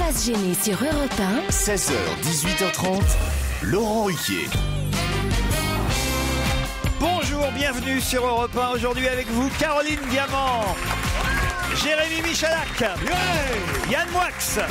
Pas gêné sur Europe 1. 16h, 18h30, Laurent Ruquier. Bonjour, bienvenue sur Europe 1. Aujourd'hui avec vous, Caroline Diamant, Jérémy Michalak, Yann Moix,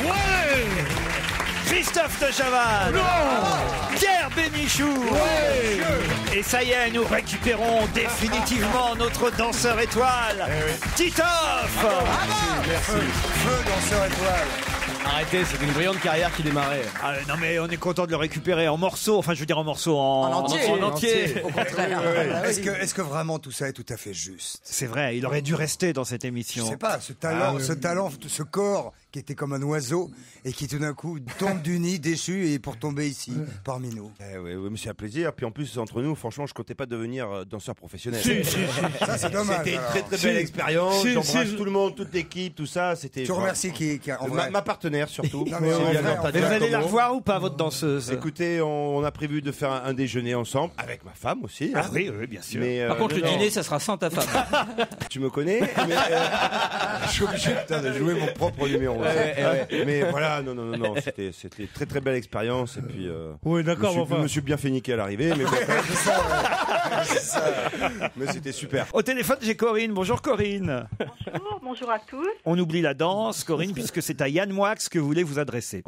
Christophe de Chavannes, Pierre Bénichou. Et ça y est, nous récupérons définitivement notre danseur étoile, Titoff. Merci. Feu danseur étoile. Arrêtez, c'est une brillante carrière qui démarrait. Ah, non mais on est content de le récupérer en morceaux, enfin je veux dire en morceaux, en entier. Au contraire. Est-ce que vraiment tout ça est tout à fait juste? C'est vrai, il aurait dû rester dans cette émission. Je sais pas, ce talent, ce corps qui était comme un oiseau et qui tout d'un coup tombe du nid déchu et pour tomber ici, parmi nous. Oui, mais c'est un plaisir. Puis en plus, entre nous, franchement, je comptais pas devenir danseur professionnel. Ça, c'est dommage. C'était une très belle expérience. J'embrasse tout le monde, toute l'équipe, tout ça. C'était. Tu remercies ma partenaire surtout. Non, mais en vrai, Vous allez la revoir ou pas, votre danseuse? Écoutez, on a prévu de faire un déjeuner ensemble avec ma femme aussi. Ah oui, bien sûr. Mais, Par contre, le dîner, ça sera sans ta femme. Tu me connais, mais je suis obligé de jouer mon propre numéro. Mais voilà, non, c'était très très belle expérience et puis. Oui, d'accord. Je me suis bien fait niquer à l'arrivée, mais bon, c'est ça. Mais c'était super. Au téléphone, j'ai Corinne. Bonjour Corinne. Bonjour à tous. On oublie la danse, Corinne, puisque c'est à Yann Moix que vous voulez vous adresser.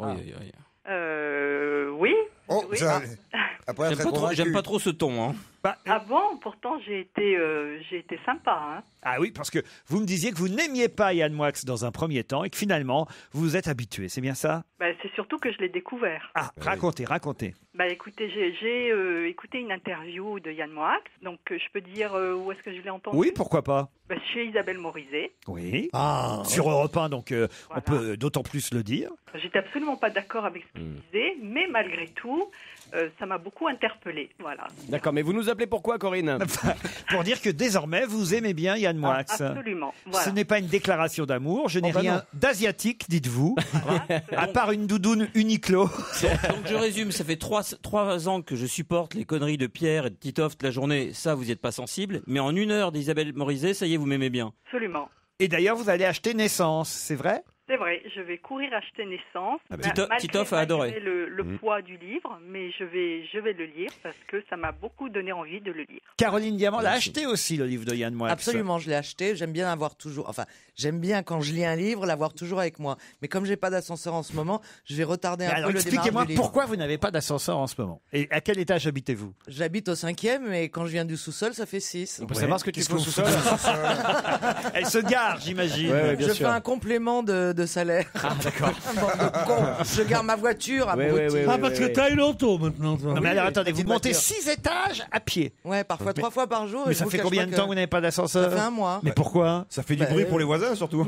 Oui. Oh, Oui. ça, après, J'aime pas trop ce ton. Hein. Ah bon, pourtant j'ai été sympa. Hein. Ah oui, parce que vous me disiez que vous n'aimiez pas Yann Moix dans un premier temps et que finalement, vous vous êtes habitué. C'est bien ça? C'est surtout que je l'ai découvert. Ah, racontez. Écoutez, j'ai écouté une interview de Yann Moix, donc je peux dire où est-ce que je l'ai entendu? Oui, pourquoi pas? Chez Isabelle Morizet. Oui. Sur Europe 1, donc on peut d'autant plus le dire. J'étais absolument pas d'accord avec ce qu'il disait, mais malgré tout, ça m'a beaucoup interpellée. Voilà. D'accord, mais vous nous appelez pourquoi, Corinne? Pour dire que désormais, vous aimez bien Yann Moix. Absolument. Voilà. Ce n'est pas une déclaration d'amour. Je n'ai rien d'asiatique, dites-vous, à part une doudoune Uniqlo. Donc je résume, ça fait 3 ans que je supporte les conneries de Pierre et de Titoff toute la journée. Ça, vous n'y êtes pas sensible. Mais en 1 heure d'Isabelle Morizet, ça y est, vous m'aimez bien. Absolument. Et d'ailleurs, vous allez acheter Naissance, c'est vrai? C'est vrai, je vais courir acheter Naissance. Titoff a adoré. Le poids du livre, mais je vais le lire parce que ça m'a beaucoup donné envie de le lire. Caroline Diamant l'a acheté aussi, le livre de Yann Moix. Absolument, je l'ai acheté. J'aime bien avoir toujours. Enfin, j'aime bien quand je lis un livre, l'avoir toujours avec moi. Mais comme j'ai pas d'ascenseur en ce moment, je vais retarder un peu le démarrage expliquez-moi du livre. pourquoi vous n'avez pas d'ascenseur en ce moment. Et à quel étage habitez-vous? J'habite au 5e et quand je viens du sous-sol, ça fait 6. On peut savoir ce que tu fais au sous-sol. Elle se gare, j'imagine. Je fais un complément de salaire. Ah, d'accord. Je garde ma voiture à Brouty. parce que t'as une auto maintenant, toi. Non mais alors attendez, vous petite montez voiture. 6 étages à pied. Ouais, parfois 3 fois par jour. Mais et je ça vous fait cache combien pas de temps que vous n'avez pas d'ascenseur? Ça fait 1 mois. Mais pourquoi? Ça fait du bruit pour les voisins surtout.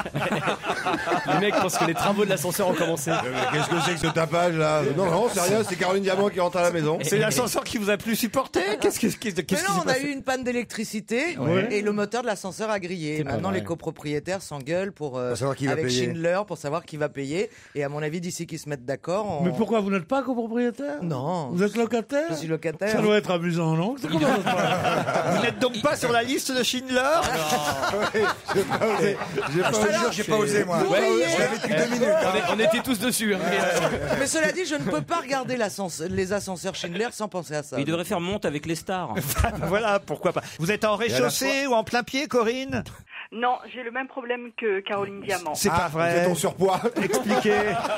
Les mecs pensent que les travaux de l'ascenseur ont commencé. Qu'est-ce que c'est que ce tapage là? Non, c'est rien, c'est Caroline Diamant qui rentre à la maison. C'est l'ascenseur qui vous a plus supporté? Qu'est-ce qui Mais s'est non, on a passé? eu une panne d'électricité et le moteur de l'ascenseur a grillé. Maintenant, les copropriétaires s'engueulent savoir qui va avec payer. Schindler pour savoir qui va payer. Et à mon avis, d'ici qu'ils se mettent d'accord. Mais pourquoi vous n'êtes pas copropriétaire? Non. Vous êtes locataire? Je suis locataire. Ça doit être amusant, non? C'est comment ça se passe? Vous n'êtes donc pas sur la liste de Schindler? Je te jure, j'ai pas osé, moi. Je l'avais depuis 2 minutes. On était tous dessus. Hein. Mais cela dit, je ne peux pas regarder les ascenseurs Schindler sans penser à ça. Il devrait faire monte avec les stars. Voilà, pourquoi pas. Vous êtes en rez-de-chaussée ou en plein pied, Corinne? Non, j'ai le même problème que Caroline Diamant. C'est pas Vous êtes vrai. en surpoids. Expliquez.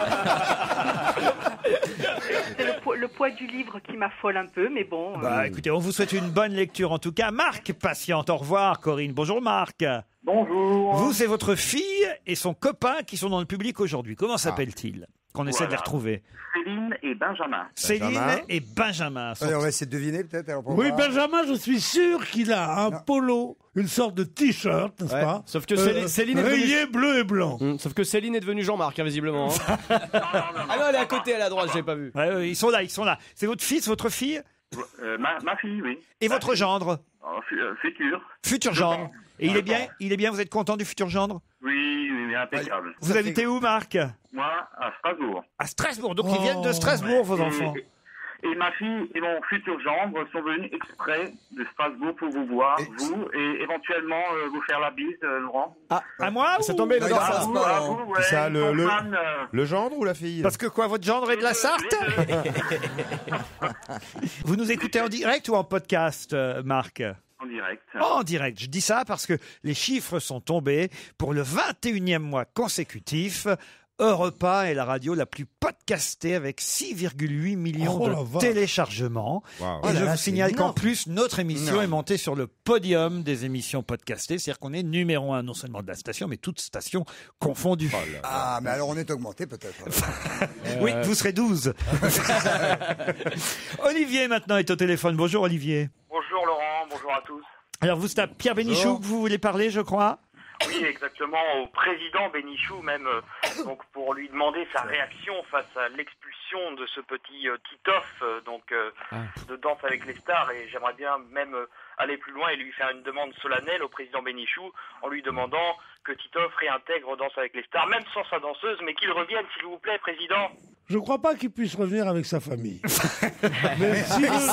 C'est le poids du livre qui m'affole un peu, mais bon. Écoutez, on vous souhaite une bonne lecture en tout cas. Marc, patiente, au revoir Corinne. Bonjour Marc. Bonjour. Vous, c'est votre fille et son copain qui sont dans le public aujourd'hui. Comment s'appelle-t-il? Qu'on essaie de les retrouver. Céline et Benjamin. Céline et Benjamin. Allez, on va essayer de deviner peut-être. alors, pour Oui, voir. Benjamin, je suis sûr qu'il a un polo, une sorte de t-shirt, n'est-ce pas? Sauf que Céline est rayé bleu et blanc. Sauf que Céline est devenue Jean-Marc, hein, visiblement. Hein. Ah non, elle est à côté, à la droite, je l'ai pas vu. Ouais, ils sont là. C'est votre fils, votre fille Ma fille, oui. et votre gendre. Futur. Futur gendre. Et il est bien, vous êtes content du futur gendre? Oui, impeccable. Vous habitez où, Marc? Moi, à Strasbourg. À Strasbourg. Donc ils viennent de Strasbourg, vos enfants. Et ma fille et mon futur gendre sont venus exprès de Strasbourg pour vous voir, vous, et éventuellement vous faire la bise, Laurent. Ah, à moi Ça tombait Non, dedans. il passe pas, hein. vous, ouais, C'est ça, ils sont fans, le gendre ou la fille? Parce que quoi, votre gendre est de la Sarthe? Vous nous écoutez en direct ou en podcast, Marc? En direct. En direct. Je dis ça parce que les chiffres sont tombés pour le 21e mois consécutif. Europe 1 est la radio la plus podcastée avec 6,8 millions Oh la de vache. téléchargements. Wow. Et Oh là je là, vous c'est signale qu'en énorme. plus, notre émission Non. est montée sur le podium des émissions podcastées. C'est-à-dire qu'on est numéro 1 non seulement de la station, mais toutes stations confondues. Ah, mais alors on est augmenté peut-être. Oui, vous serez 12. Olivier maintenant est au téléphone. Bonjour Olivier. Bonjour Laurent, bonjour à tous. Alors vous, c'est à Pierre Bénichou que vous voulez parler, je crois. Oui, exactement, au président Bénichou même, donc pour lui demander sa réaction face à l'expulsion de ce petit Titoff, de Danse avec les stars, et j'aimerais bien même aller plus loin et lui faire une demande solennelle au président Bénichou en lui demandant que Titoff réintègre Danse avec les stars, même sans sa danseuse, mais qu'il revienne s'il vous plaît, président. Je crois pas qu'il puisse revenir avec sa famille. Mais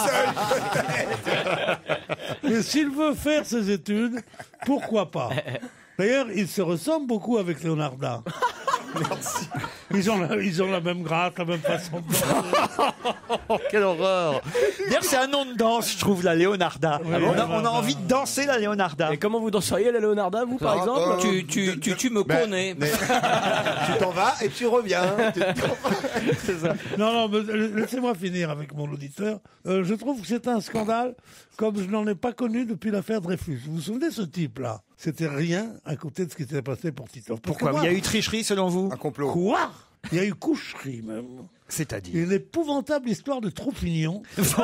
s'il veut faire ses études, pourquoi pas? D'ailleurs, il se ressemble beaucoup avec Leonarda. Merci. Ils ont la même grâce, la même façon de danser. Quelle horreur. D'ailleurs, c'est un nom de danse, je trouve, la Leonarda. Oui, on a envie de danser la Leonarda. Et comment vous danseriez la Leonarda, vous, par exemple? Tu me connais. Tu t'en vas et tu reviens. Non, mais laissez-moi finir avec mon auditeur. Je trouve que c'est un scandale comme je n'en ai pas connu depuis l'affaire Dreyfus. Vous vous souvenez de ce type-là? C'était rien à côté de ce qui s'était passé pour Titoff. Parce Pourquoi que Il y a eu tricherie, selon vous? Un complot. Quoi? Il y a eu coucherie, même. C'est-à-dire? Une épouvantable histoire de troupignon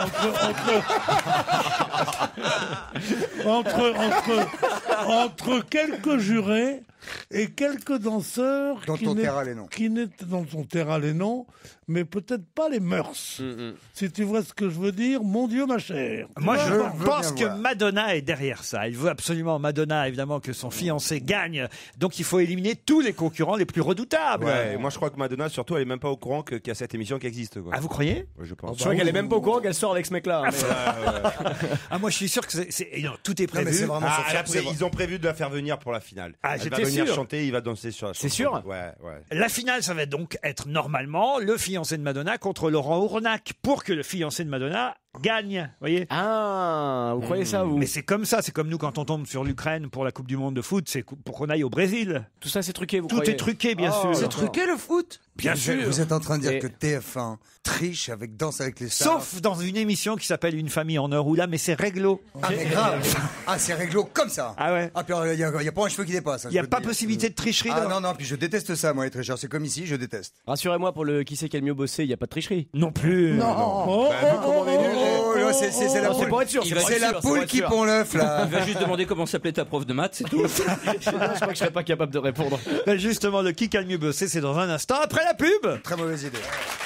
entre quelques jurés et quelques danseurs Dont on taira les noms. qui n'étaient dont on taira les noms, mais peut-être pas les mœurs. Si tu vois ce que je veux dire, mon Dieu, ma chère. Moi, je veux pense bien que voir. Madonna est derrière ça. Elle veut absolument, Madonna, évidemment, que son fiancé gagne. Donc, il faut éliminer tous les concurrents les plus redoutables. Ouais, moi je crois que Madonna, surtout, elle est même pas au courant qu'il y a cette émission qui existe. Quoi. Ah, vous croyez? Ouais, je pense. Je crois qu'elle est même pas au courant qu'elle sort avec ce mec-là. Ah, moi, je suis sûr que non, tout est Non, mais prévu. c'est vraiment Ils ont prévu de la faire venir pour la finale. Ah, Elle va j'étais venir sûr. chanter, il va danser sur la chanson. C'est sûr? Ouais, ouais. La finale, ça va donc être normalement le fiancé de Madonna contre Laurent Ournac pour que le fiancé de Madonna gagne. Voyez? Ah, vous croyez ça, vous? Mais c'est comme ça, c'est comme nous quand on tombe sur l'Ukraine pour la Coupe du Monde de foot, c'est pour qu'on aille au Brésil. Tout ça, c'est truqué, vous Tout croyez? est truqué, bien sûr. C'est truqué le foot? Bien sûr. Vous êtes en train de dire Et- que TF1 triche avec Danse avec les stars. Sauf dans une émission qui s'appelle Une famille en heure ou là, mais c'est réglo. Ah, mais grave. Ah, c'est réglo comme ça. Ah ouais. Ah, puis il y a pas un cheveu qui dépasse. hein, Il n'y a je peux pas te dire. possibilité de tricherie. Ah dans- non, puis je déteste ça, moi, les tricheurs. C'est comme ici, je déteste. Rassurez-moi, pour le qui sait qui a le mieux bossé, il n'y a pas de tricherie. Non plus. Oh, Oh, là, c'est la Non, c'est poule. pour être sûr, c'est pour C'est être la sûr, c'est poule pour être qui sûr. pond l'œuf, là. Il va juste demander comment s'appelait ta prof de maths, c'est tout. Je crois que je serais pas capable de répondre. Ben justement, le qui a le mieux bossé, c'est dans un instant après la pub. Très mauvaise idée.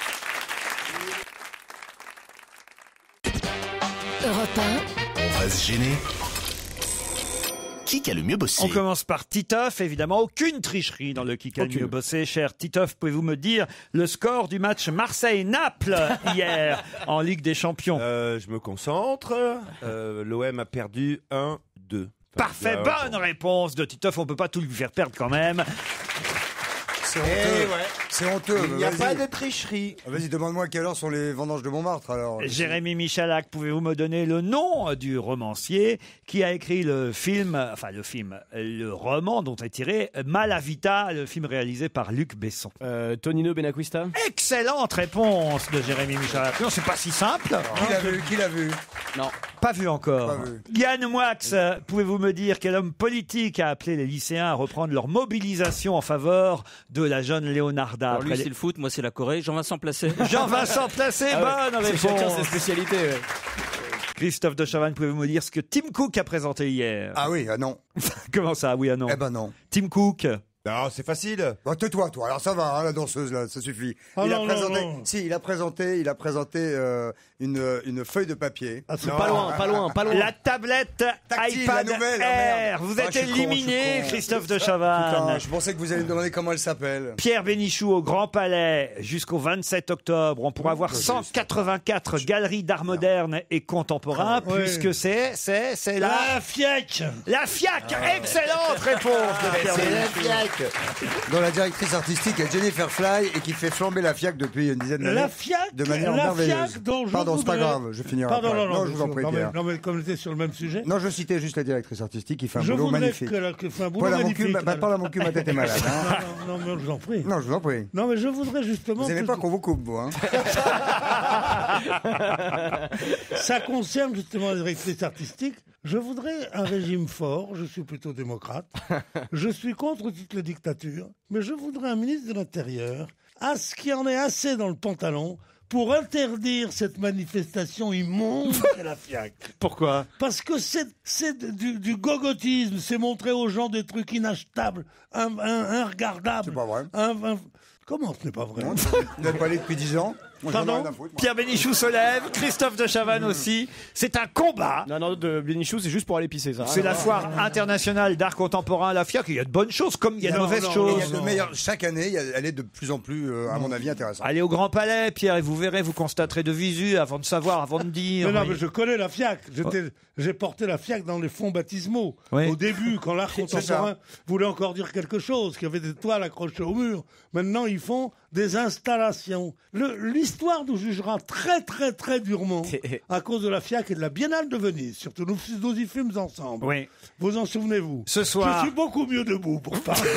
Europe 1, On va se gêner. Qui a le mieux bossé? On commence par Titoff, évidemment, aucune tricherie dans le qui a le mieux bossé. Cher Titoff, pouvez-vous me dire le score du match Marseille-Naples hier en Ligue des Champions? Je me concentre. L'OM a perdu 1-2. Parfait, bonne réponse de Titoff, on peut pas tout lui faire perdre quand même. C'est honteux. C'est honteux. Il n'y a Vas-y. pas de tricherie. Ah, vas-y, demande-moi à quelle heure sont les vendanges de Montmartre, alors. Jérémy Michalak, pouvez-vous me donner le nom du romancier qui a écrit le roman dont est tiré Malavita, le film réalisé par Luc Besson? Tonino Benacquista? Excellente réponse de Jérémy Michalak. Non, c'est pas si simple. Qui l'a vu? Non. Pas vu encore. Pas vu. Yann Moix, pouvez-vous me dire quel homme politique a appelé les lycéens à reprendre leur mobilisation en faveur de la jeune Leonarda? Alors lui, Après c'est le foot, moi, c'est la Corée. Jean-Vincent Placé. Jean-Vincent Placé, bonne C'est chacun ses réponse. spécialités. Ouais. Christophe de Chavannes, pouvez-vous me dire ce que Tim Cook a présenté hier? Ah oui, ah non. Comment ça, oui, ah non? Eh ben non. Tim Cook. Non, c'est facile. Bon, tais-toi, toi. Alors ça va, hein, la danseuse là, ça suffit. Ah, il a non, présenté. non. Si, il a présenté une feuille de papier. Ah, c'est pas loin. La tablette Tactile, iPad la nouvelle, Air. merde. Vous êtes Je suis con, éliminé, je suis con. Christophe de Putain, Chavannes. je pensais que vous alliez me demander comment elle s'appelle. Pierre Bénichou au Grand Palais jusqu'au 27 octobre. On pourra voir 184 galeries d'art moderne et contemporain, Ouais. puisque c'est La FIAC. la FIAC. Excellente réponse de Pierre Bénichou. Dont la directrice artistique est Jennifer Fly et qui fait flamber la FIAC depuis une dizaine d'années. La FIAC, de manière la merveilleuse. FIAC dont je Pardon, c'est pas voudrais- grave, je finirai Pardon, après. non, je vous en prie, Pierre. non, mais comme on était sur le même sujet. Non, je citais juste la directrice artistique qui fait un Je boulot voudrais magnifique. que fait un boulot Parle à mon cul, magnifique. parle à mon cul, ma tête est malade. hein. Non, mais je vous en prie. Non, je vous en prie. Non, mais je voudrais justement. Vous n'aimez que- pas qu'on vous coupe, vous, hein. Ça concerne justement la directrice artistique. Je voudrais un régime fort. Je suis plutôt démocrate. Je suis contre toutes les dictatures. Mais je voudrais un ministre de l'Intérieur à ce qu'il y en ait assez dans le pantalon pour interdire cette manifestation immonde qu'est la FIAC. Pourquoi? Parce que c'est du gogotisme. C'est montrer aux gens des trucs inachetables, inregardables. C'est pas vrai. Comment ce n'est pas vrai? Vous n'êtes pas allé depuis 10 ans. Moi, j'en ai Pardon rien à foutre, moi. Pierre Bénichou se lève, Christophe de Chavannes aussi. C'est un combat. Non, de Bénichou, c'est juste pour aller pisser, ça. C'est la foire internationale d'art contemporain à la FIAC. Il y a de bonnes choses comme il y a de mauvaises Il y choses. a de meilleures. Chaque année, elle est de plus en plus, à mon avis, intéressante. Allez au Grand Palais, Pierre, et vous verrez, vous constaterez de visu avant de savoir, avant de dire. Mais non, Oui. mais je connais la FIAC. J'ai porté la FIAC dans les fonds baptismaux. Oui. Au début, quand l'art contemporain voulait encore dire quelque chose, qu'il y avait des toiles accrochées au mur. Maintenant, ils font des installations. L'histoire nous jugera très, très, très durement à cause de la FIAC et de la Biennale de Venise. Surtout, nous y fûmes ensemble. Oui. Vous en souvenez-vous? Ce soir- Je suis beaucoup mieux debout pour parler.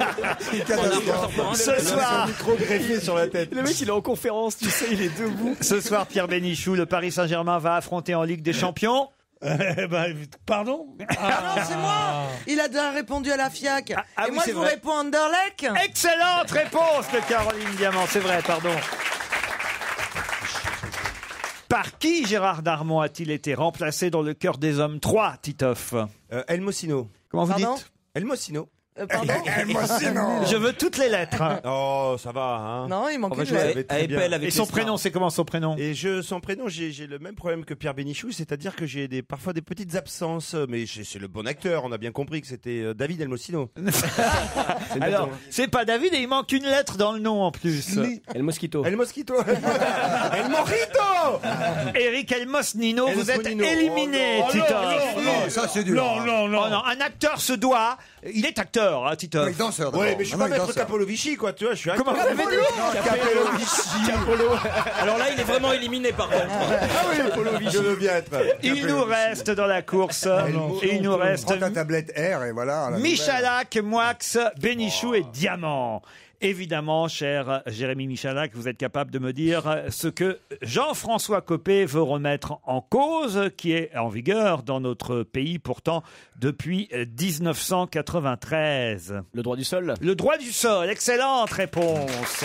Ce soir, Micro greffé sur la tête. Le mec, il est en conférence, tu sais, il est debout. ce soir, Pierre Bénichou, le Paris Saint-Germain va affronter en Ligue des Champions. Pardon? Ah non, c'est moi. Il a déjà répondu à la FIAC. ah Et oui, moi, c'est je vous vrai. réponds Anderlecht. Excellente réponse de Caroline Diamant. C'est vrai, pardon. Par qui Gérard Darmon a-t-il été remplacé dans le cœur des hommes 3, Titoff? El Mocino. Comment vous Pardon dites? El Mocino. Pardon? Je veux toutes les lettres. Oh, ça va, hein. Non, il manque On va une jouer lettre. à Epel avec Et son les stars. prénom, c'est comment son prénom? Et son prénom, j'ai le même problème que Pierre Bénichou, c'est-à-dire que j'ai parfois des petites absences, mais c'est le bon acteur, on a bien compris que c'était David El Mocino. Alors, c'est pas David et il manque une lettre dans le nom en plus. El Mosquito. El Mosquito. El Mojito. Eric Elmosnino, El vous êtes Mosnino. éliminé, Oh, Titoff. Non, ça, c'est dur. Non, non, non. Oh non, un acteur se doit. Il est acteur, hein, Titoff. Oui, danseur, d'abord. Ouais, mais je suis Non, pas il est maître danseur. Capolovici, quoi, tu vois, je suis Comment acteur. vous avez dit? Alors là, il est vraiment éliminé par contre. Je veux bien être. Il nous reste dans la course, et il nous reste Prends ta tablette R et voilà. la Michalak, Moix, Bénichou et Diamant. Évidemment, cher Jérémy Michalak, vous êtes capable de me dire ce que Jean-François Copé veut remettre en cause, qui est en vigueur dans notre pays pourtant depuis 1993. Le droit du sol. Le droit du sol, excellente réponse.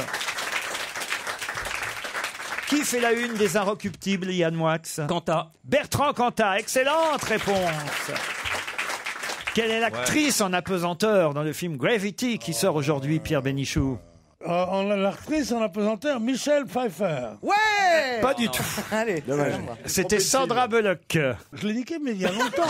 Qui fait la une des Inrecuptibles, Yann Moix? Quanta. Bertrand Cantat, excellente réponse. Quelle est l'actrice en apesanteur dans le film Gravity qui sort aujourd'hui, Pierre Bénichou? L'actrice en apesanteur, Michelle Pfeiffer. Ouais. Pas du tout. Allez. Dommage. C'était Sandra Bullock. Je l'ai niqué, mais il y a longtemps.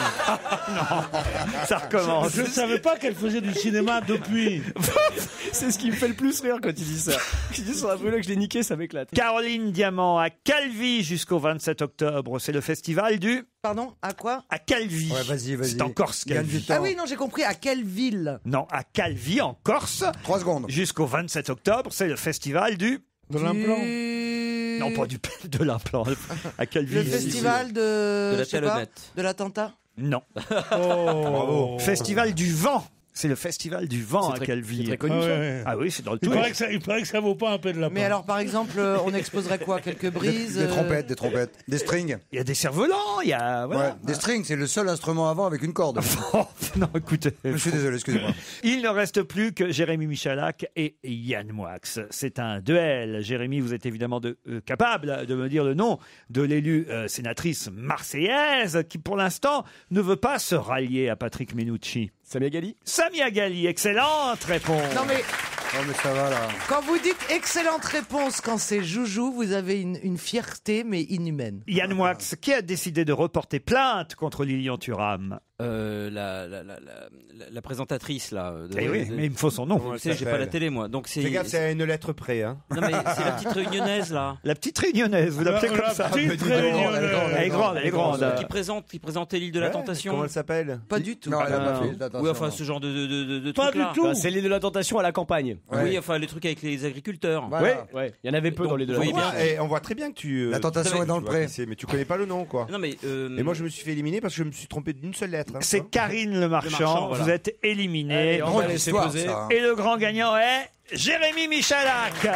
Ça recommence. Je ne savais pas qu'elle faisait du cinéma depuis. C'est ce qui me fait le plus rire quand il dit ça. Il dit sur la brûlure que je l'ai niqué, ça m'éclate. Caroline Diamant à Calvi jusqu'au 27 octobre. C'est le festival du... Pardon, à quoi? À Calvi. Ouais, vas-y. C'est en Corse, Gagne Calvi. du temps. Ah oui, non, j'ai compris. À quelle ville? Non, à Calvi, en Corse. 3 secondes. Jusqu'au 27 octobre, c'est le festival du... De l'implant. Non, pas de l'implant. À Calvi. Le festival de... De la je sais pas, talonnette. de l'attentat. Non. Oh. Festival du vent. C'est le festival du vent à Calvi. C'est très connu, Ah ça. ouais. Ah oui, c'est dans le Il tout. paraît que ça vaut pas un peu de la Mais alors, par exemple, on exposerait quoi? Quelques brises? Des trompettes, des trompettes. Des strings. Il y a des cerfs-volants, il y a... Voilà. Ouais, des strings, c'est le seul instrument avant avec une corde. Oh, non, écoutez. Je suis désolé, excusez-moi. Il ne reste plus que Jérémy Michalak et Yann Moix. C'est un duel. Jérémy, vous êtes évidemment capable de me dire le nom de l'élue sénatrice marseillaise qui, pour l'instant, ne veut pas se rallier à Patrick Menucci. Samia Ghali. Samia Ghali, excellente réponse. Non mais Oh, mais ça va, là. quand vous dites excellente réponse quand c'est Joujou, vous avez une fierté mais inhumaine. Yann Moix, qui a décidé de reporter plainte contre Lilian Thuram? La présentatrice là. Eh oui, mais il me faut son nom. Tu sais, j'ai pas la télé moi, donc Fais gaffe, c'est à une lettre près. Hein. Non mais c'est la petite réunionnaise là. La petite réunionnaise, vous l'appelez comme ça. Petite réunionnaise. Elle est grande, elle est grande. Qui présentait l'île de la Tentation. Comment elle s'appelle? Pas du tout. Non, elle a pas fait. Attention. Oui, enfin ce genre de Pas trucs du là. tout. C'est l'île de la Tentation à la campagne. Oui, enfin les trucs avec les agriculteurs. Voilà. Ouais, il y en avait peu Donc, dans les deux. vous voyez bien. Et on voit très bien que tu. La tentation est dans le tu vois pré. qui c'est, mais tu connais pas le nom, quoi. Non mais Et moi, je me suis fait éliminer parce que je me suis trompé d'une seule lettre. Hein. C'est Karine Le Marchand, voilà. vous êtes éliminé. Allez, on va laisser Histoire, poser. ça. Et le grand gagnant est Jérémy Michalak.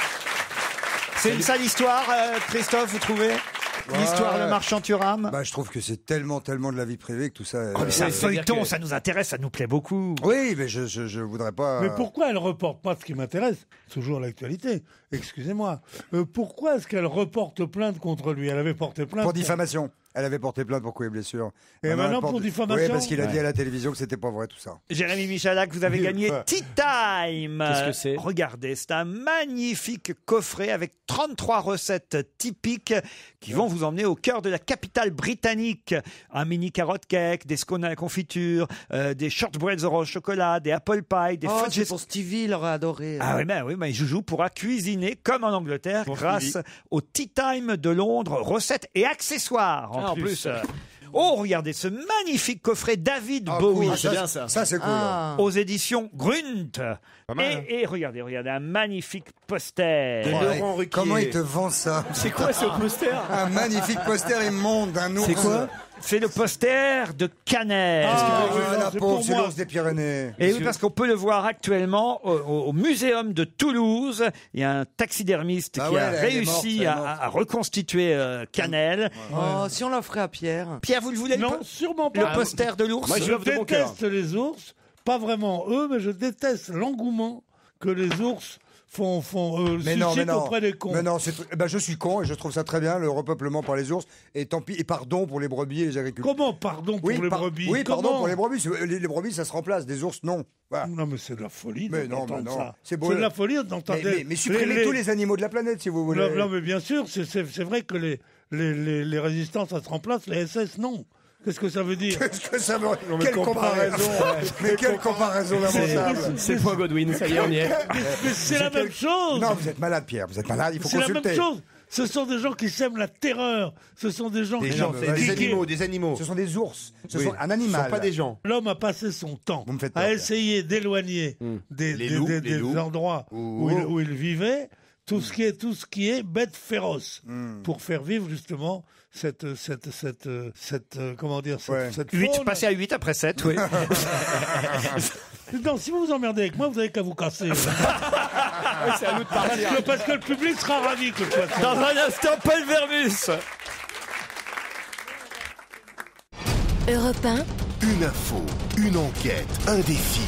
C'est une sale histoire, Christophe, vous trouvez? L'histoire Ouais. Le Marchand Thuram. Bah, je trouve que c'est tellement de la vie privée que tout ça. Oh, mais c'est un oui, c'est-à-dire feuilleton, que- ça nous intéresse, ça nous plaît beaucoup. Oui, mais je voudrais pas. Mais pourquoi elle reporte pas ce qui m'intéresse? Toujours l'actualité. Excusez-moi. Pourquoi est-ce qu'elle reporte plainte contre lui? Elle avait porté plainte Pour diffamation. Elle avait porté plainte pour coups et blessures. Et maintenant, pour diffamation? Oui, parce qu'il a dit à la télévision que c'était pas vrai tout ça. Jérémy Michalak, vous avez gagné Tea Time. Qu'est-ce que c'est? Regardez, c'est un magnifique coffret avec 33 recettes typiques qui vont vous emmener au cœur de la capitale britannique. Un mini carrot cake, des scones à la confiture, des shortbreads au chocolat, des apple pie, des Oh, fudges. c'est pour Stevie, il aurait adoré. Ah oui, mais Joujou pourra cuisiner comme en Angleterre grâce au Tea Time de Londres, recettes et accessoires en en plus. plus. Oh, regardez ce magnifique coffret David Ah, Bowie. cool. c'est bien ça. Ça, c'est cool. Ah. Aux éditions Grunt. mal, Et regardez, un magnifique poster. De Laurent Ruquier. Comment il te vend ça? C'est quoi ce poster? Un magnifique poster immonde d'un ours. C'est quoi? C'est le poster de Canel. Ah, oui, non, la c'est pauvre, pour c'est moi. l'ours des Pyrénées. Et oui, parce qu'on peut le voir actuellement au Muséum de Toulouse. Il y a un taxidermiste Ah qui ouais, a elle est réussi morte, elle est à reconstituer Canel. Oh, si on l'offrait à Pierre. Pierre, vous le voulez Non, sûrement pas. le poster de l'ours? Moi, Je je l'offre de mon cœur. déteste les ours, pas vraiment eux, mais je déteste l'engouement que les ours suscitent auprès des cons. Mais non, je suis con et je trouve ça très bien, le repeuplement par les ours. Et tant pis, et pardon pour les brebis et les agriculteurs. Comment, pardon pour les brebis? Oui, pardon Comment pour les brebis. Les brebis, ça se remplace. Des ours, non. Voilà. Non, mais c'est de la folie Mais non, d'entendre mais non. ça. C'est beau. de la folie d'entendre. Mais supprimez tous les animaux de la planète, si vous voulez. Non, mais bien sûr, c'est vrai que les résistants, ça se remplace, les SS, non. Qu'est-ce que ça veut dire? Qu'est-ce que ça veut dire? Quelle comparaison Mais quelle comparaison lamentable. C'est point Godwin, ça y est, on y est. Mais c'est la même chose. Non, vous êtes malade, Pierre. Vous êtes malade, il faut C'est la consulter. même chose. Ce sont des gens qui sèment la terreur. Ce sont des gens Des qui... gens, c'est qui- des animaux. Ce sont des ours. Ce Oui. sont un Ce animal. sont pas des gens. L'homme a passé son temps Vous me faites peur, à Pierre. essayer d'éloigner Les loups, les des loups. endroits où il vivait tout ce qui est bête féroce pour faire vivre justement cette comment dire cette 8, faune. passé à 8 après 7, oui. Non, si vous vous emmerdez avec moi, vous avez qu'à vous casser. C'est à nous de partir. parce que le public sera ravi que je sois ça. Dans un instant, Paul Vermus. Europe 1, Une info, une enquête, un défi.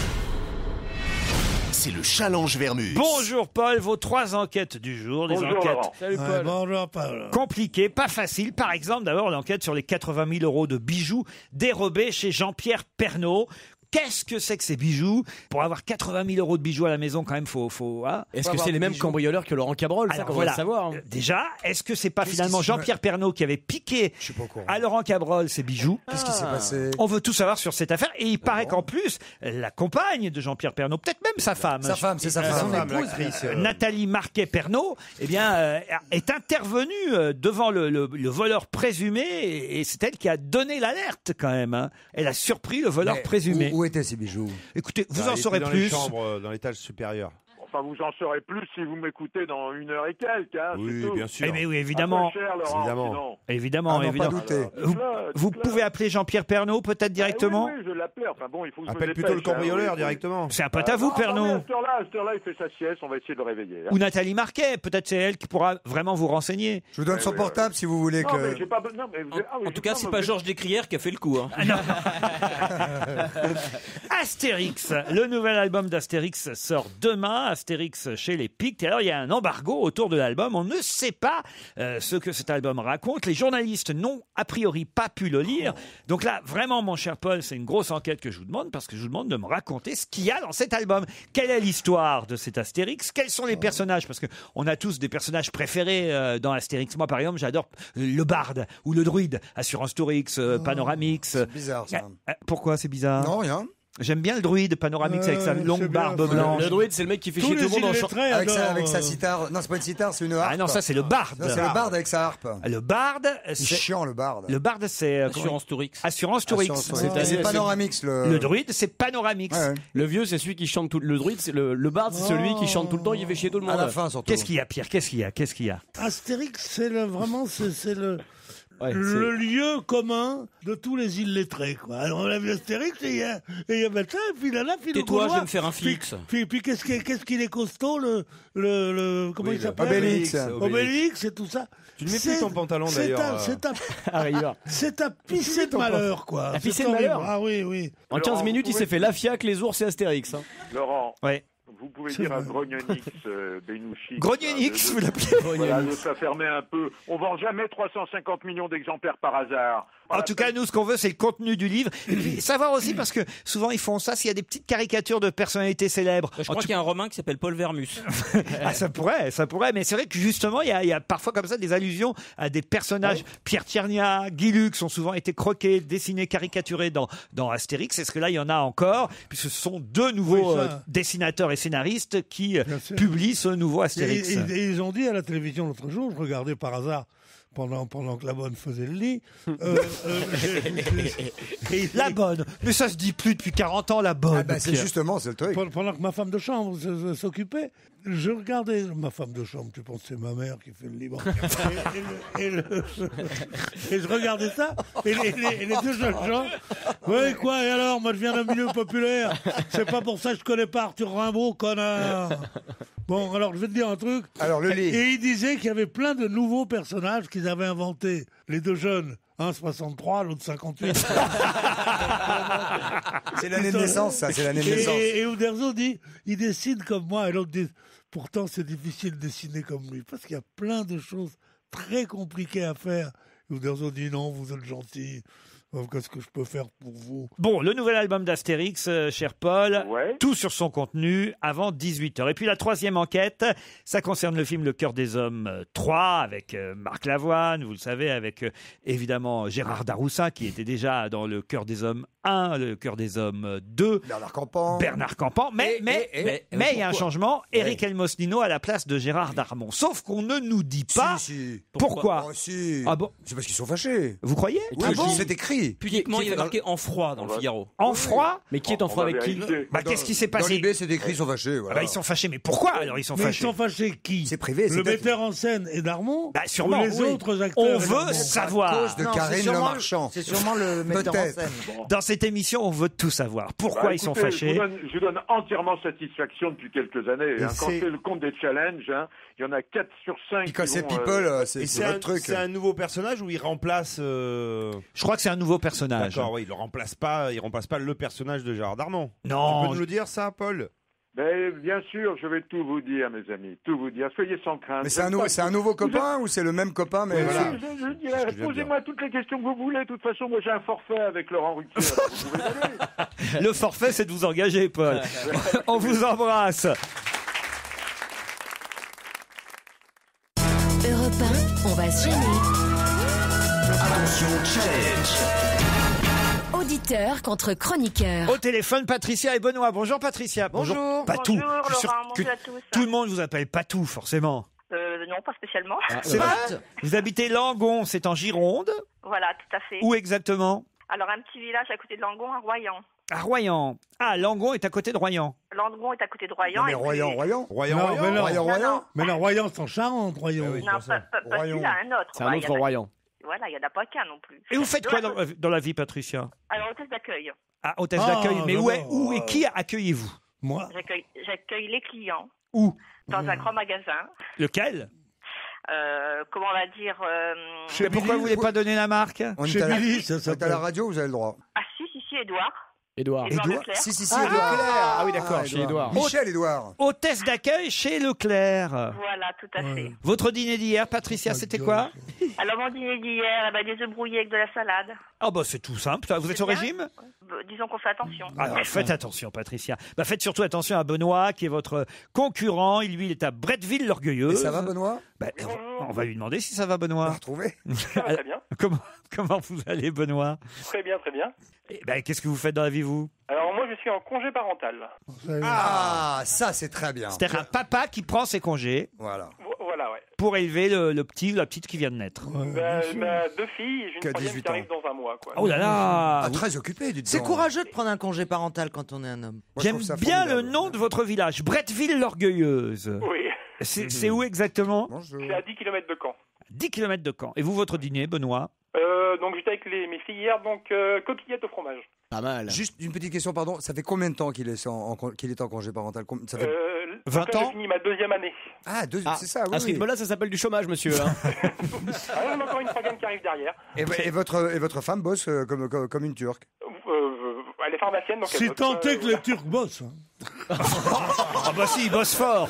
C'est le challenge Vermus. Bonjour Paul, vos 3 enquêtes du jour, des Bonjour, enquêtes Laurent. Salut Ouais, Paul. bonjour, Paul. compliquées, pas faciles. Par exemple, d'abord l'enquête sur les 80 000 euros de bijoux dérobés chez Jean-Pierre Pernaut. Qu'est-ce que c'est que ces bijoux? Pour avoir 80 000 euros de bijoux à la maison, quand même, faut hein. Est-ce que c'est les mêmes cambrioleurs que Laurent Cabrol? Ça, Alors, qu'on voilà. va savoir. hein. Déjà, est-ce que c'est pas Qu'est-ce finalement qui se- Jean-Pierre Pernaut qui avait piqué Je suis pas au courant. à Laurent Cabrol ses bijoux? Qu'est-ce qui s'est passé? On veut tout savoir sur cette affaire. Et il paraît qu'en plus, la compagne de Jean-Pierre Pernaut, peut-être même sa femme, Sa femme, c'est sa femme. L'actrice. Nathalie Marquet-Pernaut, eh bien, est intervenue devant le voleur présumé et c'est elle qui a donné l'alerte quand même. Hein. Elle a surpris le voleur Mais présumé. Où étaient ces bijoux? Écoutez, vous Ah, en il saurez était dans les plus. chambres, dans l'étage supérieur. Enfin, vous en saurez plus si vous m'écoutez dans 1 heure et quelques. Hein, Oui, c'est tout. bien sûr. Eh bien oui, évidemment. Pas trop cher, Laurent, Évidemment. sinon. Évidemment, Ah non, pas évidemment. douter. Vous pouvez appeler Jean-Pierre Pernaut peut-être directement. Ah oui, je l'appelle. Enfin bon, il faut que je me Appelle plutôt le dépêche, hein, cambrioleur oui. directement. C'est un pote à vous, Non, mais Pernaut. à cette heure-là, il fait sa sieste. On va essayer de le réveiller. Hein. Ou Nathalie Marquet, peut-être c'est elle qui pourra vraiment vous renseigner. Je vous donne son portable si vous voulez Non, mais que. j'ai pas. Non, mais vous... ah, oui, En tout cas, c'est pas Georges Descrières qui a fait le coup. Hein. Astérix, le nouvel album d'Astérix sort demain. Astérix chez les Pictes. Et alors, il y a un embargo autour de l'album. On ne sait pas ce que cet album raconte. Les journalistes n'ont a priori pas pu le lire. Donc là, vraiment, mon cher Paul, c'est une grosse enquête que je vous demande, parce que je vous demande de me raconter ce qu'il y a dans cet album. Quelle est l'histoire de cet Astérix? Quels sont les personnages? Parce qu'on a tous des personnages préférés dans Astérix. Moi, par exemple, j'adore le barde ou le druide. Assurance Tourix, Panoramix. C'est bizarre, ça. Pourquoi c'est bizarre? Non, rien. J'aime bien le druide Panoramix avec sa longue barbe blanche. Le druide, c'est le mec qui fait chier tout le monde en chantant. Avec sa sitar. Non, c'est pas une sitar, c'est une harpe. Ah non, ça c'est le barde. Non, c'est le barde avec sa harpe. Le barde, c'est chiant, le barde. Le barde, c'est Assurance Tourix. Assurance Tourix. C'est Panoramix. Le druide, c'est Panoramix. Ouais. Le vieux, c'est celui qui chante tout. Le druide, c'est le barde, c'est celui qui chante tout le temps. Il fait chier tout le monde. À la fin, surtout. Qu'est-ce qu'il y a, Pierre? Qu'est-ce qu'il y a? Astérix, c'est vraiment le Ouais, le lieu commun de tous les illettrés, quoi. Alors on a vu Astérix et il y a ça, et puis là, tais-toi, je vais me faire un fixe. Puis qu'est-ce qu'il est costaud, comment il s'appelle? Obélix et tout ça. Tu ne mets plus ton pantalon d'ailleurs. C'est à pisser de malheur, quoi. À pisser de malheur. Ah oui. En 15 minutes, il s'est fait la FIAC, les ours et Astérix. Laurent. Ouais. Vous pouvez dire à Grognonix, Benouchi. Grognonix, vous l'appelez? Voilà, de s'affermer un peu. On vend jamais 350 millions d'exemplaires par hasard. En tout cas, nous, ce qu'on veut, c'est le contenu du livre. Et puis, savoir aussi, parce que souvent, ils font ça, s'il y a des petites caricatures de personnalités célèbres. Je crois qu'il y a un Romain qui s'appelle Paul Vermus. Ah, ça pourrait. Mais c'est vrai que justement, il y a parfois comme ça des allusions à des personnages. Ouais. Pierre Tiernia, Guy Lux ont souvent été croqués, dessinés, caricaturés dans Astérix. Est-ce que là, il y en a encore? Puisque ce sont deux nouveaux dessinateurs et scénaristes qui publient ce nouveau Astérix. Et ils ont dit à la télévision l'autre jour, je regardais par hasard pendant que la bonne faisait le lit. La bonne. Mais ça se dit plus depuis 40 ans, la bonne. Ah bah c'est justement, c'est le truc. Pendant que ma femme de chambre s'occupait, je regardais ma femme de chambre, tu penses que c'est ma mère qui fait le livre. Et je regardais ça, et les deux jeunes gens, ouais, quoi, et alors, moi je viens d'un milieu populaire, c'est pas pour ça que je connais pas Arthur Rimbaud, connard. Bon, alors je vais te dire un truc. Alors le lit. Et il disait qu'il y avait plein de nouveaux personnages qu'ils avaient inventés. Les deux jeunes, un 63, l'autre 58. C'est l'année de naissance, ça, c'est l'année de naissance. Et Uderzo dit, il dessine comme moi, et l'autre dit, pourtant c'est difficile de dessiner comme lui, parce qu'il y a plein de choses très compliquées à faire. Uderzo dit, non, vous êtes gentil. Qu'est-ce que je peux faire pour vous? Bon, le nouvel album d'Astérix, cher Paul, tout sur son contenu avant 18h. Et puis la troisième enquête, ça concerne le film Le Cœur des Hommes 3 avec Marc Lavoine, vous le savez, avec évidemment Gérard Daroussin qui était déjà dans Le Cœur des Hommes 1, Le Cœur des Hommes 2. Bernard Campan. Mais il y a un changement. Éric Elmosnino à la place de Gérard Darmon. Sauf qu'on ne nous dit pas pourquoi. Si. Ah bon? C'est parce qu'ils sont fâchés. Vous croyez? Oui, c'est écrit. Publiquement, il est marqué en froid dans le Figaro. En froid? Mais qui est en froid avec qui? Qu'est-ce qui s'est passé? Dans l'IB, c'est écrit, ils sont fâchés. Voilà. Ils sont fâchés, mais pourquoi alors ils sont fâchés? Ils sont fâchés qui? C'est privé. Le metteur en scène est Darmon? Sûrement. Ou les autres acteurs? On veut savoir. À cause de Karine Le Marchand. C'est sûrement le metteur en scène. Dans cette émission, on veut tout savoir. Pourquoi ils sont fâchés? Je donne entièrement satisfaction depuis quelques années. Quand c'est le compte des challenges, il y en a 4 sur 5. Quand c'est People, c'est votre truc. C'est un nouveau personnage ou il remplace Je crois que c'est un nouveau personnage. D'accord, oui, il remplace pas le personnage de Gérard Darmon. Non. Tu peux nous le dire ça, Paul? Mais bien sûr, je vais tout vous dire, mes amis, tout vous dire. Soyez sans crainte. Mais c'est un nouveau copain ou c'est le même copain mais voilà. Je dirais, posez-moi toutes les questions que vous voulez. De toute façon, moi j'ai un forfait avec Laurent Ruquier. Vous pouvez y aller. Le forfait, c'est de vous engager, Paul. On vous embrasse. Europe 1, on va se gêner. Attention, challenge. Auditeur contre chroniqueur. Au téléphone, Patricia et Benoît. Bonjour Patricia. Bonjour. Patou. Bonjour, Je suis sûr Laurent, que bonjour à tous. tout le monde vous appelle Patou, forcément. Non, pas spécialement. C'est vrai. Vous habitez Langon, c'est en Gironde. Voilà, tout à fait. Où exactement? Alors, un petit village à côté de Langon, à Royan. À Royan. Ah, Langon est à côté de Royan. Langon est à côté de Royan. Mais Royan. Non, mais non, Royan, c'est en Charente, Royan. Non, pas celui-là, un autre. C'est un autre Royan. Voilà, il n'y en a pas qu'un non plus. Et vous faites quoi dans la vie, Patricia? Alors, hôtesse d'accueil. Ah, hôtesse d'accueil. Mais où et qui accueillez-vous? Moi. J'accueille les clients. Où? Dans un grand magasin. Lequel? Comment on va dire Pourquoi vous voulez pas donner la marque? On est à la radio, vous avez le droit. Ah si, Édouard. Édouard. Leclerc. Si, Ah, Édouard. Leclerc. Ah oui, d'accord, chez Édouard. Michel Édouard. Hôtesse d'accueil chez Leclerc. Voilà, tout à fait. Votre dîner d'hier, Patricia, c'était quoi? Alors, mon dîner d'hier, des œufs brouillés avec de la salade. Ah bah c'est tout simple. Vous êtes au régime? Disons qu'on fait attention. Alors faites attention, Patricia. Faites surtout attention à Benoît, qui est votre concurrent. Lui, il est à Bretteville-l'Orgueilleuse. Et ça va, Benoît? On va lui demander si ça va, Benoît. Retrouver. Très bien. Comment vous allez, Benoît? Très bien, très bien. Qu'est-ce que vous faites dans la vie, vous? Alors moi, je suis en congé parental. Ah, ça c'est très bien. C'est-à-dire un papa qui prend ses congés. Voilà. Voilà, ouais. Pour élever le petit ou la petite qui vient de naître. 2 filles et j'ai une troisième qui arrive dans un mois, quoi. Oh là là! Très occupé, du C'est courageux de prendre un congé parental quand on est un homme. J'aime bien le nom de votre village, Bretteville-l'Orgueilleuse. Oui. C'est où exactement? C'est à 10 km de Caen. 10 km de Caen. Et vous, votre dîner, Benoît? Donc j'étais avec mes filles hier, donc coquillettes au fromage. Pas mal. Juste une petite question, pardon. Ça fait combien de temps qu'il est en congé parental? Ça fait 20 ans? J'ai fini ma 2e année. Ah, c'est ça, oui. À ce rythme-là, ça s'appelle du chômage, monsieur. Hein. On a encore une troisième qui arrive derrière. Et votre femme bosse comme une Turque? Elle est pharmacienne, donc Si tant est que les Turcs bossent. Ah bah si, il bosse fort.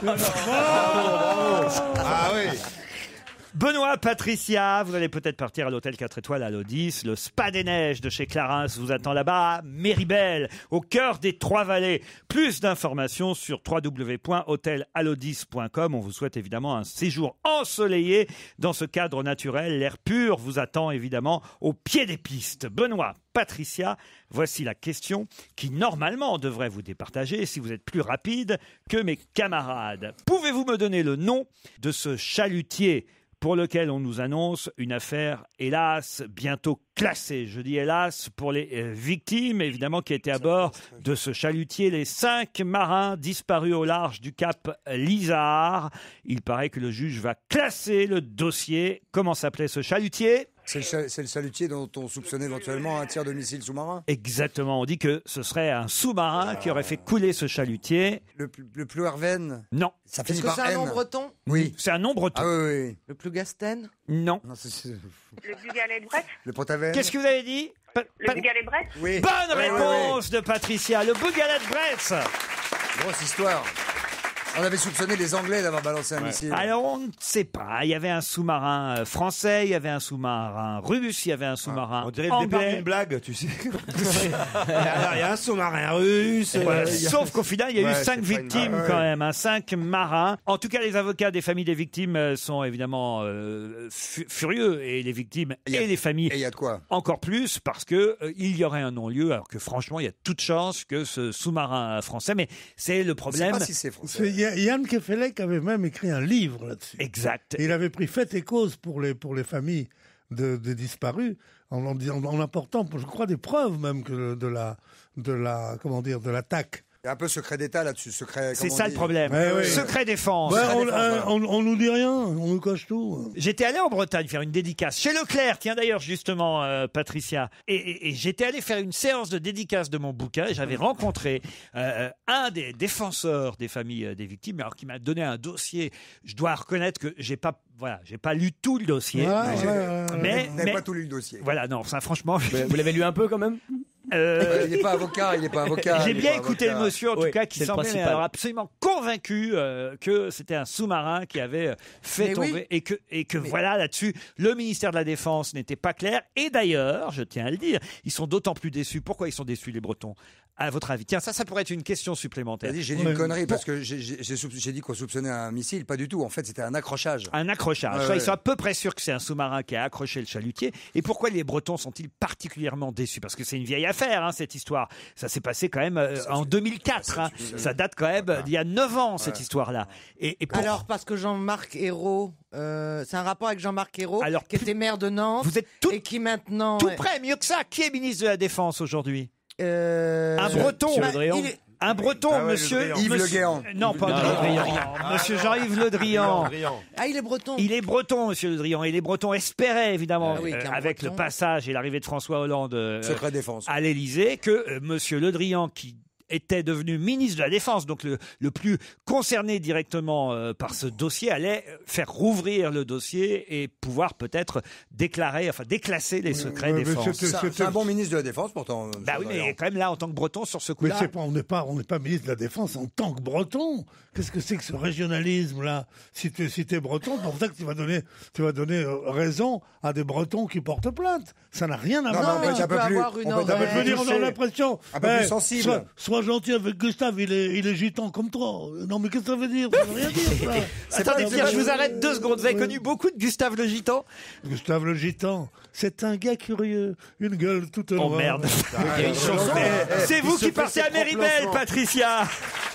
Ah oui. Benoît, Patricia, vous allez peut-être partir à l'hôtel 4 étoiles à l'Odis. Le Spa des Neiges de chez Clarins vous attend là-bas à Méribel, au cœur des Trois-Vallées. Plus d'informations sur www.hotelalodis.com. On vous souhaite évidemment un séjour ensoleillé dans ce cadre naturel. L'air pur vous attend évidemment au pied des pistes. Benoît, Patricia, voici la question qui normalement devrait vous départager si vous êtes plus rapide que mes camarades. Pouvez-vous me donner le nom de ce chalutier pour lequel on nous annonce une affaire, hélas, bientôt classée? Je dis hélas pour les victimes, évidemment, qui étaient à bord de ce chalutier, les 5 marins disparus au large du cap Lizard. Il paraît que le juge va classer le dossier. Comment s'appelait ce chalutier? C'est le chalutier dont on soupçonnait éventuellement un tir de missile sous-marin? Exactement, on dit que ce serait un sous-marin qui aurait fait couler ce chalutier. Le Plouerven? Non. Ça finit Est-ce que par c'est un N? nom breton? Oui. C'est un nom breton. Ah oui. Le Plougasten? Non. Non, c'est Le Bugalet de Brest. le Potaven? Qu'est-ce que vous avez dit? Le Bugalet de Brest. Oui. Bonne Oui, oui, réponse de Patricia, le Bugalet de Brest. Grosse histoire. On avait soupçonné les Anglais d'avoir balancé un missile. Alors on ne sait pas. Il y avait un sous-marin français, il y avait un sous-marin russe, il y avait un sous-marin On dirait le départ anglais. d'une blague, tu sais. Alors, il y a un sous-marin russe. Voilà. Sauf qu'au final, il y a eu Ouais, 5 c'est pas une victimes blague. quand même, 5 marins. En tout cas, les avocats des familles des victimes sont évidemment furieux, et les victimes et les familles Et il y a de quoi? encore plus, parce que il y aurait un non-lieu, alors que franchement, il y a toute chance que ce sous-marin français, mais c'est le Je sais problème. pas si c'est C'est français. Yann Kefelec avait même écrit un livre là-dessus. Exact. Et il avait pris fait et cause pour les familles de disparus, en apportant, je crois, des preuves même que de l'attaque. Il y a un peu secret d'État là-dessus. Secret. C'est comment ça on le dit problème. Ouais, ouais. Secret défense. Ouais, Secret défense, on nous dit rien, on nous cache tout. J'étais allé en Bretagne faire une dédicace chez Leclerc, tiens d'ailleurs justement Patricia, et j'étais allé faire une séance de dédicace de mon bouquin, et j'avais rencontré un des défenseurs des familles des victimes, alors qui m'a donné un dossier. Je dois reconnaître que j'ai pas lu tout le dossier, mais Vous n'avez pas tout lu le dossier. voilà, non, ça franchement. Vous l'avez lu un peu quand même? Il n'est pas avocat. J'ai il est bien pas écouté avocat. le monsieur, en Oui, tout cas, qui c'est le semblait principal. alors absolument convaincu que c'était un sous-marin qui avait fait Mais tomber, oui. et que voilà, là-dessus, le ministère de la Défense n'était pas clair. Et d'ailleurs, je tiens à le dire, ils sont d'autant plus déçus. Pourquoi ils sont déçus, les Bretons, à votre avis? Tiens, ça pourrait être une question supplémentaire. J'ai dit une connerie parce que j'ai dit qu'on soupçonnait un missile. Pas du tout. En fait, c'était un accrochage. Un accrochage. Ouais, Ça, ouais. ils sont à peu près sûrs que c'est un sous-marin qui a accroché le chalutier. Et pourquoi les Bretons sont-ils particulièrement déçus? Parce que c'est une vieille affaire, hein, cette histoire. Ça s'est passé quand même en 2004. Hein. Ça date quand même d'il y a 9 ans, cette histoire-là. Et Alors, parce que Jean-Marc Ayrault, c'est un rapport avec Jean-Marc Ayrault, Alors, qui était maire de Nantes, vous êtes tout et qui maintenant... tout près, mieux que ça. Qui est ministre de la Défense aujourd'hui? Un Un Breton. Monsieur Le Drian. Un Breton, Ah ouais, monsieur Le Drian. Yves Le monsieur- Guéant. Non, pas Non, Le Le Drian. Drian. Monsieur Jean-Yves Le Drian. Ah, il est breton. Il est breton, monsieur Le Drian. Et les Bretons espéraient, évidemment, Ah oui, qu'un avec Breton. le passage et l'arrivée de François Hollande Secret défense. à l'Élysée, que monsieur Le Drian, qui était devenu ministre de la Défense, donc le plus concerné directement par ce dossier, allait faire rouvrir le dossier et pouvoir peut-être déclasser les secrets défense. C'est un bon ministre de la Défense, pourtant. Bah oui, mais quand même là, en tant que Breton, sur ce Mais coup-là... on n'est pas ministre de la Défense en tant que Breton. Qu'est-ce que c'est que ce régionalisme-là? Si t'es Breton, c'est pour ça que tu vas donner raison à des Bretons qui portent plainte. Ça n'a rien à voir. mais tu peux avoir une oreille. On a l'impression... Un peu plus sensible. Sois gentil avec Gustave, il est gitan comme toi. Non, mais qu'est-ce que ça veut dire? Ça veut rien dire, ça. Attendez, Pierre, je vous arrête 2 secondes. Vous avez connu beaucoup de Gustave le Gitan? Gustave le Gitan, c'est un gars curieux, une gueule toute noire. Oh merde. C'est vous qui partez à Méribel, Patricia.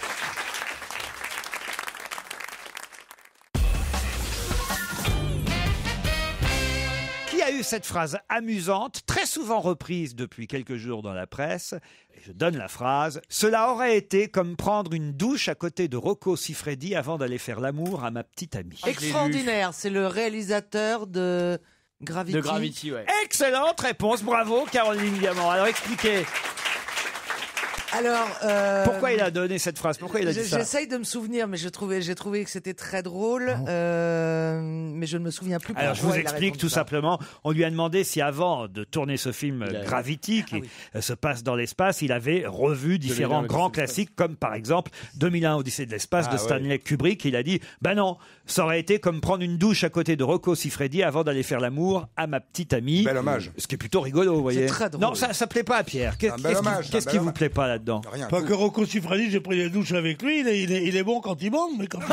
Qui a eu cette phrase amusante, très souvent reprise depuis quelques jours dans la presse? Et je donne la phrase. Cela aurait été comme prendre une douche à côté de Rocco Siffredi avant d'aller faire l'amour à ma petite amie. Extraordinaire, c'est le réalisateur de Gravity. De Gravity, ouais. Excellente réponse, bravo Caroline Diamant. Alors expliquez. Alors, pourquoi il a donné cette phrase? Pourquoi il a dit ça? J'essaye de me souvenir, mais j'ai trouvé que c'était très drôle, mais je ne me souviens plus. Alors je vous explique tout simplement. On lui a demandé si avant de tourner ce film Gravity, qui se passe dans l'espace, il avait revu différents grands classiques, comme par exemple 2001 Odyssée de l'espace de Stanley Kubrick. Il a dit, bah non, ça aurait été comme prendre une douche à côté de Rocco Siffredi avant d'aller faire l'amour à ma petite amie. Bel hommage. Ce qui est plutôt rigolo, vous voyez. C'est très drôle. Non, ça plaît pas à Pierre. Qu'est-ce qui vous plaît pas là-dedans? Rien. Pas que Rocco Siffredi, j'ai pris des douches avec lui, il est bon quand il bande, mais quand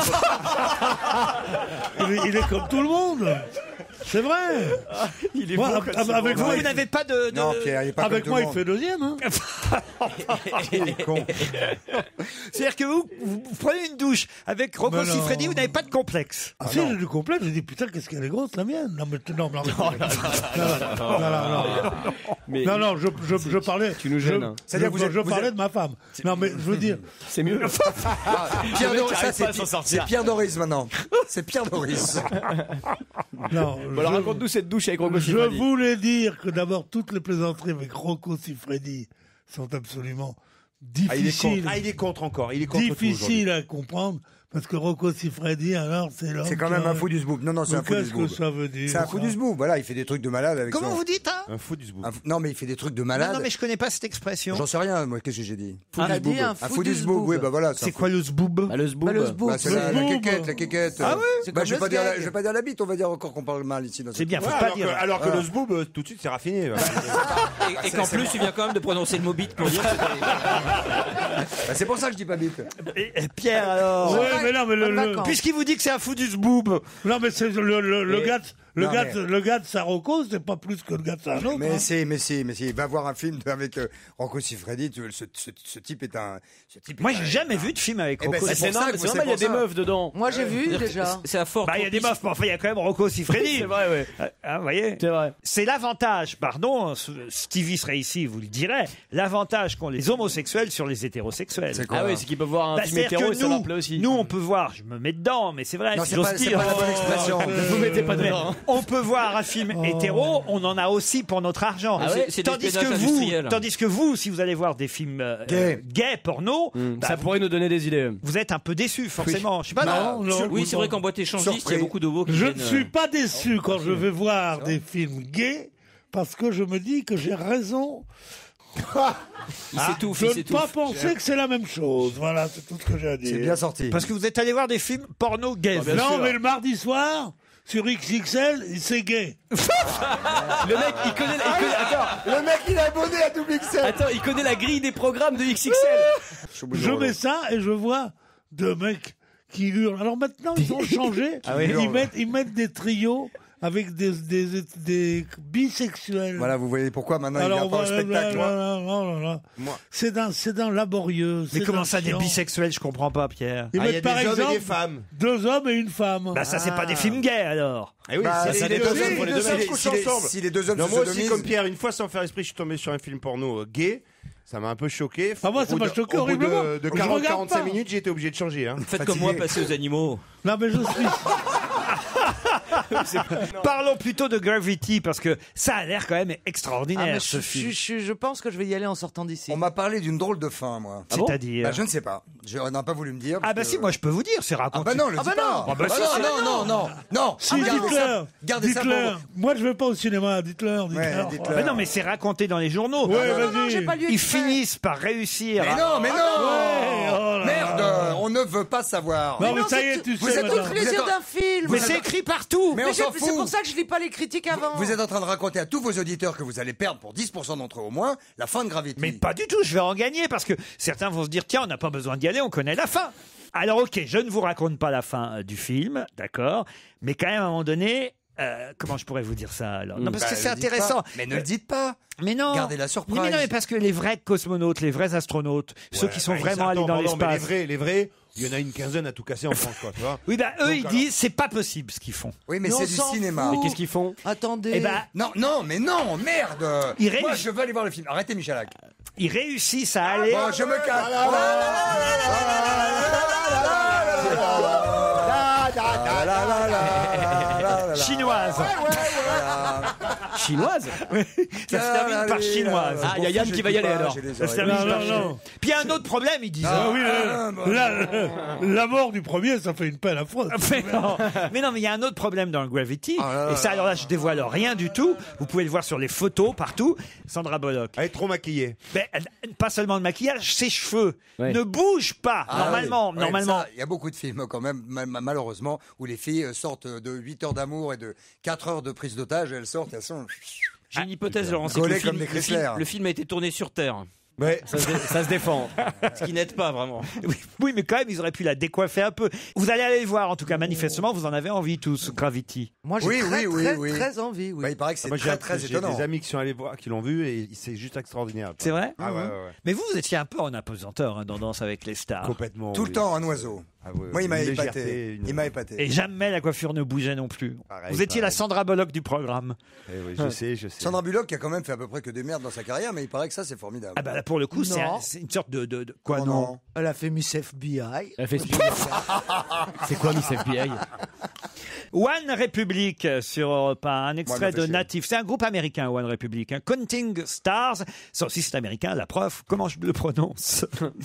il est comme tout le monde. C'est vrai. Il est Moi, bon avec moi, Vous n'avez pas de... Non, Pierre, il est pas avec comme moi, tout il fait deuxième. Hein. Il est con. C'est-à-dire que vous prenez une douche avec Rocco Mais non. Siffredi, vous n'avez pas de complexe. Ah si, j'ai du complexe, j'ai dit putain, qu'est-ce qu'elle est grosse la mienne. Non, mais non, je parlais. Tu nous gênes. Je parlais de ma femme. Non, mais je veux dire. C'est mieux. Pierre Doris, ça, pas à s'en sortir. c'est Pierre Doris maintenant. C'est Pierre Doris. Non, Bon, alors raconte-nous cette douche avec Rocco je Siffredi. voulais dire que d'abord, toutes les plaisanteries avec Rocco Siffredi sont absolument difficiles. il est contre encore. Il est contre Difficile à comprendre. Parce que Rocco Siffredi, alors, c'est l'homme. C'est quand même un fou du zboob. Non, c'est un fou du Qu'est-ce que zboob. ça veut dire? C'est un fou du zboob. Voilà, il fait des trucs de malade avec Comment son... vous dites, hein? Un fou du zboob. Non, mais il fait des trucs de malade. Non, mais je connais pas cette expression. J'en sais rien, moi, qu'est-ce que j'ai dit? On a dit un fou du zboob, oui, bah voilà. C'est quoi le zboob? Le zboob. Le zboob. Bah, c'est la quéquette. Ah ouais? Bah, je vais pas dire la bite, on va dire encore qu'on parle mal ici. C'est bien, faut Ouais, pas dire. alors que le zboob, tout de suite, c'est raffiné. Et qu'en plus, tu viens quand même de prononcer le mot bite pour dire que c'était... Bah, c'est pour ça que je dis pas bite. Et Pierre, alors? Ouais, mais non, mais Puisqu'il vous dit que c'est un fou du zboob. non, mais c'est le gars de Saroko, c'est pas plus que le gars de Saroko. Mais si, va voir un film avec Rocco Siffredi, ce type est un... Moi, j'ai jamais vu de film avec Eh ben, Rocco. C'est normal, il y a des meufs dedans. Moi, j'ai vu déjà. C'est à fort. Bah, il y a des meufs, mais enfin, il y a quand même Rocco Siffredi. C'est vrai, ouais. Vous voyez? C'est vrai. C'est l'avantage, pardon, Stevie serait ici, vous le direz, l'avantage qu'ont les homosexuels sur les hétérosexuels. C'est quoi? Ah oui, c'est qu'ils peuvent voir un Bah, film c'est-à-dire hétéro que et ça leur plaît aussi. nous, on peut voir, je me mets dedans, mais c'est vrai, Non, si c'est j'ose pas dire. la bonne expression. Ne vous mettez pas dedans. On peut voir un film hétéro, on en a aussi pour notre argent. Ah ouais, c'est de l'espionnage industriel. Tandis que vous, si vous allez voir des films gays, porno, bah, Ça pourrait nous donner des idées. vous êtes un peu déçu, forcément. Je sais pas. Non, non. Oui, c'est vrai qu'en boîte échangiste, il y a beaucoup de veaux qui Je viennent, ne suis pas déçu quand je vais voir des films gays, parce que je me dis que j'ai raison. Il s'étouffe, Je il ne s'étouffe. pas penser que c'est la même chose. Voilà, c'est tout ce que j'ai à dire. C'est bien sorti. Parce que vous êtes allé voir des films porno gays. bien Non, sûr. mais le mardi soir, sur XXL, c'est gay. Le mec, il connaît Le mec, il est abonné à Double XL. Attends, il connaît la grille des programmes de XXL. Je mets ça et je vois deux mecs qui hurlent. Alors maintenant, ils ont changé. Ils mettent des trios avec des bisexuels. Voilà, vous voyez pourquoi maintenant il Alors, vient pas au spectacle. Moi. C'est d'un laborieux. Mais c'est comment d'un ça, des chiant. bisexuels? Je comprends pas, Pierre. Ils Ah, il y a mettent par des hommes et exemple des femmes. 2 hommes et une femme. Bah, ça, c'est pas des films gays, alors. Eh oui, Bah, c'est si les les deux deux hommes hommes pour les ne deux savent mecs coucher couchent ensemble. ensemble. Si les deux hommes Non, se moi aussi, sodomisent- comme Pierre, une fois sans faire esprit, je suis tombé sur un film porno gay. Ça m'a un peu choqué. Ah, moi, ça Au bout m'a choqué au bout horriblement. de Je regarde 40-45 pas. minutes, j'ai été obligé de changer. Hein. Faites comme moi, passez aux animaux. Non, mais je suis. Parlons plutôt de Gravity, parce que ça a l'air quand même extraordinaire, mais ce film. je pense que je vais y aller en sortant d'ici. On m'a parlé d'une drôle de fin, moi. C'est-à-dire Je ne sais pas. On n'a pas voulu me dire. Ah bah si, moi je peux vous dire, c'est raconté. Ah bah non, le dis pas. Ah bah si, c'est- non. Si, Gardez ça- Gardez ça dites-leur. pour... Moi, je vais pas au cinéma, dites-leur. dites-leur. Bah non, mais c'est raconté dans les journaux. Ouais, vas-y. Ils finissent par réussir. Mais non, mais non Ouais, oh là Merde, là. on ne veut pas savoir. Non, mais ça y est, tu Vous sais, êtes tout le madame. plaisir d'un film. Mais c'est écrit partout. Mais on s'en C'est fout. pour ça que je lis pas les critiques avant. Vous êtes en train de raconter à tous vos auditeurs que vous allez perdre pour 10% d'entre eux au moins la fin de Gravity. Mais pas du tout, je vais en gagner parce que certains vont se dire tiens, on n'a pas besoin d'y aller, on connaît la fin. Alors ok, je ne vous raconte pas la fin du film, d'accord, mais quand même à un moment donné, comment je pourrais vous dire ça alors Non, parce que c'est le dites intéressant. pas. Mais ne le dites pas. Mais non. Gardez la surprise. Mais non, mais parce que les vrais cosmonautes, les vrais astronautes, ceux qui sont vraiment allés dans l'espace. Les vrais, il y en a une quinzaine à tout casser en France, quoi, tu vois. Oui, bah eux, Donc, ils disent c'est pas possible ce qu'ils font. Oui, mais Mais c'est on du s'en cinéma. fout. Et qu'est-ce qu'ils font? Attendez. Eh ben, Non, mais non, merde. Moi, je veux aller voir le film. Arrêtez, Michalak. ils réussissent à aller. Bon, je me casse. Chinoise. Chinoise? Ça se termine par chinoise. Ah, il y a Yann qui va y aller alors. Ça se termine Non, par non, chinoise. non. Puis il y a un autre problème, ils disent. Ah oui, la mort du premier, ça fait une peine affreuse. Mais non, mais il y a un autre problème dans le Gravity. Et ça, alors là, je dévoile rien du tout. Vous pouvez le voir sur les photos partout. Sandra Bullock. Elle est trop maquillée. Mais, pas seulement de maquillage, ses cheveux Ouais. ne bougent pas. Normalement. Il y a beaucoup de films quand même, malheureusement, où les filles sortent de 8 heures d'amour et de 4 heures de prise d'otage, elles sortent, elles sont... J'ai une hypothèse, Laurent, c'est que Collé le film, comme des Chrysler. le film a été tourné sur Terre. Ouais. Ça se défend. Ce qui n'aide pas vraiment. Oui, mais quand même, ils auraient pu la décoiffer un peu. Vous allez aller le voir, en tout cas, manifestement, vous en avez envie tous, Gravity. Moi, j'ai très envie. Oui. Bah, il paraît que c'est Moi, très j'ai étonnant. des amis qui sont allés voir, qui l'ont vu et c'est juste extraordinaire. C'est vrai Ah ouais. Mais vous étiez un peu en apesanteur dans Danse avec les stars. Complètement. Tout le temps, un oiseau. Ah ouais, Moi, il m'a une épaté. légèreté, Il m'a épaté. Et jamais la coiffure ne bougeait non plus. Pareil, vous étiez la pareil. Sandra Bullock du programme. Eh oui, je sais. Sandra Bullock qui a quand même fait à peu près que des merdes dans sa carrière, mais il paraît que ça, c'est formidable. Ah bah là, pour le coup, c'est Non. c'est une sorte de quoi Comment non Elle a fait Miss FBI. Elle fait C'est quoi Miss FBI? One Republic sur Europe 1, un extrait Moi, elle de m'a fait Natif. C'est un groupe américain, One Republic. Hein. Counting Stars. Ça aussi, c'est américain, la preuve. Comment je le prononce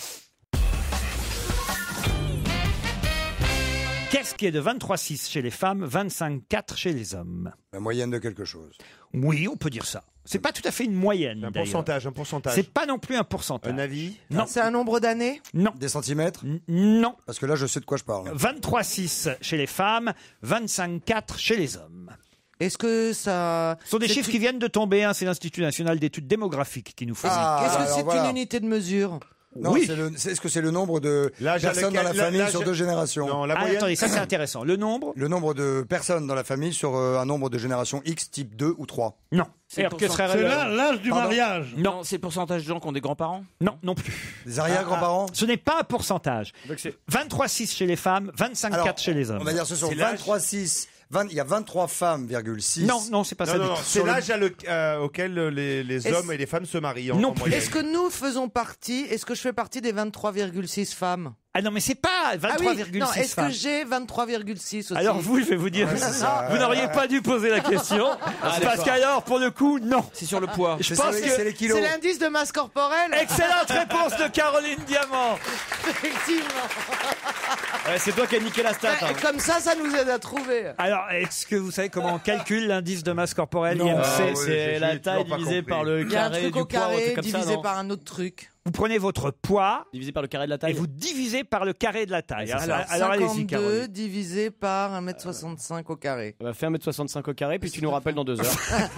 Qu'est-ce qui est de 23,6 chez les femmes, 25,4 chez les hommes? La moyenne de quelque chose. Oui, on peut dire ça. C'est pas tout à fait une moyenne. Un d'ailleurs. pourcentage. C'est pas non plus un pourcentage. Un avis? Non. C'est un nombre d'années? Non. Des centimètres? Non. Parce que là, je sais de quoi je parle. 23,6 chez les femmes, 25,4 chez les hommes. Est-ce que ça... Ce sont des c'est chiffres qui viennent de tomber. Hein. C'est l'Institut national d'études démographiques qui nous fait ça. Est-ce que alors c'est voilà. une unité de mesure? Non, Oui. est-ce que c'est le nombre de L'âge à personnes dans la lequel- famille l'âge- sur 2 générations? Non, la Ah, moyenne. attendez, ça c'est intéressant. Le nombre? Le nombre de personnes dans la famille sur un nombre de générations X type 2 ou 3. Non. C'est Alors, le que serait C'est relevant l'âge du Pardon mariage. Non, c'est le pourcentage de gens qui ont des grands-parents. Non, non plus. Des arrière-grands-parents? Ce n'est pas un pourcentage. 23,6 chez les femmes, 25,4 Alors, chez les hommes. On va dire ce sont C'est l'âge. 23,6. Il y a 23 femmes,6. Non, non, c'est pas ça. du tout. C'est l'âge auquel les Est-ce- hommes et les femmes se marient. Non en plus. moyenne. Est-ce que nous faisons partie, est-ce que je fais partie des 23,6 femmes? Ah non, mais c'est pas 23,6 non, est-ce que femmes. j'ai 23,6 aussi? Alors vous, je vais vous dire, vous n'auriez pas dû poser la question, parce qu'alors, pour le coup, non. C'est sur le poids. Je C'est pense c'est que... les kilos. C'est l'indice de masse corporelle? Excellente réponse de Caroline Diamant. Effectivement. Ouais, c'est toi qui as niqué la stat. Et comme ça nous aide à trouver. Alors, est-ce que vous savez comment on calcule l'indice de masse corporelle, Non. IMC? Ah, ouais, C'est j'ai la toujours taille pas divisée compris. par le Il y a un carré truc du au poids, un carré truc comme ça, divisé non par un autre truc. Vous prenez votre poids Divisé par le carré de la et taille. vous divisez par le carré de la taille. Alors, allez-y, 52 Caroline. divisé par 1m65 au carré. On va faire 1m65 au carré, puis tu nous rappelles dans 2 heures.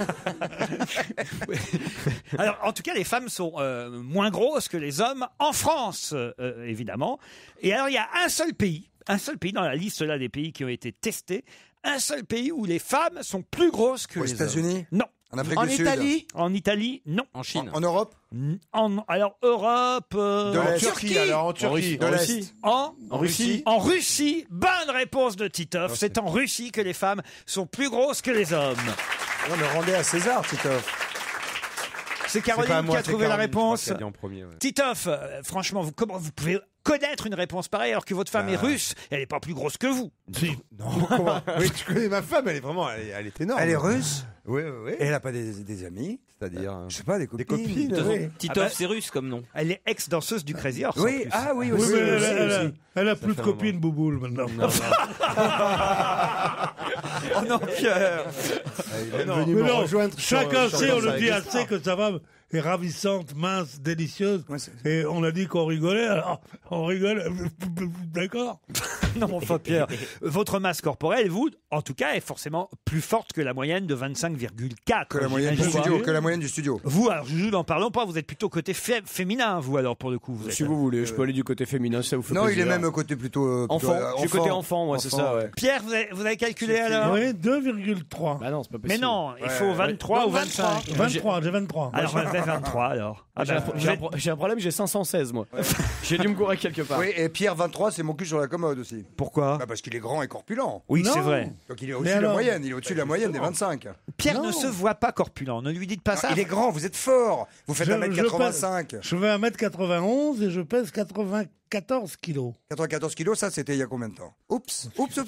Alors, en tout cas, les femmes sont moins grosses que les hommes en France, évidemment. Et alors, il y a un seul pays dans la liste là des pays qui ont été testés, un seul pays où les femmes sont plus grosses que Aux les hommes. États-Unis? Non. En Afrique En du Sud? Italie? En Italie, non. En Chine. En Europe? Alors, Europe... De En l'Est. Turquie, alors en Turquie. De l'Est. En Russie. En Russie, bonne réponse de Titoff. C'est en Russie que les femmes sont plus grosses que les hommes. On le rendait à César, Titoff. C'est C'est pas Caroline moi, qui a c'est trouvé la Caroline, je crois, réponse. qui a dit en premier, ouais. Titoff, franchement, comment vous pouvez connaître une réponse pareille alors que votre femme est russe, elle n'est pas plus grosse que vous. Si. Non, comment oui, tu connais ma femme, elle est vraiment, elle est énorme. Elle est russe. Oui. Et elle n'a pas des amis. C'est-à-dire, je sais pas, des copines. des copines. De toute façon, Oui. Titoff, c'est russe comme nom. Elle est ex-danseuse du Crazy Horse. en Oui, plus. ah oui, Oui, aussi. mais aussi. elle a Ça plus de fait un copines, Bouboule, maintenant. Oh non, Pierre. Il est Non, venu mais me non, rejoindre chacun sur sait, on le Danse dit avec les assez, stars. que sa femme est ravissante, mince, délicieuse. Ouais, c'est- Et on a dit qu'on rigolait, alors on rigole. D'accord. Non, enfin, Pierre, votre masse corporelle, vous, en tout cas, est forcément plus forte que la moyenne de 25,4. Que la moyenne du j'imagine. studio. Que la moyenne du studio. Vous, alors, Juju, n'en parlons pas, vous êtes plutôt côté féminin, vous, alors, pour le coup. Vous êtes... Si vous voulez, je peux aller du côté féminin, si ça vous fait Non, il plaisir. est même côté plutôt. Enfant, je suis côté enfant, moi, c'est ça, ouais. Pierre, vous avez calculé alors Oui, 2,3. Bah non, c'est pas possible. Mais non, il faut 23 Non, ou 25. 23, j'ai 23. Alors, vous avez 23, alors. Ah, bah, j'ai un problème, j'ai 516, moi. J'ai dû me gourer quelque part. Oui, et Pierre 23, c'est mon cul sur la commode aussi. Pourquoi Bah parce qu'il est grand et corpulent. Oui, Non. c'est vrai. Donc il est au-dessus de la moyenne. Il est au-dessus de la moyenne des 25. Pierre Non. ne se voit pas corpulent. Ne lui dites pas ça. Il est grand, vous êtes fort. Vous faites Je- 1m85. Je fais 1m91 et je pèse 94 kilos. 94 kilos, ça c'était il y a combien de temps? Oups.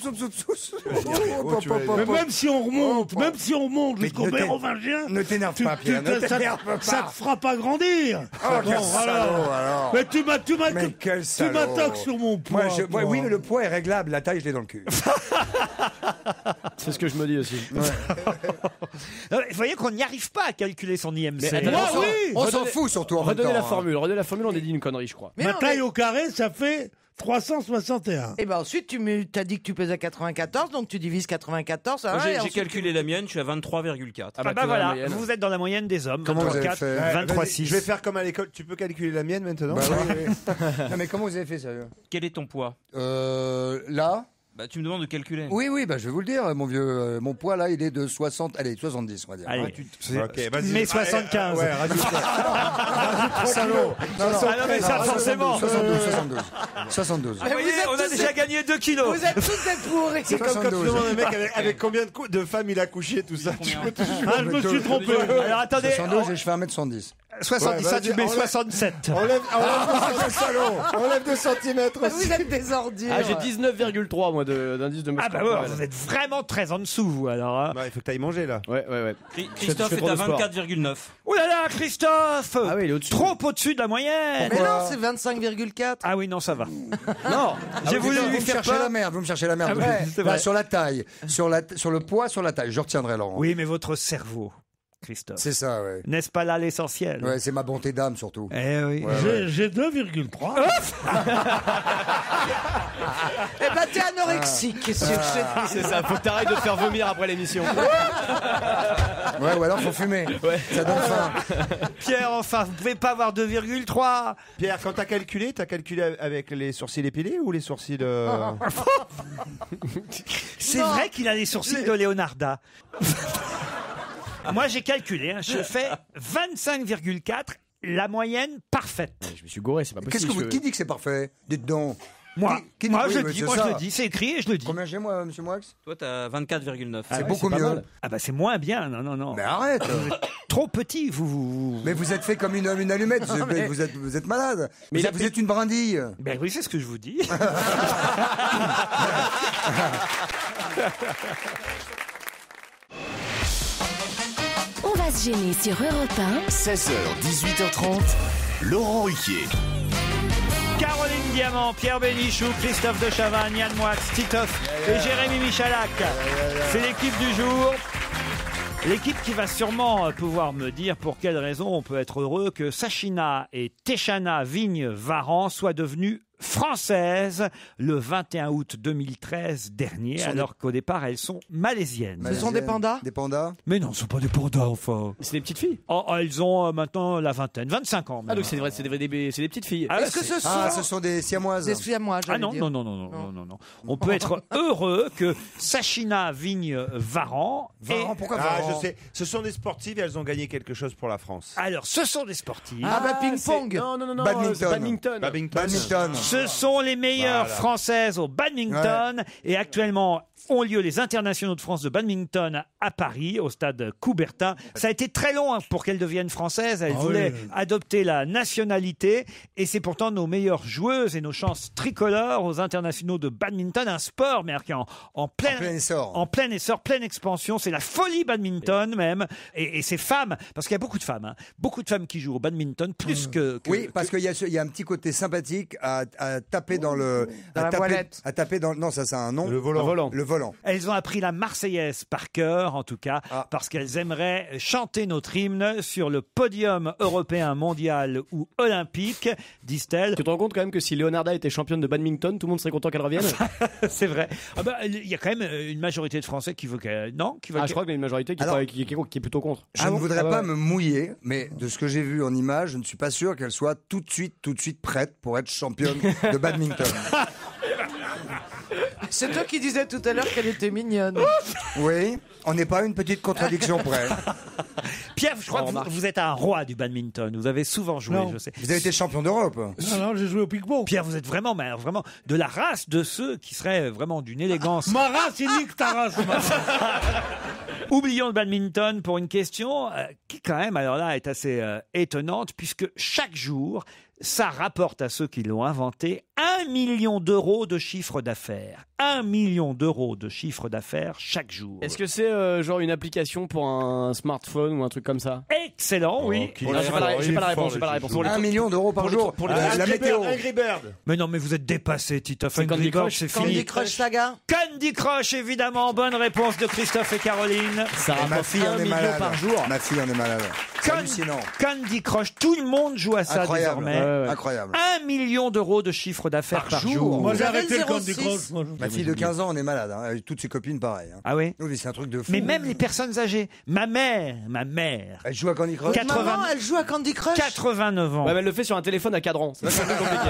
Mais même si on remonte, Oh, même si on monte Mais jusqu'au ne t'é- mérovingien, Ne t'énerve pas, Pierre. Ne ça t'énerve pas. te fera pas grandir. Oh, quel salaud, alors. Mais tu Mais quel salaud. m'attaques sur mon poids. Moi, oui, mais le poids est réglable. La taille, je l'ai dans le cul. C'est ce que je me dis aussi. Vous voyez qu'on n'y arrive pas à calculer son IMC. Mais attends, Moi, on s'en- oui. On s'en fout surtout en même Redonnez temps, la hein. formule, on a dit une connerie, je crois. Mais Ma non, taille mais- au carré, ça fait 361. Et ben ensuite, tu as dit que tu pesais 94, donc tu divises 94. Moi, et J'ai ensuite, calculé la mienne, je suis à 23,4. Ah bah voilà, vous êtes dans la moyenne des hommes. Comment vous avez 24, fait 23,6. Je vais faire comme à l'école. Tu peux calculer la mienne maintenant? Bah oui, oui. Non, mais comment vous avez fait, sérieux? Quel est ton poids? Là? Bah, tu me demandes de calculer. Oui, bah, je vais vous le dire, mon vieux. Mon poids, là, il est de 60. Allez, 70, on va dire. Allez, Ok, vas-y. mais 75. Ouais, rajoute. Salaud. Non, non, Ah non, mais ça, forcément. 72. Vous voyez, on a déjà gagné 2 kilos. Vous êtes tous des pourris. C'est comme quand tu 72. demandes un mec avec combien de femmes il a couché, tout ça. Tu peux toujours- Ah, je me suis trompé. Alors attendez, 72 et je fais 1m70. 70, Ouais, ça tu vas-y, mets enlève. 67. Enlève 2 salaud. Enlève 2 centimètres Vous aussi. êtes des ordures. Ah, j'ai 19,3 moi d'indice de masse Ah bah ouais, corporelle. vous êtes vraiment très en dessous, vous, alors. hein. Bah, il faut que t'ailles manger là. Ouais. Christophe Je fais est à trop de sport. 24,9. Oh là là, Christophe Ah oui, il est au-dessus. Trop au-dessus de la moyenne. Mais non, c'est 25,4. Ah oui, non, ça va. Non, J'ai voulu Vous lui me faire cherchez peur. la merde, vous me cherchez la merde. Ah ouais, c'est Là, vrai. sur la taille, sur le poids, sur la taille. Je retiendrai, Laurent. Oui, mais votre cerveau, Christophe. C'est ça, ouais. N'est-ce pas là l'essentiel? Ouais, c'est ma bonté d'âme surtout. Eh oui. J'ai 2,3. Eh ben, t'es anorexique, qu'est-ce que je te dis? c'est ça, faut que t'arrêtes de te faire vomir après l'émission. Ouais, ou alors faut fumer. Ça donne faim. Pierre, enfin, vous pouvez pas avoir 2,3. Pierre, quand t'as calculé avec les sourcils épilés ou les sourcils C'est vrai qu'il a les sourcils de Leonarda. Moi, j'ai calculé, hein, je fais 25,4, la moyenne parfaite. Je me suis gouré, c'est pas Qu'est-ce possible. que vous, qui dit que c'est parfait? Dites donc. Moi, Qui- moi, oui, je oui, le dis, c'est moi ça. je le dis, c'est écrit et je le dis. Combien j'ai moi, monsieur Moix? Toi, t'as 24,9. C'est ouais, beaucoup c'est pas mieux. mal. Ah bah c'est moins bien, non. Mais arrête. Trop petit, vous. Mais vous êtes fait comme une allumette. Vous êtes malade. Mais vous êtes une brindille. Ben oui, c'est ce que je vous dis. On va se gêner sur Europe 1. 16h, 18h30, Laurent Ruquier. Caroline Diamant, Pierre Bénichou, Christophe de Chavannes, Yann Moix, Titoff et Jérémy Michalak. C'est l'équipe du jour. L'équipe qui va sûrement pouvoir me dire pour quelle raison on peut être heureux que Sachina et Techana Vigne-Varan soient devenues françaises le 21 août 2013 dernier, alors qu'au départ elles sont malaisiennes. Ce sont des pandas? Des pandas? Mais non, ce ne sont pas des pandas, enfin. C'est des petites filles. Oh, elles ont maintenant la vingtaine, 25 ans. Ah même. donc c'est des petites filles. Ah, Est-ce que ce sont Ce sont des siamoises. des siamois, Ah j'allais non, dire. non. On peut être heureux que Sachina Vigne-Varan Pourquoi Ah, Varan? je sais. Ce sont des sportives et elles ont gagné quelque chose pour la France. Alors, ce sont des sportifs. Ah bah ping-pong. Non, Badminton. c'est badminton. Babington. Badminton. Ce sont les meilleures Françaises au badminton. Et actuellement, ont lieu les internationaux de France de badminton à Paris, au stade Coubertin. Ça a été très long pour qu'elles deviennent françaises. Elles voulaient adopter la nationalité. Et c'est pourtant nos meilleures joueuses et nos chances tricolores aux internationaux de badminton. Un sport, mais qui est en plein essor. En plein essor, pleine expansion. C'est la folie badminton même. Et ces femmes, parce qu'il y a beaucoup de femmes, beaucoup de femmes qui jouent au badminton, plus que... Oui, parce qu'il y a un petit côté sympathique à taper dans le... à taper dans... Non, ça c'est un nom. Le volant. Le volant. Elles ont appris la Marseillaise par cœur, en tout cas, parce qu'elles aimeraient chanter notre hymne sur le podium européen, mondial ou olympique, disent-elles. Tu te rends compte quand même que si Leonarda était championne de badminton, tout le monde serait content qu'elle revienne? C'est vrai. Il y a quand même une majorité de Français qui veut qu'elle... Non qui veut je crois qu'il y a une majorité qui est plutôt contre. Je ne voudrais pas me mouiller, mais de ce que j'ai vu en image, je ne suis pas sûr qu'elle soit tout de suite prête pour être championne de badminton. C'est toi qui disais tout à l'heure qu'elle était mignonne. Oui, on n'est pas à une petite contradiction près. Pierre, je crois que vous êtes un roi du badminton. Vous avez souvent joué, je sais. Vous avez été champion d'Europe. Non, j'ai joué au pique-ball. Pierre, vous êtes vraiment de la race de ceux qui seraient vraiment d'une élégance. Ma race, il nique ta race. Oublions le badminton pour une question qui, quand même, alors là, est assez étonnante, puisque chaque jour, ça rapporte à ceux qui l'ont inventé 1 million d'euros de chiffre d'affaires. 1 million d'euros de chiffre d'affaires chaque jour. Est-ce que c'est genre une application pour un smartphone ou un truc comme ça? Excellent, oui. J'ai pas la réponse. 1 million d'euros par jour. Pour la météo. Angry Bird. Mais non, mais vous êtes dépassé, Titoff. C'est Candy Crush, c'est fini. Candy Crush Saga. Candy Crush, évidemment. Bonne réponse de Christophe et Caroline. Ça rapporte Ma fille 1 en est million malade. par jour. Ma fille en est malade. C'est hallucinant. Candy Crush, tout le monde joue à ça Incroyable. désormais. Incroyable. 1 million d'euros de chiffre d'affaires par jour. Moi, j'ai Vous avez arrêté le le Candy 06. Crush. Ma fille de 15 ans en est malade. Avec toutes ses copines, pareil. Ah oui? Oui, c'est un truc de fou. Mais même les personnes âgées. Ma mère. Elle joue à Candy Crush. 80. Maman, elle joue à Candy Crush. 89 ans. Ouais, mais elle le fait sur un téléphone à cadran. C'est un peu compliqué.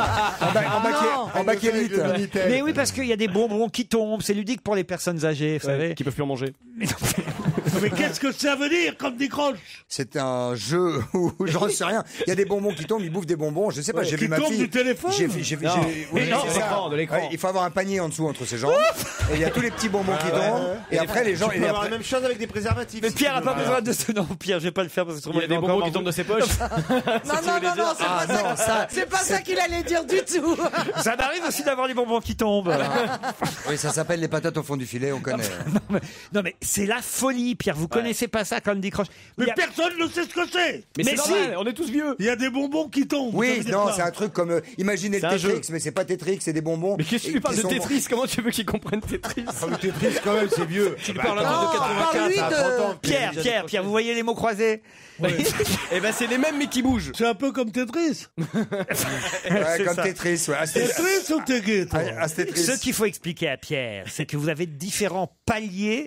En bakélite. Mais oui, parce qu'il y a des bonbons qui tombent. C'est ludique pour les personnes âgées, vous savez. Qui peuvent plus en manger. Mais qu'est-ce que ça veut dire, Candy Crush? C'est un jeu où j'en sais rien. Il y a des bonbons qui tombent, ils bouffent des bonbons. Je sais pas, j'ai vu ma Qui fille. tombe du téléphone? Oui, non, c'est ça. de l'écran. Ouais, il faut avoir un panier en dessous entre ses jambes. Et il y a tous les petits bonbons qui tombent. Et après, les gens. Tu peux avoir la même chose avec des préservatifs. Mais si Pierre tu a veux. pas besoin de ce. Non, Pierre, je vais pas le faire parce que Il y a des bonbons qui tombent de ses poches. Non, c'est pas ça. C'est pas ça qu'il allait dire du tout. Ça m'arrive aussi d'avoir les bonbons qui tombent. Oui, ça s'appelle les patates au fond du filet, on connaît. Non, mais c'est la folie, Pierre. Vous connaissez pas ça, Candy Crush? Mais personne ne sait ce que c'est. Mais c'est normal, on est tous vieux. Il y a des bonbons qui tombent. Oui, non, c'est un truc comme. Imaginez le C'est un jeu. Tetris, mais c'est pas Tetris, c'est des bonbons. Mais qu'est-ce que tu lui parles de Tetris? Comment tu veux qu'il comprenne Tetris? Le Tetris, quand même, c'est vieux. Tu lui parles un Non, truc de 84. parle-lui de- Pierre, vous voyez les mots croisés? Eh ben c'est les mêmes mais qui bougent. C'est un peu comme Tetris. Ouais, comme ça. Tetris, ouais. Tetris ou Tetris, toi? Tetris. Ce qu'il faut expliquer à Pierre, c'est que vous avez différents paliers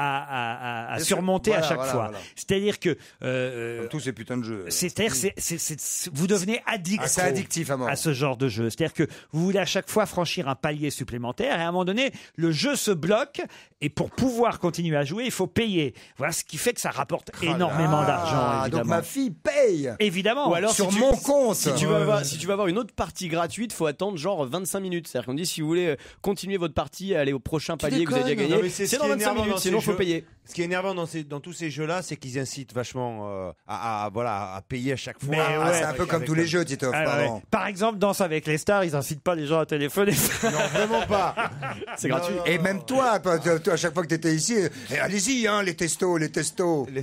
à surmonter à chaque fois. Voilà. C'est-à-dire que Comme tous ces putains de jeux. c'est-à-dire vous devenez addict C'est addictif à mort. à ce genre de jeu. C'est-à-dire que vous voulez à chaque fois franchir un palier supplémentaire et à un moment donné, le jeu se bloque et pour pouvoir continuer à jouer, il faut payer. Voilà ce qui fait que ça rapporte énormément d'argent, évidemment. Donc ma fille paye. Évidemment. Ou alors sur si tu- mon compte. Si tu vas avoir une autre partie gratuite, faut attendre genre 25 minutes. C'est-à-dire qu'on dit si vous voulez continuer votre partie, aller au prochain palier que vous avez déjà Non, gagné, mais c'est ce dans qui est 25 énervant minutes, dans sinon ces faut jeux. payer. Ce qui est énervant dans tous ces jeux-là, c'est qu'ils incitent vachement à payer à chaque fois. Mais ouais. C'est un peu comme tous les jeux, Titoff, Ah, pardon. ouais. Par exemple, Danse avec les stars, ils incitent pas les gens à téléphoner. Non, vraiment pas. C'est gratuit. Et même toi, à chaque fois que tu étais ici, allez-y, hein, les testos. Les testos, Les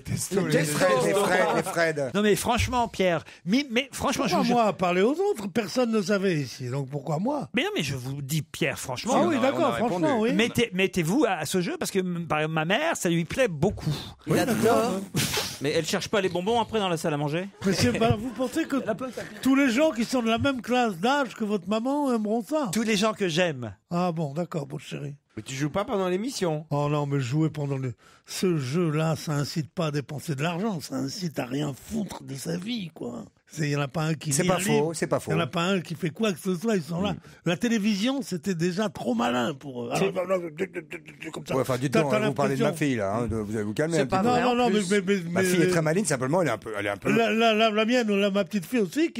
Fred. Non mais franchement, Pierre, mais franchement, Pourquoi je vous... moi, parler aux autres, personne ne savait ici. Donc pourquoi moi? Mais non, mais je vous dis, Pierre, franchement, Ah oui, d'accord, franchement, oui. mettez-vous à ce jeu parce que par exemple, ma mère, ça lui plaît beaucoup. Il adore. Mais elle cherche pas les bonbons après dans la salle à manger? Mais vous pensez que tous les gens qui sont de la même classe d'âge que votre maman aimeront ça? Tous les gens que j'aime. Ah bon, d'accord, mon chéri. Mais tu joues pas pendant l'émission. Oh non, mais jouer pendant ce jeu-là, ça incite pas à dépenser de l'argent, ça incite à rien foutre de sa vie, quoi. Il y en a pas un qui C'est lit pas un faux, livre. c'est pas faux. Il y en a pas un qui fait quoi que ce soit, ils sont là. La télévision, c'était déjà trop malin pour eux. Alors, comme ça. Ouais, enfin, dites-moi, vous parlez de ma fille, là. Hein, vous allez vous calmer. C'est un pas petit peu. vrai. Non, non, en mais, plus. mais Ma fille est très maligne, simplement, elle est un peu. la mienne, ou ma petite fille aussi, qui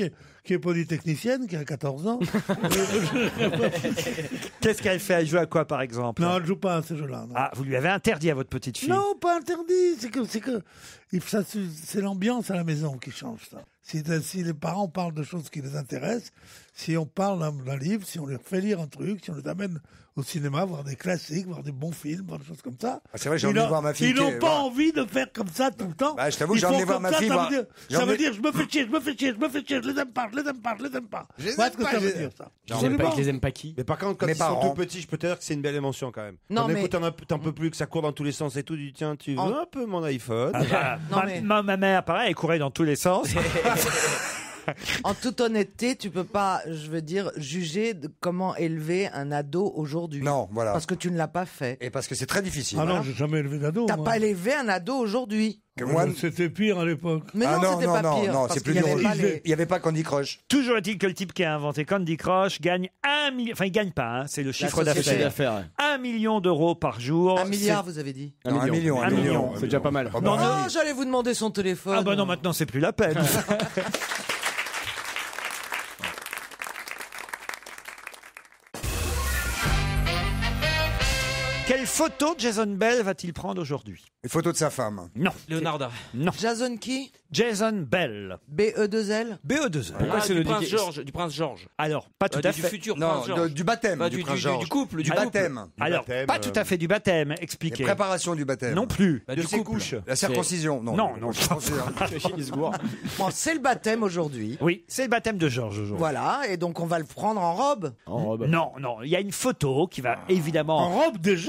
qui est polytechnicienne, qui a 14 ans. Qu'est-ce qu'elle fait? Elle joue à quoi, par exemple? Non, elle ne joue pas à ces jeux-là. non. Ah, vous lui avez interdit à votre petite fille? Non, pas interdit. C'est l'ambiance à la maison qui change ça. Si les parents parlent de choses qui les intéressent, si on parle d'un livre, si on leur fait lire un truc, si on les amène au cinéma, voir des classiques, voir des bons films, voir des choses comme ça. Ah, c'est vrai, j'ai envie de voir ma fille. Ils n'ont pas envie de faire comme ça tout le temps. Bah, je t'avoue que j'ai envie de voir ma fille. Ça veut dire, je me fais chier, je les aime pas. Voilà ce que ça veut dire, ça. Je les aime pas qui? Mais par contre, quand ils sont tout petits, je peux te dire que c'est une belle émotion quand même. Non, Quand mais- écoute un peu plus, que ça court dans tous les sens et tout, tu dis tiens, tu veux un peu mon iPhone? Ma mère, pareil, elle courait dans tous les sens. En toute honnêteté, tu peux pas, je veux dire, juger de comment élever un ado aujourd'hui. Non, voilà. Parce que tu ne l'as pas fait. Et parce que c'est très difficile. Ah non, j'ai jamais élevé d'ado. T'as moi. pas élevé un ado aujourd'hui. C'était pire à l'époque. Mais non, c'était pas pire. Non, parce c'est plus qu'il y avait dur. pas les- Il n'y avait pas Candy Crush. Toujours est-il que le type qui a inventé Candy Crush gagne 1 million, enfin il gagne pas, hein, c'est le chiffre société. d'affaires. 1 million d'euros par jour. 1 milliard, C'est- vous avez dit. Non, 1 million. Un million. C'est déjà pas mal. Oh, Non, bah, Oh, j'allais vous demander son téléphone. Ah bah non, maintenant c'est plus la peine. Quelle photo Jason Bell va-t-il prendre aujourd'hui? Une photo de sa femme. Non. Leonardo. Non. Jason qui? Jason Bell. BE2L? BE2. Pourquoi c'est le du prince George. Alors, pas tout à Du fait. futur Non, prince George. du baptême. Pas du du prince George. couple. Du baptême. Alors, baptême, pas tout à fait du baptême, expliqué. La préparation du baptême. Non plus. De ses couches. La circoncision. Non. Bon, c'est le baptême aujourd'hui. Oui, c'est le baptême de George aujourd'hui. Voilà, et donc on va le prendre en robe. Non, il y a une photo qui va évidemment... En robe déjà?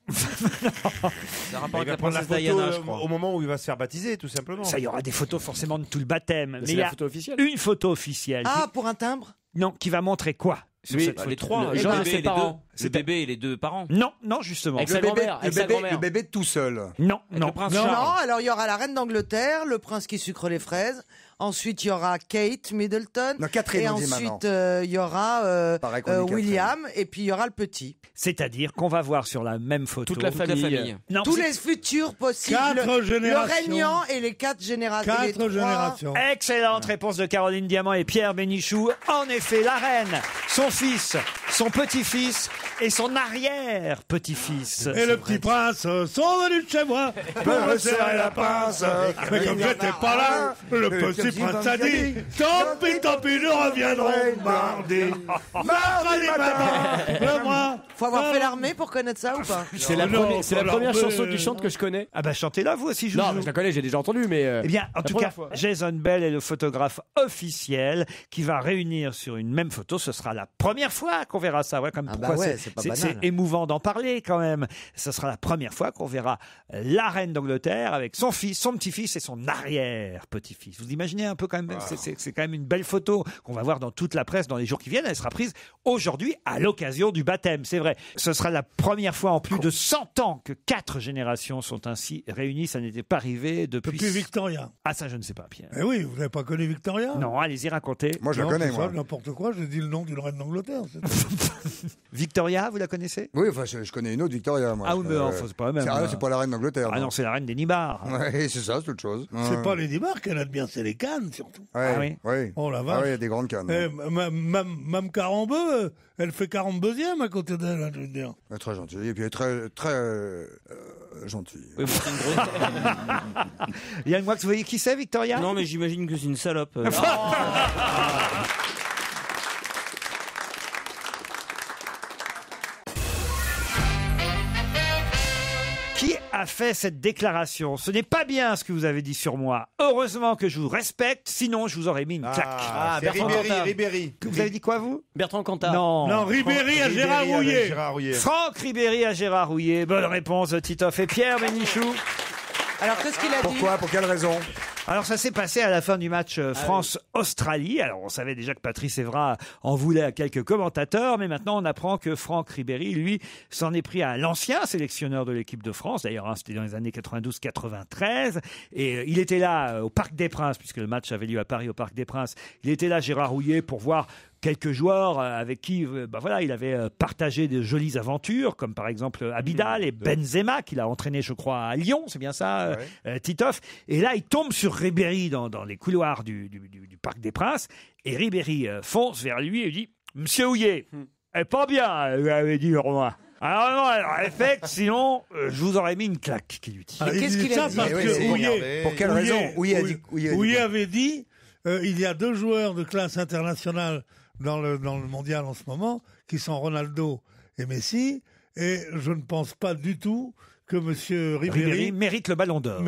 Ça a rapport Il avec va la prendre la princesse photo Diana, je crois. au moment où il va se faire baptiser, tout simplement. Ça, il y aura des photos forcément de tout le baptême. Mais C'est il y la a photo officielle. une photo officielle. Ah, pour un timbre? Non, qui va montrer quoi sur Lui, cette Bah, photo les trois, Le le genre de bébé ses et les deux. parents. Le bébé et les deux parents. Non, justement. Avec sa grand-mère. Avec sa grand-mère. Le bébé tout seul. Non. Le prince Non, Charles. alors il y aura la reine d'Angleterre, le prince qui sucre les fraises. Ensuite, il y aura Kate Middleton. Non, Catherine, et on dit maintenant. ensuite, il y aura Pareil qu'on dit William. Et puis, il y aura le petit. C'est-à-dire qu'on va voir sur la même photo... Toute la Toute la famille. famille. Non, Tous c'est- les futurs possibles. 4 Le générations. régnant et les 4 générations. et les 4 trois- générations. Excellente réponse de Caroline Diamant et Pierre Bénichou. En effet, la reine, son fils, son petit-fils et son arrière-petit-fils. Et le petit prince sont venus de chez moi pour me serrer la pince. Mais comme j'étais pas là, le petit prince a dit tant pis, nous reviendrons mardi. Mardi matin, le mois. Faut avoir fait l'armée pour connaître ça ou pas? C'est la Non, première, c'est la faut première l'armée. chanson qu'il chante que je connais. Ah bah chantez-la vous aussi, Joujou. Non, mais je la connais, j'ai déjà entendu, mais. Eh bien, en la tout première cas, fois. Jason Bell est le photographe officiel qui va réunir sur une même photo. Ce sera la première fois qu'on verra ça. Ouais, comme Ah bah pourquoi ouais, c'est pas banal. c'est émouvant d'en parler quand même. Ce sera la première fois qu'on verra la reine d'Angleterre avec son fils, son petit-fils et son arrière-petit-fils. Vous imaginez un peu quand même, c'est quand même une belle photo qu'on va voir dans toute la presse dans les jours qui viennent. Elle sera prise aujourd'hui à l'occasion du baptême. C'est vrai. Ce sera la première fois en plus de 100 ans que 4 générations sont ainsi réunies. Ça n'était pas arrivé depuis... Depuis Victoria. Ah ça je ne sais pas, Pierre. Eh oui, vous n'avez pas connu Victoria? Non, allez-y, racontez. Moi, je la Non, connais, c'est moi. ça, n'importe quoi, j'ai dit le nom d'une reine d'Angleterre. c'est tout. Victoria, vous la connaissez? Oui, enfin, je connais une autre Victoria, moi. Ah oui, mais enfin, c'est pas la même, hein. C'est pas la reine d'Angleterre. Ah non, c'est la reine des Nibards. Ouais, c'est ça, c'est autre chose. C'est pas Lady Mark qu'elle a de bien, c'est les cannes surtout. Ouais, Ah oui. ouais. Oh la Ah vache. oui, il y a des grandes cannes. Eh, Mme Carambeu, elle fait 42e à côté d'elle, hein, je veux dire. Elle est très gentille, et puis elle est très, très gentille. Oui, bon, c'est une grosse- Yann Moix, vous voyez qui c'est, Victoria? Non, mais j'imagine que c'est une salope. Qui a fait cette déclaration? Ce n'est pas bien ce que vous avez dit sur moi. Heureusement que je vous respecte, sinon je vous aurais mis une claque. Ah, c'est Bertrand Ribéry, Cantat. Ribéry. Vous avez dit quoi, vous? Bertrand Cantat. Non. Non, Ribéry à Gérard Ribéry avec Rouillet. Gérard Rouillet. Franck Ribéry à Gérard Rouillet. Bonne réponse de Titoff et Pierre Bénichou. Alors, qu'est-ce qu'il a dit? Pourquoi? Pour quelle raison? Alors ça s'est passé à la fin du match France-Australie. Alors on savait déjà que Patrice Evra en voulait à quelques commentateurs, mais maintenant on apprend que Franck Ribéry, lui, s'en est pris à l'ancien sélectionneur de l'équipe de France. D'ailleurs, hein, c'était dans les années 92-93. Et il était là au Parc des Princes, puisque le match avait lieu à Paris au Parc des Princes. Il était là, Gérard Rouillet, pour voir quelques joueurs avec qui il avait partagé de jolies aventures, comme par exemple Abidal et Benzema, qu'il a entraîné, je crois, à Lyon, c'est bien ça, Titoff. Et là, il tombe sur Ribéry dans les couloirs du Parc des Princes, et Ribéry fonce vers lui et lui dit « Monsieur Houillet, pas bien, lui avait dit le roi. Alors non, effect, sinon, je vous aurais mis une claque, qu'il lui dit. » Qu'est-ce qu'il a dit? Parce que Houillet, pour quelle raison? Houillet avait dit il y a 2 joueurs de classe internationale dans le mondial en ce moment, qui sont Ronaldo et Messi, et je ne pense pas du tout que M. Ribéry mérite le ballon d'or.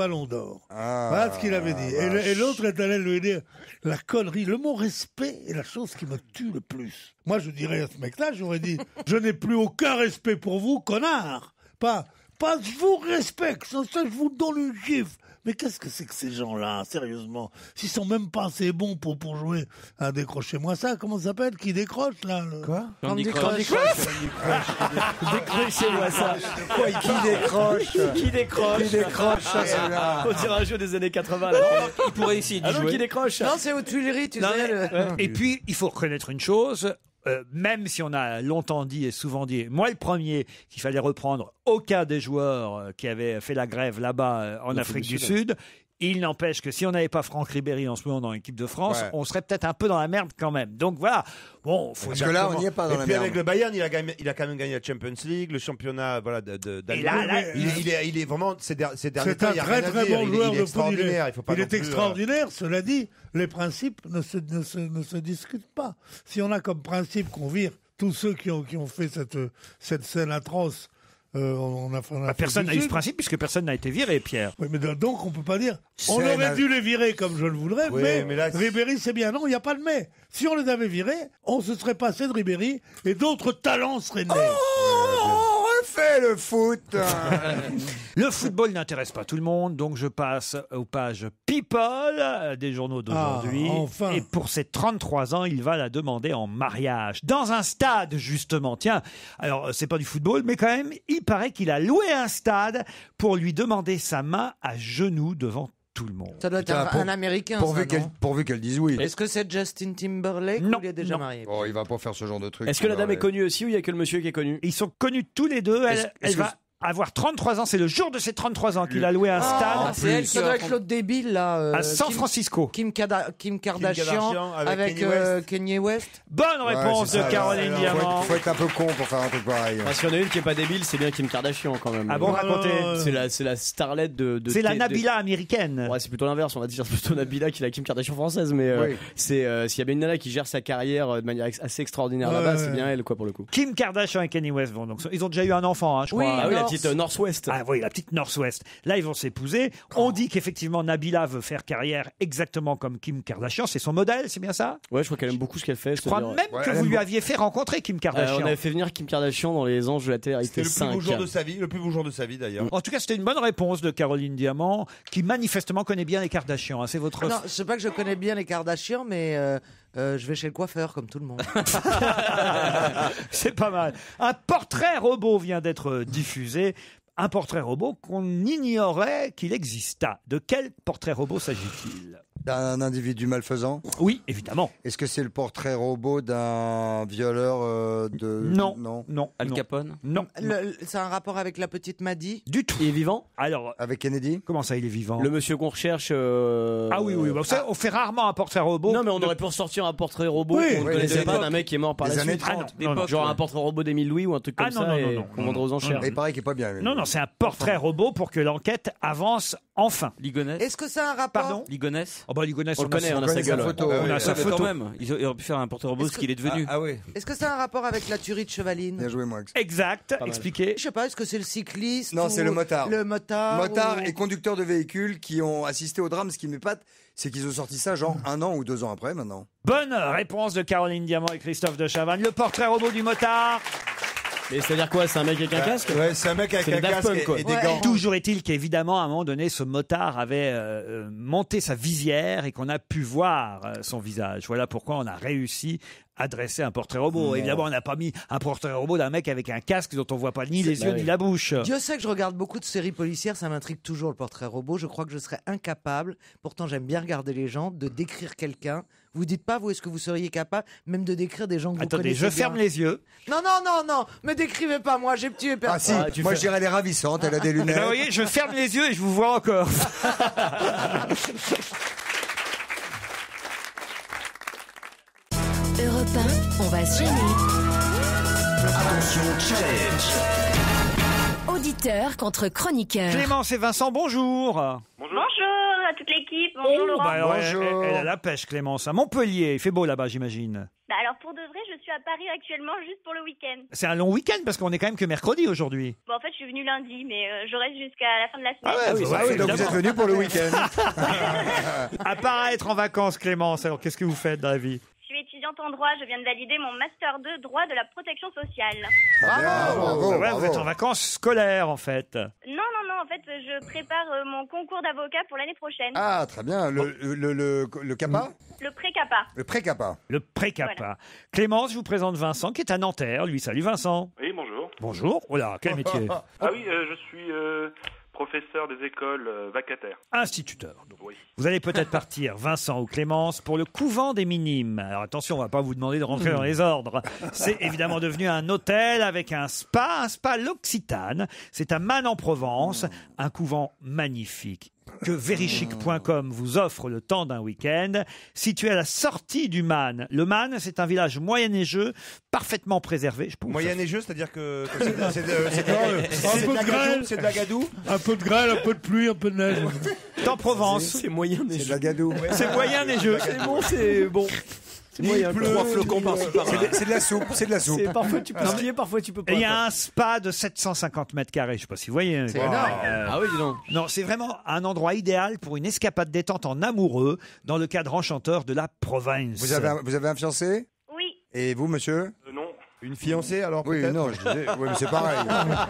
Voilà ce qu'il avait dit. Et l'autre est allé lui dire la connerie, le mot respect est la chose qui me tue le plus. Moi, je dirais à ce mec-là, j'aurais dit je n'ai plus aucun respect pour vous, connard. Pas je vous respecte, ça je vous donne une gifle. Mais qu'est-ce que c'est que ces gens-là, sérieusement? S'ils sont même pas assez bons pour jouer à décrochez-moi ça, comment ça s'appelle? Qui décroche, là? Quoi? Candy Crush. Décrochez-moi ça. Quoi, qui décroche ça, c'est là. On dirait un jeu des années 80. Là. Il pourrait essayer d'y Alors jouer. qui décroche? Non, c'est aux Tuileries, tu sais. Et puis, il faut reconnaître une chose. Même si on a longtemps dit et souvent dit, moi le premier, qu'il fallait reprendre aucun des joueurs qui avaient fait la grève là-bas en Afrique du Sud, il n'empêche que si on n'avait pas Franck Ribéry en ce moment dans l'équipe de France, on serait peut-être un peu dans la merde quand même. Donc voilà. Bon, faut parce que là, on n'y est pas dans la merde. Et puis avec le Bayern, il a quand même gagné la Champions League, le championnat, d'Allemagne. Il est vraiment ces derniers temps, C'est un très très bon joueur de foot. Il est extraordinaire. Cela dit, les principes ne se discutent pas. Si on a comme principe qu'on vire tous ceux qui ont fait cette scène atroce. Personne n'a eu ce principe puisque personne n'a été viré, Pierre. Oui, mais donc on peut pas dire on aurait dû les virer comme je le voudrais, mais là, Ribéry c'est bien. Non, il n'y a pas de mais. Si on les avait virés, on se serait passé de Ribéry et d'autres talents seraient nés. Refait le foot. Le football n'intéresse pas tout le monde, donc je passe aux pages People des journaux d'aujourd'hui. Enfin. Et pour ses 33 ans, il va la demander en mariage. Dans un stade, justement. Tiens, alors c'est pas du football, mais quand même, il paraît qu'il a loué un stade pour lui demander sa main à genoux devant tout le monde. Ça doit être un Américain, pourvu qu'elle dise oui. Est-ce que c'est Justin Timberlake ou il est déjà marié? Oh, il va pas faire ce genre de truc. Est-ce que la dame est connue aussi ou il y a que le monsieur qui est connu? Ils sont connus tous les deux. Elle va avoir 33 ans. C'est le jour de ses 33 ans qu'il a loué un stade. C'est elle qui doit être l'autre débile, là. À San Francisco. Kim Kardashian avec Kanye West. Bonne réponse de Caroline Diamant. Faut être un peu con pour faire un truc pareil. S'il y en a une qui est pas débile, c'est bien Kim Kardashian quand même. Ah bon, racontez. C'est la starlette de c'est la Nabila américaine. Ouais, c'est plutôt l'inverse. On va dire plutôt Nabila qui est la Kim Kardashian française. Mais s'il y a bien une nana qui gère sa carrière de manière assez extraordinaire là-bas, c'est bien elle, quoi, pour le coup. Kim Kardashian et Kanye West. Donc, ils ont déjà eu un enfant, je crois. Oui, la petite Northwest. Ah oui, la petite Northwest. Là, ils vont s'épouser. On dit qu'effectivement, Nabila veut faire carrière exactement comme Kim Kardashian. C'est son modèle, c'est bien ça? Ouais, je crois qu'elle aime beaucoup ce qu'elle fait. Je crois même que vous lui aviez fait rencontrer Kim Kardashian. On avait fait venir Kim Kardashian dans Les Anges de la Télé-Réalité 5. C'était le plus beau jour de sa vie d'ailleurs. En tout cas, c'était une bonne réponse de Caroline Diamant, qui manifestement connaît bien les Kardashian. C'est votre... Non, je sais pas que je connais bien les Kardashian, mais je vais chez le coiffeur comme tout le monde. C'est pas mal. Un portrait robot vient d'être diffusé. Un portrait robot qu'on ignorait qu'il exista. De quel portrait robot s'agit-il? D'un individu malfaisant? Oui, évidemment. Est-ce que c'est le portrait robot d'un violeur de... Non. Al Capone? Non. C'est un rapport avec la petite Maddy? Du tout. Il est vivant? Alors, avec Kennedy? Comment ça, il est vivant? Le monsieur qu'on recherche... Ah oui. Vous savez, on fait rarement un portrait robot. Non, mais on aurait pu ressortir un portrait robot qu'on ne connaissait pas d'un mec qui est mort par la suite. Genre un portrait robot d'Émile Louis ou un truc comme ça et qu'on vendrait aux enchères. Il paraît qu'il est pas bien. Non, c'est un portrait robot pour que l'enquête avance enfin. Ligonès? Est-ce que c'est un rapport? Pardon? Ligonès? Oh bah Ligonès, on le connaît, on a sa gueule. On a sa photo. Quand même, ils auraient pu faire un portrait robot, ce qu'il est devenu. Ah oui. Est-ce que c'est un rapport avec la tuerie de Chevaline? Bien joué, Max. Exact. Expliquez. Je sais pas, est-ce que c'est le cycliste? Non, c'est le motard. Le motard. Motard et conducteur de véhicules qui ont assisté au drame. Ce qui m'épate, c'est qu'ils ont sorti ça genre 1 an ou 2 ans après maintenant. Bonne réponse de Caroline Diamant et Christophe de Chavannes. Le portrait robot du motard. Mais c'est-à-dire quoi? C'est un mec avec un casque? Ouais, c'est un mec avec un casque et des gants. Toujours est-il qu'évidemment, à un moment donné, ce motard avait monté sa visière et qu'on a pu voir son visage. Voilà pourquoi on a réussi à dresser un portrait robot. Évidemment, on n'a pas mis un portrait robot d'un mec avec un casque dont on voit pas ni les yeux ni la bouche. Dieu sait que je regarde beaucoup de séries policières, ça m'intrigue toujours le portrait robot. Je crois que je serais incapable, pourtant j'aime bien regarder les gens, de décrire quelqu'un. Vous dites pas, vous, est-ce que vous seriez capable même de décrire des gens que vous Attendez, connaissez je bien ferme les yeux. Non, me décrivez pas, moi, j'ai tué personne. Ah si, moi je dirais elle est ravissante, elle a des Eh ben, lunettes. vous voyez, je ferme les yeux et je vous vois encore. Europe 1, on va se gêner. Attention, challenge. Auditeur contre chroniqueur. Clémence et Vincent, bonjour. Bonjour à toute l'équipe. Bonjour Laurent. Bah alors, Bonjour. elle a la pêche, Clémence. À Montpellier, il fait beau là-bas, j'imagine. Bah alors pour de vrai, je suis à Paris actuellement juste pour le week-end. C'est un long week-end parce qu'on est quand même que mercredi aujourd'hui. Bon, en fait, je suis venue lundi, mais je reste jusqu'à la fin de la semaine. Ah oui, donc vous êtes venu pour le week-end. À part être en vacances, Clémence, alors qu'est-ce que vous faites dans la vie? Je suis étudiante en droit, je viens de valider mon master 2 droit de la protection sociale. Bravo, Ah ouais, vous êtes en vacances scolaires en fait. Non, en fait, je prépare mon concours d'avocat pour l'année prochaine. Ah, très bien. Le CAPA Le pré-CAPA. Le pré-CAPA. Le pré-CAPA. Voilà. Clémence, je vous présente Vincent qui est à Nanterre. Lui, salut Vincent. Oui, bonjour. Bonjour. Oh là, quel métier. Ah oui, je suis professeur des écoles vacataires. Instituteur. Donc. Oui. Vous allez peut-être partir, Vincent ou Clémence, pour le couvent des Minimes. Alors attention, on va pas vous demander de rentrer dans les ordres. C'est évidemment devenu un hôtel avec un spa l'Occitane. C'est à Man en Provence, un couvent magnifique que verichic.com vous offre le temps d'un week-end, situé à la sortie du Man. Le Man, c'est un village moyenneigeux, parfaitement préservé. Moyenneigeux, c'est-à-dire que c'est de la gadoue. Un peu de grêle, un peu de pluie, un peu de neige. En Provence. C'est moyen neigeux. C'est de la gadoue. C'est moyen neigeux. C'est bon, c'est bon. C'est moyen. 3 flocons par-ci par-là. C'est de la soupe, c'est de la soupe. Parfois tu peux skier, parfois tu peux pas. Et il y a un spa de 750 mètres carrés. Je sais pas si vous voyez. C'est énorme. Ah oui, dis donc. Non, c'est vraiment un endroit idéal pour une escapade détente en amoureux dans le cadre enchanteur de la province. Vous avez un fiancé? Oui. Et vous, monsieur? Non. Une fiancée, alors Oui, peut-être. non, je disais. Oui, mais c'est pareil.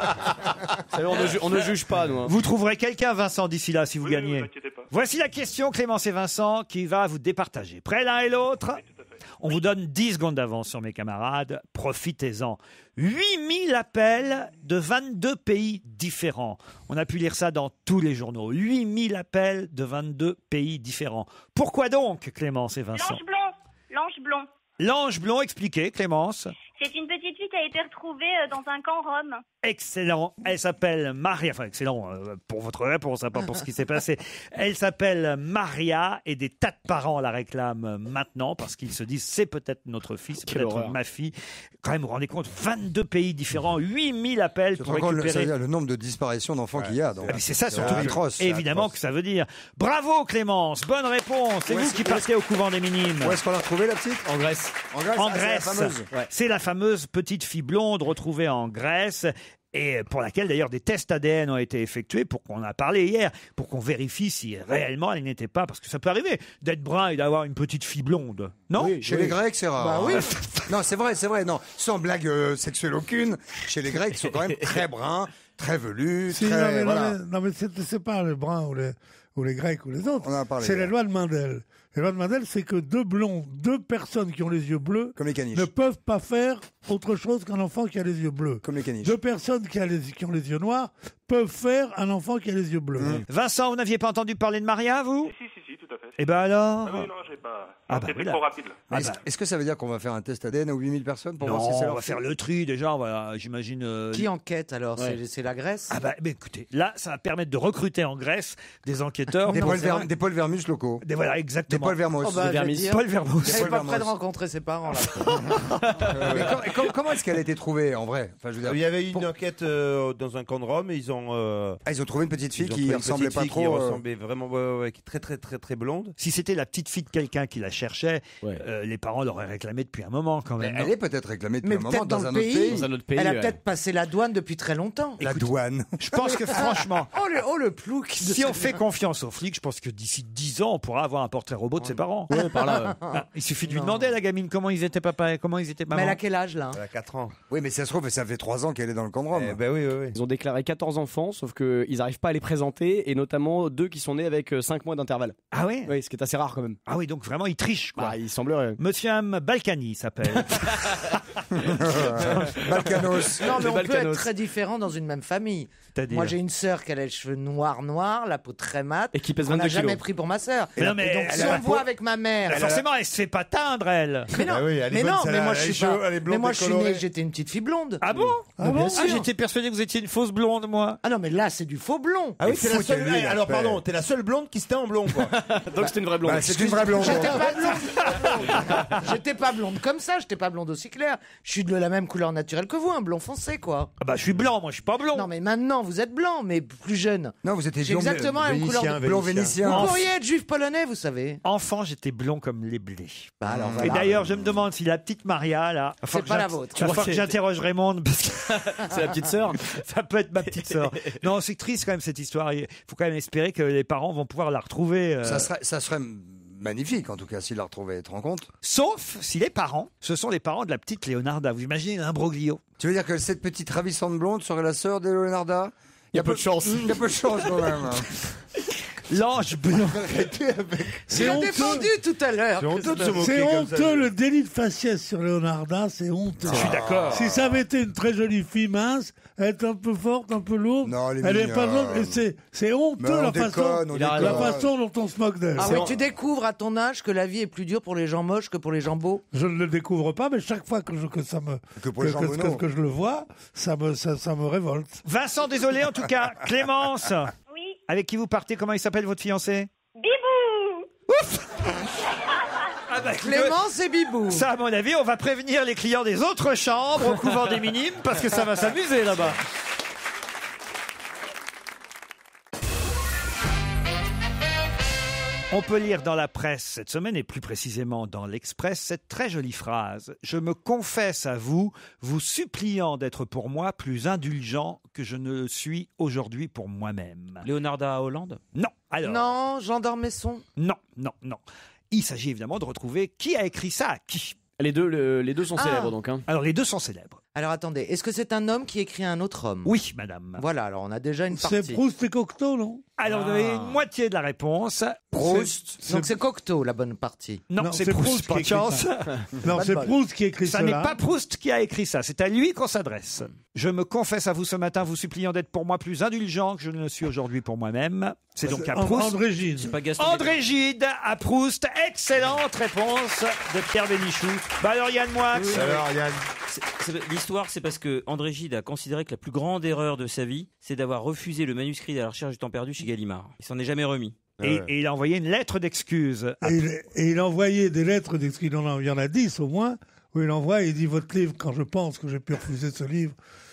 On ne juge pas, nous. Hein. Vous trouverez quelqu'un, Vincent, d'ici là, si vous Oui, gagnez. vous inquiétez pas. Voici la question, Clémence et Vincent, qui va vous départager. Prêts l'un et l'autre? On vous donne 10 secondes d'avance sur mes camarades. Profitez-en. 8000 appels de 22 pays différents. On a pu lire ça dans tous les journaux. 8000 appels de 22 pays différents. Pourquoi donc, Clémence et Vincent? L'ange blond. L'ange blond, expliquez, Clémence. C'est une petite fille qui a été retrouvée dans un camp rome. Excellent. Elle s'appelle Maria. Enfin, excellent pour votre réponse, pas pour ce qui s'est passé. Elle s'appelle Maria et des tas de parents la réclament maintenant parce qu'ils se disent c'est peut-être notre fils, Quelle peut-être horreur. ma fille. Quand même, vous vous rendez compte, 22 pays différents, 8000 appels pour récupérer. C'est-à-dire le nombre de disparitions d'enfants qu'il y a. Mais c'est ça surtout. atroce. Évidemment que ça veut dire. Bravo Clémence, bonne réponse. C'est vous qui partez au couvent des Minimes. Où est-ce qu'on l'a retrouvée, la petite? En Grèce. En Grèce. En Ah, c'est la Grèce. fameuse. C'est la fameuse petite fille blonde retrouvée en Grèce. Et pour laquelle d'ailleurs des tests ADN ont été effectués pour qu'on en a parlé hier, pour qu'on vérifie si réellement elle n'était pas, parce que ça peut arriver d'être brun et d'avoir une petite fille blonde, non? Oui, chez les Grecs, c'est rare. Bah oui. Non, c'est vrai, non. Sans blague sexuelle aucune, chez les Grecs, ils sont quand même très bruns, très velus, Si, très... non, mais c'est pas les Bruns ou les Grecs ou les autres. On en a parlé. C'est les lois de Mendel. Les lois de Mendel, c'est que deux personnes qui ont les yeux bleus Comme les caniches. ne peuvent pas faire autre chose qu'un enfant qui a les yeux bleus. Comme les caniches. Deux personnes qui ont les yeux noirs peuvent faire un enfant qui a les yeux bleus. Vincent, vous n'aviez pas entendu parler de Maria, vous? Si, tout à fait. Eh ben alors? Ah oui, non, j'ai pas. Ah bah C'était voilà. trop rapide. Là. Ah Est-ce bah. est-ce que ça veut dire qu'on va faire un test ADN à 8000 personnes pour Non, voir si c'est on leur va faire le tri déjà, voilà, j'imagine. Qui enquête alors? Ouais. C'est la Grèce? Ah bah, mais écoutez, là, ça va permettre de recruter en Grèce des enquêteurs. Des pour Paul, savoir- des Paul Vermus locaux. Voilà, Des exactement. Paul Vermos. Oh bah, Des je vais Vermis. dire, Paul Vermos. Elle est Paul pas Vermos. près de rencontrer ses parents là. Comment est-ce qu'elle a été trouvée en vrai? Enfin, je veux dire, Il y avait eu une enquête dans un camp de Rome et ils ont ils ont trouvé une petite fille ils ont qui trouvé une ressemblait petite pas fille trop. qui ressemblait vraiment qui est très très très très blonde. Si c'était la petite fille de quelqu'un qui la cherchait, Ouais. les parents l'auraient réclamé depuis un moment quand même. Elle non? est peut-être réclamée depuis Mais un moment peut-être dans dans un le autre pays. pays. Dans un autre pays. Elle a ouais. peut-être passé la douane depuis très longtemps. La douane. Je pense que franchement, Oh le plouc. si on fait confiance aux flics, je pense que d'ici 10 ans, on pourra avoir un portrait robot de ses parents. Ouais, par là. Ouais. Ah, il suffit de lui demander à la gamine comment ils étaient papa et comment ils étaient Mais maman. elle a quel âge là? Elle a 4 ans. Oui, mais ça se trouve, ça fait 3 ans qu'elle est dans le camp de Rome. Ben oui, oui, oui. Ils ont déclaré 14 enfants, sauf qu'ils n'arrivent pas à les présenter, et notamment 2 qui sont nés avec 5 mois d'intervalle. Ah oui. Oui, ce qui est assez rare quand même. Ah oui, donc vraiment ils triche, quoi. Il semblerait. Monsieur M. Balkany s'appelle. Balkanos. Non, mais on peut Balkanos. être très différents dans une même famille. C'est-à-dire Moi, j'ai une sœur qui a les cheveux noirs, la peau très mate. Et qui pèse On n'a 22 jamais kilos. pris pour ma sœur. Mais non, mais Et donc, elle si a on la me voit peau- avec ma mère. Forcément, elle se fait pas teindre, elle. Mais non, Ah oui, elle est mais bonne, non, celle-là. mais moi Elle je est suis pas. chaude, elle est blonde Mais moi et je suis colorée. née, j'étais une petite fille blonde. Ah bon bien sûr. J'étais persuadé que vous étiez une fausse blonde, moi. Ah non, mais là c'est du faux blond. Ah oui, t'es la Foutez-lui seule. la Alors paix. pardon, t'es la seule blonde qui se teint en blond, quoi. Donc c'était une vraie blonde. Bah, c'est une vraie blonde. J'étais pas blonde. J'étais pas blonde comme ça, j'étais pas blonde aussi claire. Je suis de la même couleur naturelle que vous, un blond foncé quoi. Ah bah, je suis blanc, moi, je suis pas blond. Non mais maintenant vous êtes blanc, mais plus jeune. Non, vous étiez J'ai blond, exactement la même couleur de blond vénitien. Vous pourriez être juif polonais, vous savez. Enfant, j'étais blond comme les blés. Bah alors, Et voilà. d'ailleurs, je me demande si la petite Maria, là, C'est pas la vôtre. Il va falloir que j'interroge Raymond, parce que C'est la petite sœur. ça peut être ma petite sœur. Non, c'est triste quand même cette histoire. Il faut quand même espérer que les parents vont pouvoir la retrouver. Ça serait magnifique, en tout cas, s'il la retrouvait. Tu te rends compte? Sauf si les parents, ce sont les parents de la petite Leonarda. Vous imaginez l'imbroglio? Tu veux dire que cette petite ravissante blonde serait la sœur de Leonarda? Il y a peu de chance. Il y a peu de chance, quand même. L'ange blanc. C'est défendu tout à l'heure. C'est honteux de se moquer C'est comme ça. honteux, le délit de faciès sur Leonarda, c'est honteux. Je suis d'accord. Si ça avait été une très jolie fille mince, elle est un peu forte, un peu lourde, Non, elle est elle est pas mignonne. lourde, et c'est Mais honteux on la déconne, on la déconne. façon dont on se moque d'elle. Ah oui, tu découvres à ton âge que la vie est plus dure pour les gens moches que pour les gens beaux. Je ne le découvre pas, mais chaque fois que pour les gens monos. que je le vois, ça me révolte. Vincent, désolé en tout cas. Clémence, Oui, avec qui vous partez? Comment il s'appelle votre fiancé? Bibou. Ah bah, Clémence et Bibou. ça, à mon avis, on va prévenir les clients des autres chambres au couvent des Minimes parce que ça va s'amuser là-bas. On peut lire dans la presse cette semaine, et plus précisément dans l'Express, cette très jolie phrase. « Je me confesse à vous, vous suppliant d'être pour moi plus indulgent que je ne le suis aujourd'hui pour moi-même. Leonarda Hollande » Non. Alors, Non, Jean d'Ormesson. non. Il s'agit évidemment de retrouver qui a écrit ça à qui. Les deux sont Ah. célèbres donc. Hein. Alors, les deux sont célèbres. Alors attendez, est-ce que c'est un homme qui écrit à un autre homme? Oui, madame. Voilà, alors on a déjà une C'est partie. Proust et Cocteau, non? Alors, vous avez une moitié de la réponse. Proust. Donc c'est Cocteau la bonne partie. Non, c'est Proust, qui pas de écrit chance. ça. Non, Pas de c'est bol. Proust qui écrit Ça cela. n'est pas Proust qui a écrit ça, c'est à lui qu'on s'adresse. Je me confesse à vous ce matin, vous suppliant d'être pour moi plus indulgent que je ne le suis aujourd'hui pour moi-même. C'est donc à Proust. André Gide. C'est pas Gaston. André Gide à Proust. Excellente réponse de Pierre Bénichou. Bah alors Yann Moix. Alors, Yann. L'histoire, c'est parce que André Gide a considéré que la plus grande erreur de sa vie, c'est d'avoir refusé le manuscrit de la recherche du temps perdu chez Gallimard. Il s'en est jamais remis. Et il a envoyé une lettre d'excuse. Et il a envoyé des lettres, il y en a 10 au moins, où il envoie, il dit votre livre, quand je pense que j'ai pu refuser ce livre,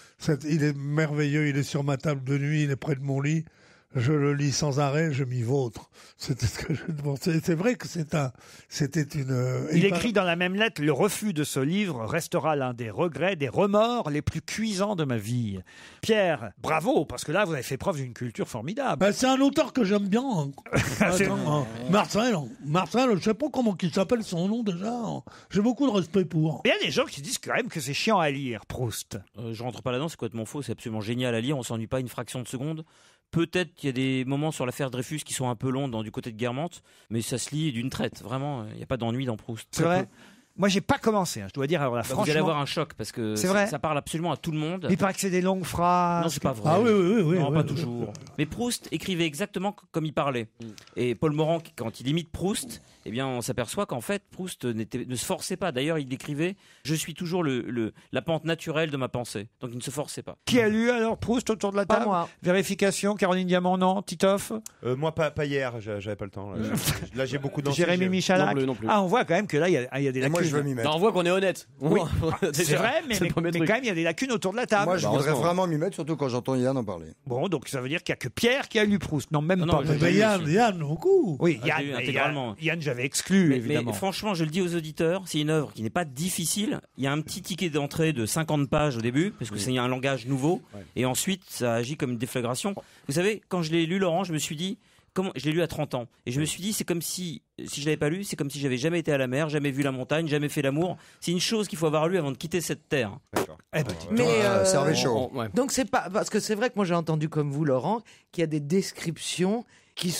il est merveilleux, il est sur ma table de nuit, il est près de mon lit, je le lis sans arrêt, je m'y vautre. C'était ce que je pensais. C'est vrai que c'était une... Il écrit dans la même lettre, le refus de ce livre restera l'un des regrets, des remords les plus cuisants de ma vie. Pierre, bravo, parce que là, vous avez fait preuve d'une culture formidable. Ben, c'est un auteur que j'aime bien. C'est- Marcel, je sais pas comment il s'appelle son nom déjà. J'ai beaucoup de respect pour. Il y a des gens qui disent quand même que c'est chiant à lire, Proust. Je rentre pas là-dedans, c'est complètement faux, c'est absolument génial à lire, on s'ennuie pas une fraction de seconde. Peut-être qu'il y a des moments sur l'affaire Dreyfus qui sont un peu longs du côté de Guermantes, mais ça se lit d'une traite. Vraiment, il n'y a pas d'ennui dans Proust. C'est vrai. Moi, j'ai pas commencé, je dois dire. Alors là, Bah, franchement, vous allez avoir un choc parce que C'est vrai. ça parle absolument à tout le monde. Il paraît que c'est des longues phrases. Non, c'est pas vrai. Ah oui. Non, oui, pas oui. toujours. Mais Proust écrivait exactement comme il parlait. Et Paul Morand, quand il imite Proust, eh bien, on s'aperçoit qu'en fait, Proust ne se forçait pas. D'ailleurs, il écrivait « Je suis toujours la pente naturelle de ma pensée ». Donc, il ne se forçait pas. Qui a lu alors Proust autour de la Pas table? moi. Vérification, Caroline Diamant, non. Titoff? Moi, pas hier, j'avais pas le temps. Là, j'ai beaucoup dansé. Jérémy Michalak? Non plus. Ah, on voit quand même que là, il y a des Et lacunes. moi, je veux m'y mettre. Non, on voit qu'on est honnête. Oui. C'est Déjà, vrai, mais c'est le premier truc. quand même, il y a des lacunes autour de la table. Moi, je voudrais heureusement. vraiment m'y mettre, surtout quand j'entends Yann en parler. Bon, donc ça veut dire qu'il n'y a que Pierre qui a lu Proust. Non, même Non, pas. non, Mais Yann, beaucoup. Oui, Ah, j'ai lu Yann, intégralement. Yann, j'avais exclu, Mais évidemment. franchement, je le dis aux auditeurs, c'est une œuvre qui n'est pas difficile. Il y a un petit ticket d'entrée de 50 pages au début, parce que c'est un langage nouveau. Et ensuite, ça agit comme une déflagration. Vous savez, quand je l'ai lu, Laurent, je me suis dit... je l'ai lu à 30 ans. Et je me suis dit, c'est comme si je l'avais pas lu, c'est comme si j'avais jamais été à la mer, jamais vu la montagne, jamais fait l'amour. C'est une chose qu'il faut avoir lu avant de quitter cette terre. Eh ben, Mais Servez chaud. donc c'est pas parce que c'est vrai que moi j'ai entendu comme vous Laurent qu'il y a des descriptions qui sont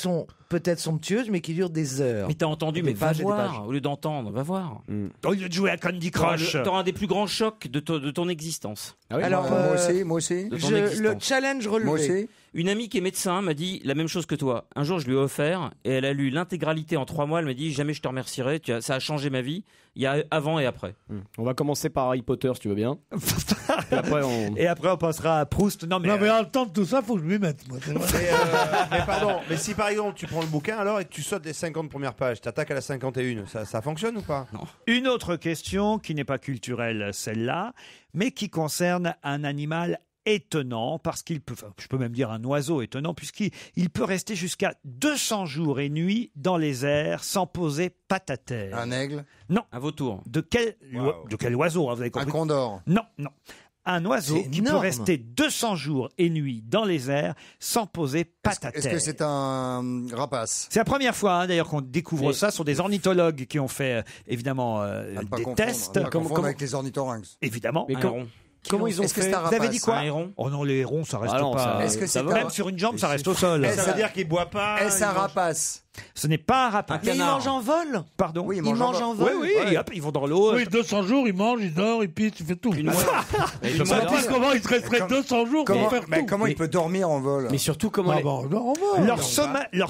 peut-être somptueuses, mais qui durent des heures. Mais t'as entendu, Des mais va pages et des pages. voir, au lieu d'entendre, va voir. Au lieu de jouer à Candy Crush. T'auras un des plus grands chocs de ton existence. Alors, moi aussi. De ton le existence. challenge relevé. Moi aussi. Une amie qui est médecin m'a dit la même chose que toi. Un jour, je lui ai offert et elle a lu l'intégralité en 3 mois. Elle m'a dit jamais je te remercierai. Ça a changé ma vie. Il y a avant et après. On va commencer par Harry Potter, si tu veux bien. Et après, on passera à Proust. Non, mais en temps de tout ça, faut que je m'y mette. Moi, c'est vrai. Mais pardon, mais si par exemple tu prends le bouquin alors et que tu sautes les 50 premières pages, t'attaques à la 51, ça fonctionne ou pas? Non. Une autre question qui n'est pas culturelle, celle-là, mais qui concerne un animal étonnant, parce qu'il peut, enfin, je peux même dire un oiseau étonnant, puisqu'il peut rester jusqu'à 200 jours et nuits dans les airs sans poser patte à terre. Un aigle? Non. Un vautour. De quel oiseau, hein, vous avez compris? Un condor? Non. Un oiseau C'est qui peut énorme. rester 200 jours et nuits dans les airs sans poser patte à terre. Est-ce que c'est un rapace? C'est la première fois, hein, d'ailleurs, qu'on découvre ça. Ce sont des ornithologues qui ont fait, évidemment, des tests. À confondre avec les ornithorynques. Évidemment. Mais comment ils ont Est-ce que fait? c'est un Vous avez rapace? dit quoi? Un héron. Oh non, les hérons, ça reste Ah non, pas. ça- Est-ce que c'est Même sur une jambe, ça reste au sol. Ça veut dire qu'il boit pas. Est-ce un rapace? Ce n'est pas un rapace. Mais ils mangent en vol. Pardon. Oui, Ils mangent en vol. Oui, et hop, ils vont dans l'eau. Oui, 200 jours, il mange, il dort, il pisse, il fait tout. Une mouette. Je ne sais pas comment il te resterait 200 jours pour faire tout. Comment il peut dormir en vol? Mais surtout, comment Ah bon, non, on va. Leur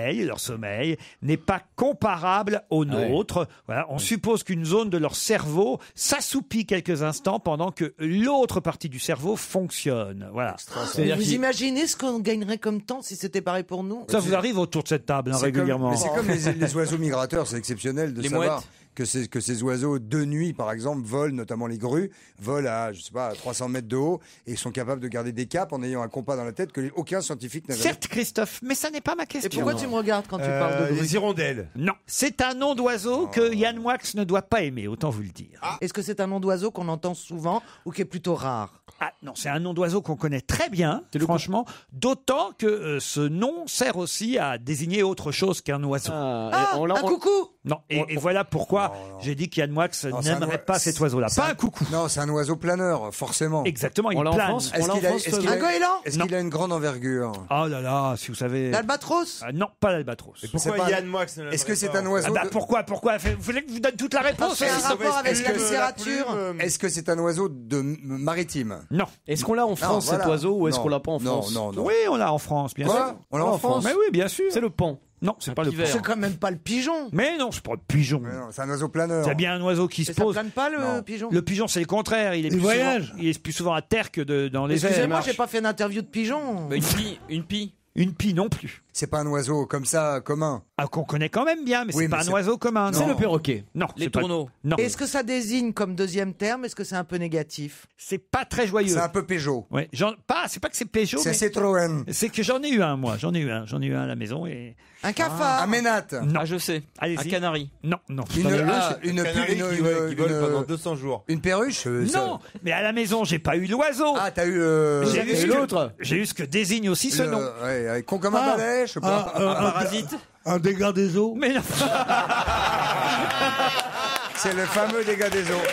sommeil n'est pas comparable au nôtre. Voilà, on suppose qu'une zone de leur cerveau s'assoupit quelques instants pendant que l'autre partie du cerveau fonctionne. Voilà. Mais vous imaginez ce qu'on gagnerait comme temps si c'était pareil pour nous? Ça vous arrive autour de cette table, hein, régulièrement. C'est comme les oiseaux migrateurs, c'est exceptionnel de Les savoir mouettes. que ces oiseaux de nuit, par exemple, volent, notamment les grues, volent à, je sais pas, à 300 mètres de haut et sont capables de garder des caps en ayant un compas dans la tête que aucun scientifique n'a jamais. Certes, Christophe, mais ça n'est pas ma Et question. pourquoi tu me regardes quand tu parles de Les grues? hirondelles. Non, c'est un nom d'oiseau que Yann Moix ne doit pas aimer, autant vous le dire. Est-ce que c'est un nom d'oiseau qu'on entend souvent ou qui est plutôt rare? Ah non, c'est un nom d'oiseau qu'on connaît très bien, franchement, d'autant que ce nom sert aussi à désigner autre chose qu'un oiseau. Ah, un coucou! Non, et voilà pourquoi j'ai dit qu'Yann Moix n'aimerait pas cet oiseau-là. Pas un coucou. Non, c'est un oiseau planeur, forcément. Exactement, il On l'a en plane. France. Un goéland? Est-ce qu'il a une grande envergure? Oh là là, si vous savez... L'albatros? Ah, non, pas l'albatros. Pourquoi Yann Moix ne Est-ce que c'est un oiseau? Pourquoi Vous voulez que je vous donne toute la réponse? C'est un rapport avec la littérature? Est-ce que c'est un oiseau maritime? Non. Est-ce qu'on l'a en France, cet oiseau, ou est-ce qu'on l'a pas en France? Non. Oui, on l'a en France, bien Quoi sûr. On l'a en France? Mais oui, bien sûr. C'est le pan. Non, c'est pas le pivert. C'est quand même pas le pigeon. Mais non, c'est pas le pigeon. Mais non, c'est un oiseau planeur. C'est bien un oiseau qui se Et ça pose. plane pas le Non. pigeon? Le pigeon, c'est le contraire. Il voyage. est plus souvent à terre que dans les airs. Excusez-moi, j'ai pas fait d'interview de pigeon. Bah, une pie. Une pie non plus. C'est pas un oiseau comme ça, commun. Ah, qu'on connaît quand même bien, mais Oui, c'est pas mais un c'est- oiseau commun. C'est non. le perroquet. Non, Les c'est pas- tourneaux. Non, Est-ce que ça désigne comme deuxième terme? Est-ce que c'est un peu négatif? c'est pas très joyeux. C'est un peu Peugeot. Ouais, c'est pas que c'est Peugeot, C'est mais Citroën. c'est que j'en ai eu un, moi. J'en ai eu un à la maison et Un cafard? Un ménate. non, Ah, je sais. Allez-y. Un canari. non. Une Qui vole pendant 200 jours. une perruche. ça- Non, mais à la maison, j'ai pas eu l'oiseau. Ah, t'as eu. J'ai eu et ce que- l'autre J'ai eu ce que désigne aussi ce nom. Ouais, con comme un balai, je sais pas. Un Parasite. Un dégât des eaux. Mais non. C'est le fameux dégât des eaux.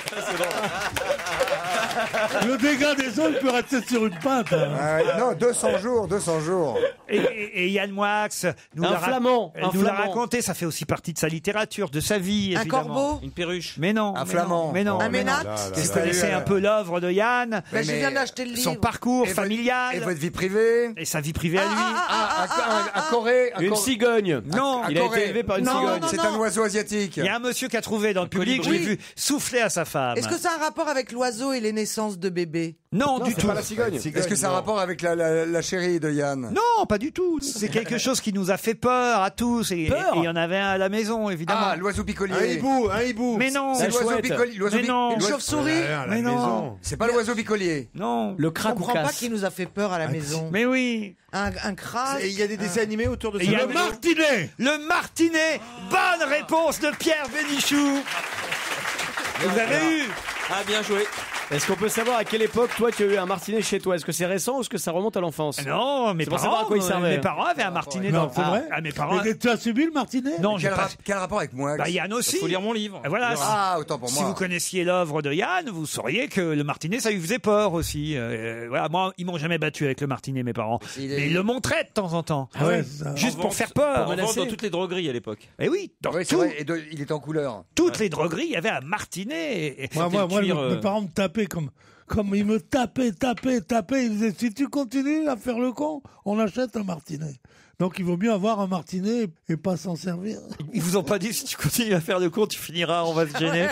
Le dégât des eaux, il peut rester sur une pinte. Hein. Ah ouais, non, 200 jours. Et Yann Moix nous Un l'a flamand, nous l'a flamand. raconté. Ça fait aussi partie de sa littérature, de sa vie. Un évidemment. corbeau? Une perruche. Mais non. Un mais flamand. non, Mais non. Un mais non. ménate? Vous connaissez un peu l'œuvre de Yann, Ben, je mais- viens d'acheter le livre. son parcours Et votre- familial Et votre vie privée? et sa vie privée à lui. Un Corée? Une cigogne. Non. Il a été élevé par une Non, cigogne. non, C'est non. un oiseau asiatique. Il y a un monsieur qui a trouvé dans le public, je colibri. l'ai vu souffler à sa femme. Est-ce que ça a un rapport avec l'oiseau et les naissances de bébés? Non, du c'est tout. pas la cigogne. Est-ce que ça a un rapport avec la chérie de Yann? Non, pas du tout. C'est quelque chose qui nous a fait peur à tous. Et Peur il y en avait un à la maison, évidemment. Ah, l'oiseau picolier. Un hibou. Mais non. C'est La l'oiseau chouette. picolier. Mais non. Une chauve-souris? Mais non. C'est pas l'oiseau picolier. Non. Le Je comprends pas cracoucasse. qui nous a fait peur à la maison. Mais oui. Un crabe? Et il y a des dessins animés autour de Et ça. il y a Le martinet. Le martinet. Bonne réponse de Pierre Bénichou. Vous avez eu. Ah, bien joué. Est-ce qu'on peut savoir à quelle époque, toi, tu as eu un martinet chez toi? Est-ce que c'est récent ou est-ce que ça remonte à l'enfance? Non, C'est pour savoir à quoi il servait. mes parents avaient un martinet. Non, c'est vrai. Mes parents. Et tu as subi le martinet? Non, j'ai pas. Quel rapport avec moi? Bah, Yann aussi. Faut lire mon livre. Voilà. Ah, autant pour moi. Si vous connaissiez l'œuvre de Yann, vous sauriez que le martinet, ça lui faisait peur aussi. Voilà, moi, ils m'ont jamais battu avec le martinet, mes parents. Mais ils le montraient de temps en temps. Ah ouais, ça. Juste pour faire peur. On vend dans toutes les drogueries à l'époque. Et oui, dans Oui, c'est vrai. Et il est en couleur. toutes les drogueries, il y avait un martinet. Moi, cuir, mes parents me tapaient comme ils me tapaient. Ils disaient, si tu continues à faire le con, on achète un martinet. Donc il vaut mieux avoir un martinet et pas s'en servir. Ils vous ont pas dit, si tu continues à faire le con, tu finiras, on va se gêner.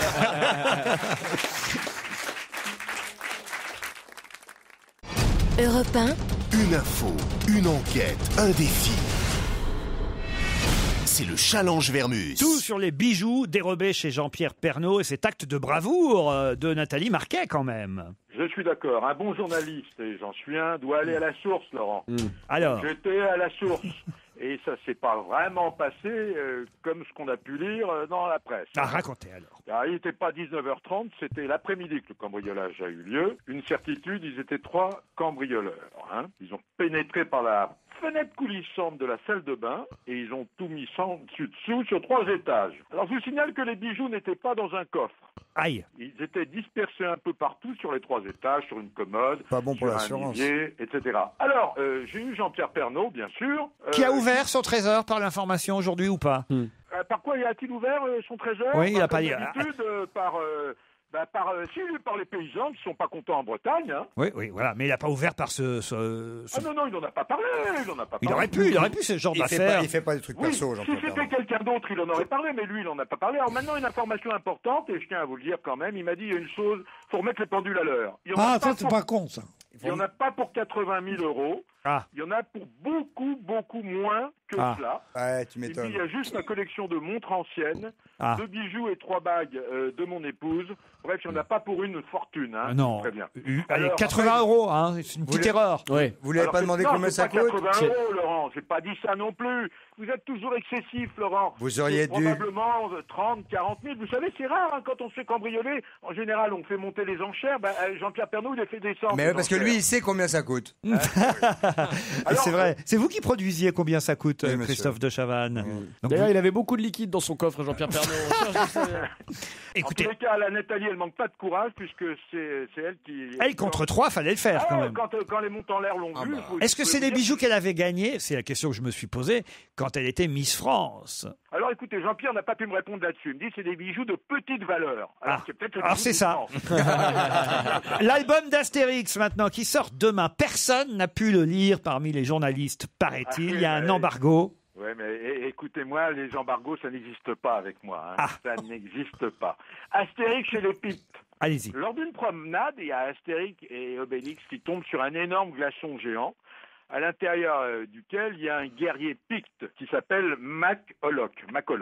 Europe 1, Une info, une enquête, un défi. C'est le challenge Vermus. Tout sur les bijoux dérobés chez Jean-Pierre Pernaut et cet acte de bravoure de Nathalie Marquet quand même. Je suis d'accord. Un bon journaliste, et j'en suis un, doit aller à la source, Laurent. Alors, J'étais à la source. Et ça s'est pas vraiment passé comme ce qu'on a pu lire dans la presse. racontez alors. Il n'était pas 19h30, c'était l'après-midi que le cambriolage a eu lieu. Une certitude, ils étaient 3 cambrioleurs. Ils ont pénétré par la fenêtre coulissante de la salle de bain et ils ont tout mis sans dessus-dessous sur 3 étages. Alors je vous signale que les bijoux n'étaient pas dans un coffre. Aïe. Ils étaient dispersés un peu partout sur les 3 étages, sur une commode, Pas bon pour sur un l'assurance. nivier, etc. Alors, j'ai eu Jean-Pierre Pernaut, bien sûr. Qui a ouvert son trésor par l'information aujourd'hui ou pas? Par quoi a-t-il ouvert son trésor? Oui, il a pas comme dit. d'habitude, par les paysans qui sont pas contents en Bretagne. Oui, voilà. Mais il n'a pas ouvert par ce... Ah non, il n'en a pas parlé. Il aurait pu, ce genre d'affaires. Il fait pas des trucs perso, Si Jean-Pierre c'était Pernaut. quelqu'un d'autre, il en aurait parlé, mais lui, il n'en a pas parlé. Alors maintenant, une information importante, et je tiens à vous le dire quand même, il m'a dit, il y a une chose, faut remettre les pendules à l'heure. Ça, c'est pas con, ça. Il n'y en a pas pour 80 000 euros. Il y en a pour beaucoup, beaucoup moins que cela. Ouais, tu Et puis, m'étonnes. il y a juste ma collection de montres anciennes, 2 bijoux et 3 bagues de mon épouse. Bref, il n'y en a pas pour une fortune. Non. Très bien. Allez, Alors, 80 euros, c'est une petite erreur. Oui. Vous lui avez pas demandé combien ça coûte? 80 euros, Laurent. J'ai pas dit ça non plus. Vous êtes toujours excessif, Laurent. Vous auriez C'est dû. probablement 30, 40 000. Vous savez, c'est rare quand on se fait cambrioler. En général, on fait monter les enchères. Jean-Pierre Pernaut, il les fait descendre. Mais parce que lui, il sait combien ça coûte. C'est vrai. C'est vous qui produisiez combien ça coûte, Oui, monsieur. Christophe de Chavannes. Donc, D'ailleurs, il avait beaucoup de liquide dans son coffre, Jean-Pierre Pernaut. écoutez, En tous les cas, la Nathalie, elle manque pas de courage puisque c'est elle qui. elle contre 3, fallait le faire quand même. Quand les montants en l'air l'ont vu. Est-ce que c'est des bijoux qu'elle avait gagnés? C'est la question que je me suis posée quand elle était Miss France. Alors écoutez, Jean-Pierre n'a pas pu me répondre là-dessus. Il me dit c'est des bijoux de petite valeur. Alors, c'est peut-être le Alors bijou c'est de ça. France. L'album d'Astérix maintenant qui sort demain. Personne n'a pu le lire parmi les journalistes, paraît-il. Il y a un embargo. Oui, mais écoutez-moi, les embargos, ça n'existe pas avec moi. Ça n'existe pas. Astérix chez les Pipes. Allez-y. Lors d'une promenade, il y a Astérix et Obélix qui tombent sur un énorme glaçon géant, à l'intérieur duquel il y a un guerrier picte qui s'appelle Macoloc.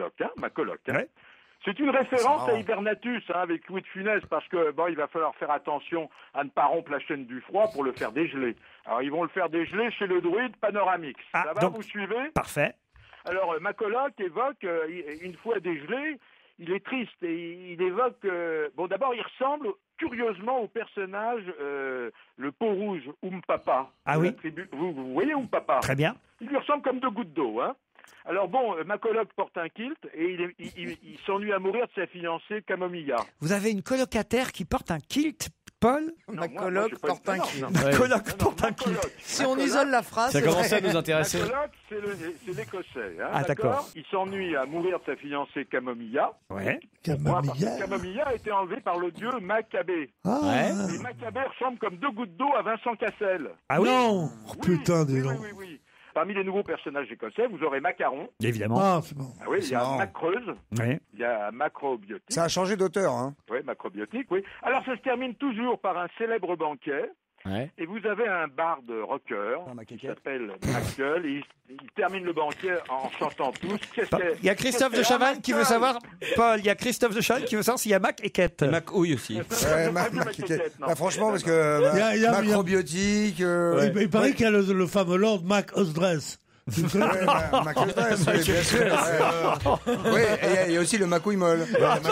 Ouais. C'est une référence à Hibernatus avec Louis de Funès parce que il va falloir faire attention à ne pas rompre la chaîne du froid pour le faire dégeler. Alors ils vont le faire dégeler chez le druide Panoramix. Ça va, donc, vous suivez? Parfait. Alors Macoloc évoque, une fois dégelé, il est triste et il évoque... d'abord il ressemble curieusement au personnage, le peau rouge, Papa. Ah oui. Vous voyez Papa? Très bien. Il lui ressemble comme 2 gouttes d'eau, Alors Macoloc porte un kilt et il s'ennuie à mourir de sa fiancée Camomilla. Vous avez une colocataire qui porte un kilt, Paul? Macoloc porte un kilt. Macoloc porte un kilt. Si on isole la phrase, Ça commence à nous intéresser. Macoloc, c'est l'écossais. D'accord. Il s'ennuie à mourir de sa fiancée Camomilla. Ouais. Camomilla a été enlevé par le dieu Maccabée. Et Maccabée ressemble comme 2 gouttes d'eau à Vincent Cassel. Ah oui? Non. Putain, dis donc. Oui. Parmi les nouveaux personnages écossais, vous aurez Macaron. Évidemment. C'est bon. Ah oui, il y a marrant. Macreuse. Oui. Il y a Macrobiotique. Ça a changé d'auteur, Oui, Macrobiotique, oui. Alors, ça se termine toujours par un célèbre banquet. Ouais. Et vous avez un barde rocker qui s'appelle Macgueule. Et il termine le banquet en chantant tous. Il y a Christophe de Chavannes qui veut savoir, Paul, il y a Christophe de Chavannes qui veut savoir s'il y a Mac et Kate. Mac Houille aussi. Franchement, parce que Il y a- macrobiotique. Il paraît qu'il y a le fameux Lord Mac Osdress. Mac Stress, oui, bien sûr. Oui, et il y a aussi le macouille molle.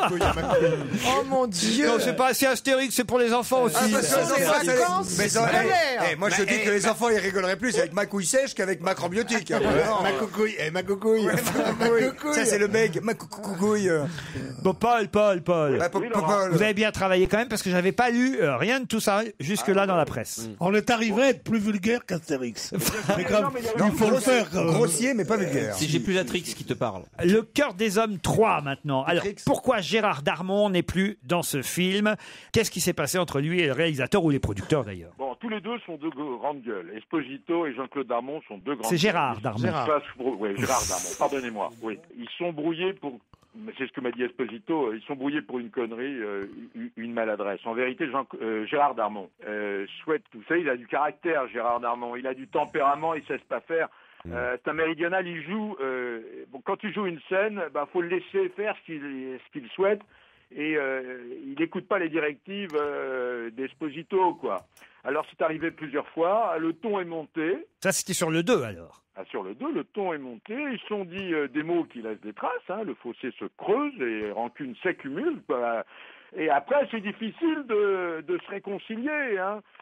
Oh mon Dieu. Non, c'est pas assez Astérix, c'est pour les enfants aussi. Ah, parce que les enfants, les vacances mais scolaires. moi je dis que les enfants ils rigoleraient plus avec macouille sèche qu'avec macrobiotique. Ma coucouille. Ça c'est le meg, ma coucouille. Bon, Paul. Paul. Vous avez bien travaillé quand même parce que j'avais pas lu rien de tout ça jusque-là dans la presse. On est arrivé à être plus vulgaire qu'Astérix. C'est grave. Non, Il faut le faire. Grossier mais pas vulgaire. Si j'ai plus la Trix qui te parle. Le cœur des hommes 3 maintenant. Alors, pourquoi Gérard Darmon n'est plus dans ce film? Qu'est-ce qui s'est passé entre lui et le réalisateur ou les producteurs d'ailleurs? Bon, tous les deux sont deux grandes gueules. Esposito et Jean-Claude Darmon sont deux grandes C'est Gérard gueules. Darmon. Oui, Gérard Darmon, pardonnez-moi. Oui. Ils sont brouillés pour... C'est ce que m'a dit Esposito. Ils sont brouillés pour une connerie, une maladresse. En vérité, Gérard Darmon souhaite... Vous savez, il a du caractère, Gérard Darmon. Il a du tempérament, il ne cesse pas faire. C'est un méridional, il joue... quand il joue une scène, faut le laisser faire ce qu'il souhaite. Et il n'écoute pas les directives d'Esposito, quoi. Alors c'est arrivé plusieurs fois, le ton est monté. Ça, c'était sur le 2 alors. Sur le 2, le ton est monté, ils se sont dit des mots qui laissent des traces, le fossé se creuse et rancune s'accumule. Et après, c'est difficile de se réconcilier.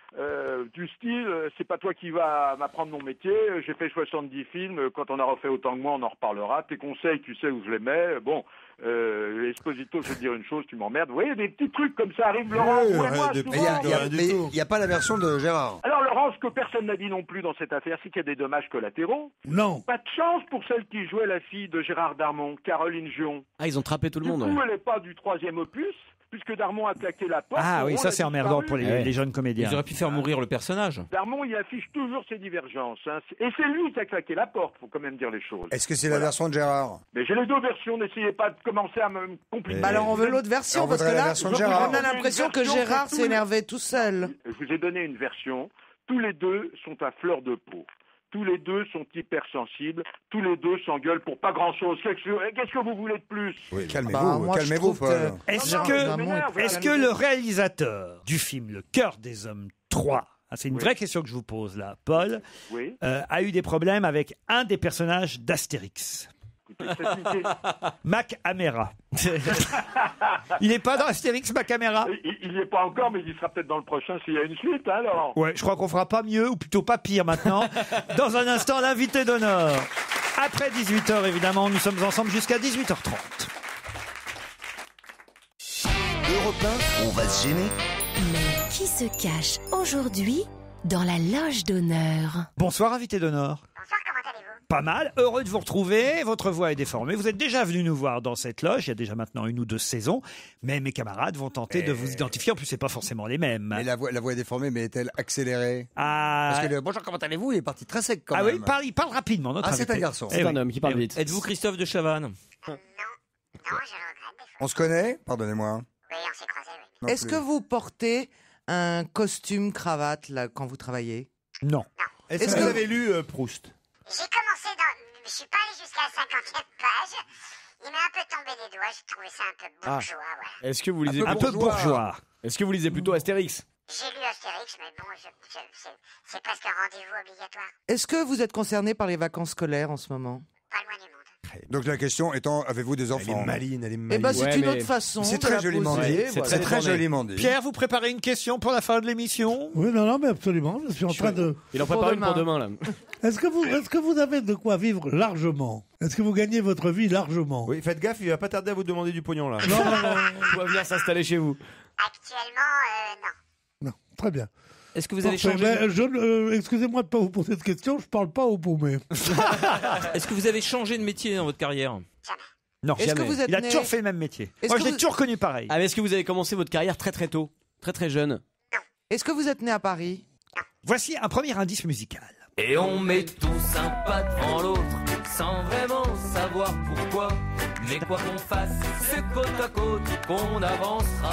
Du style, c'est pas toi qui vas m'apprendre mon métier, j'ai fait 70 films, quand on a refait autant que moi, on en reparlera. Tes conseils, tu sais où je les mets. Bon, Esposito, je vais te dire une chose, tu m'emmerdes. Vous voyez, des petits trucs comme ça arrivent, Laurent, vous et moi, souvent. Il n'y a pas la version de Gérard. Alors, Laurent, ce que personne n'a dit non plus dans cette affaire, c'est qu'il y a des dommages collatéraux. Non. Pas de chance pour celle qui jouait la fille de Gérard Darmon, Caroline Gion. Ah, ils ont trappé tout le monde. Du coup, elle n'est pas du 3e opus, puisque Darmon a claqué la porte. Ah oui, ça c'est emmerdant pour les jeunes comédiens. Ils auraient pu faire mourir le personnage. Darmon, il affiche toujours ses divergences. Et c'est lui qui a claqué la porte, faut quand même dire les choses. Est-ce que c'est la version de Gérard? Mais j'ai les deux versions, n'essayez pas de commencer à me compliquer. Alors on veut l'autre version, parce que là, on a l'impression que Gérard s'est énervé tout seul. Je vous ai donné une version, tous les deux sont à fleur de peau. Tous les deux sont hypersensibles, tous les deux s'engueulent pour pas grand-chose. Qu'est-ce que vous voulez de plus? Oui, calmez-vous, Paul. Est-ce que le réalisateur du film Le Cœur des Hommes 3, c'est une vraie question que je vous pose là, Paul, a eu des problèmes avec un des personnages d'Astérix? Mac Hamera. Il n'est pas dans Astérix, Mac Hamera? Il n'y est pas encore, mais il sera peut-être dans le prochain s'il y a une suite, alors. Ouais, je crois qu'on fera pas mieux, ou plutôt pas pire maintenant. Dans un instant, l'invité d'honneur. Après 18h, évidemment, nous sommes ensemble jusqu'à 18h30. Europe 1, on va se gêner. Mais qui se cache aujourd'hui dans la loge d'honneur? Bonsoir, invité d'honneur. Bonsoir, comment allez-vous? Pas mal, heureux de vous retrouver, votre voix est déformée. Vous êtes déjà venu nous voir dans cette loge, il y a déjà maintenant 1 ou 2 saisons, mais mes camarades vont tenter de vous identifier, en plus c'est pas forcément les mêmes. Mais la voix est déformée, mais est-elle accélérée? Parce que le bonjour, comment allez-vous, il est parti très sec quand même. Oui, il parle rapidement, notre invité. C'est un garçon. C'est un homme qui parle vite. Êtes-vous Christophe de Chavannes? Non, je le regrette. On se connaît? Pardonnez-moi. Oui, on s'est croisés, oui. Est-ce que vous portez un costume cravate là, quand vous travaillez? Non. Est-ce que vous avez lu Proust? J'ai commencé je suis pas allé jusqu'à la 50e page. Il m'a un peu tombé des doigts, j'ai trouvé ça un peu bourgeois, ouais. Est-ce que vous lisez un peu bourgeois? Est-ce que vous lisez plutôt Astérix? J'ai lu Astérix, mais bon, c'est presque un rendez-vous obligatoire. Est-ce que vous êtes concerné par les vacances scolaires en ce moment? Pas loin du monde. Donc la question étant, avez-vous des enfants? Elle est maline. Eh ben, c'est une autre façon. C'est de très la joliment poser, dit. voilà. C'est très joliment dit. Pierre, vous préparez une question pour la fin de l'émission? Oui, non, mais absolument. Je suis en train de. Il en prépare une pour demain, là. Est-ce que vous avez de quoi vivre largement? Est-ce que vous gagnez votre vie largement? Oui, faites gaffe, il va pas tarder à vous demander du pognon, là. Non. On va venir s'installer chez vous. Actuellement, non. Non, très bien. Est-ce que vous avez Parfait, changé excusez-moi de ne pas vous poser de questions, je parle pas au paumé. Est-ce que vous avez changé de métier dans votre carrière? Non, Est-ce que vous êtes il a né- toujours fait le même métier. Est-ce Moi, que je l'ai vous- toujours connu pareil. Ah, mais est-ce que vous avez commencé votre carrière très très tôt? Très très jeune? Est-ce que vous êtes né à Paris? Voici un premier indice musical. Et on met tous un pas devant l'autre, sans vraiment savoir pourquoi. Mais quoi qu'on fasse, c'est côte à côte qu'on avancera.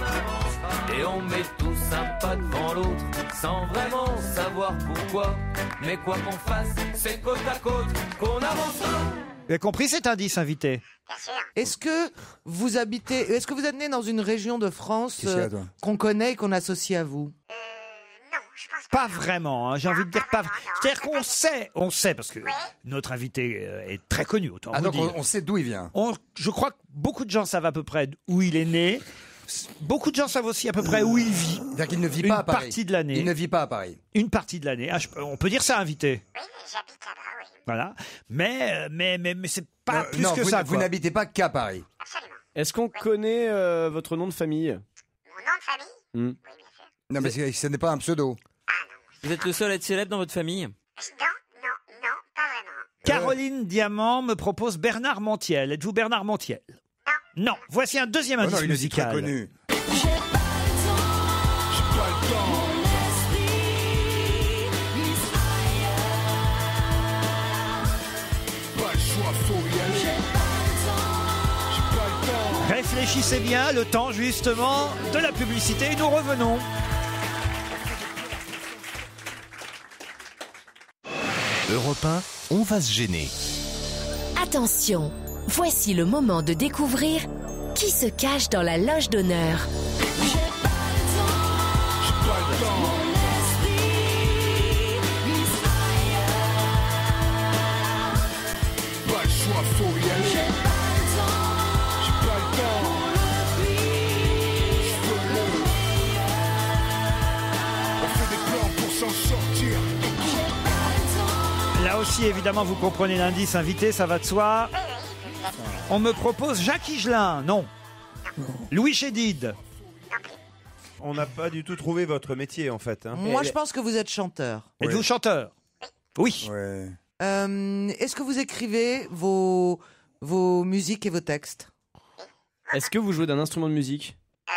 Et on met tous un pas devant l'autre, sans vraiment savoir pourquoi. Mais quoi qu'on fasse, c'est côte à côte qu'on avancera. Vous avez compris cet indice, invité? Est-ce que vous êtes né dans une région de France Qu'est-ce qu'il y a, toi qu'on connaît et qu'on associe à vous? Non, je pense Pas vraiment, hein, j'ai envie de dire pas. C'est-à-dire qu'on sait, parce que notre invité est très connu, autant vous donc dire. on sait d'où il vient. Je crois que beaucoup de gens savent à peu près où il est né. Beaucoup de gens savent aussi à peu près où il vit. C'est-à-dire qu'il ne vit pas à Paris. Une partie de l'année. Il ne vit pas à Paris. Une partie de l'année. Ah, on peut dire ça, invité. Oui, j'habite là-bas, oui. Voilà. Mais c'est pas plus non, que vous, ça. Vous n'habitez pas qu'à Paris. Absolument. Est-ce qu'on connaît votre nom de famille? Mon nom de famille? Hmm. Oui, bien sûr. Non, mais ce n'est pas un pseudo. Vous êtes le seul à être célèbre dans votre famille? Non, pas vraiment. Caroline Diamant me propose Bernard Montiel. Êtes-vous Bernard Montiel? Non. Voici un deuxième indice non, il est musical. très connu. Réfléchissez bien, le temps justement de la publicité et nous revenons. Europe 1, on va se gêner. Attention, voici le moment de découvrir qui se cache dans la loge d'honneur. Là aussi, évidemment, vous comprenez l'indice invité, ça va de soi. On me propose Jacques Higelin, non. Louis Chédid. On n'a pas du tout trouvé votre métier, en fait. Hein. Moi, je pense que vous êtes chanteur. Êtes-vous chanteur? Oui. Est-ce que vous écrivez vos musiques et vos textes? Est-ce que vous jouez d'un instrument de musique?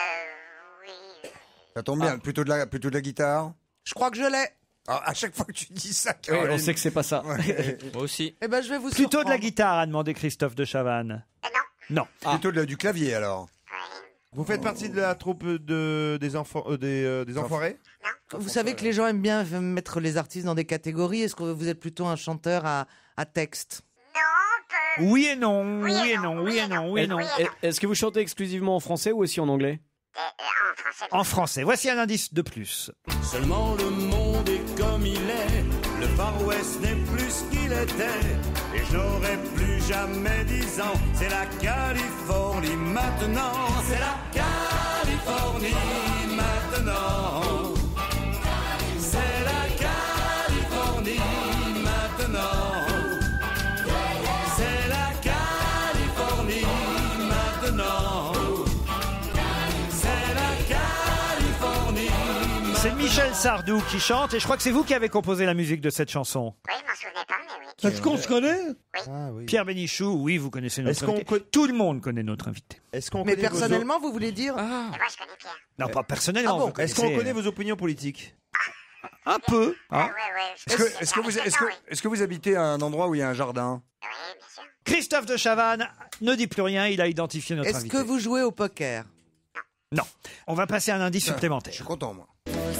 Ça tombe bien, plutôt de la guitare. Je crois que je l'ai. À chaque fois que tu dis ça, Oui, Caroline. on sait que c'est pas ça. Moi aussi. Eh ben, je vais vous Plutôt de la surprendre. guitare, a demandé Christophe de Chavannes. Non. Plutôt du clavier, alors. Vous faites partie de la troupe des Enfoirés? Vous savez que les gens aiment bien mettre les artistes dans des catégories. Est-ce que vous êtes plutôt un chanteur à texte? Oui et non, oui et non, oui et non, oui et non. Est-ce que vous chantez exclusivement en français ou aussi en anglais? En français. Voici un indice de plus. Seulement le monde est comme il est, le Far West n'est plus ce qu'il était, et je n'aurai plus jamais 10 ans, c'est la Californie maintenant, c'est la Californie maintenant, c'est la Californie maintenant, c'est la Californie maintenant. C'est Michel Sardou qui chante et je crois que c'est vous qui avez composé la musique de cette chanson. Oui, je m'en souvenais pas, mais oui. Est-ce qu'on se connaît? Pierre Bénichou, oui, vous connaissez notre Est-ce qu'on invité. Tout le monde connaît notre invité. Est-ce qu'on Mais connaît vos personnellement, vous voulez dire? Et moi, je connais Pierre. Non, pas personnellement. Ah bon vous Est-ce qu'on connaissez, connaît vos opinions politiques? Un peu. hein. Est-ce que vous habitez à un endroit où il y a un jardin? Oui, bien sûr. Christophe de Chavannes ne dit plus rien, il a identifié notre Est-ce invité. que vous jouez au poker? Non. On va passer à un indice supplémentaire. Je suis content, moi.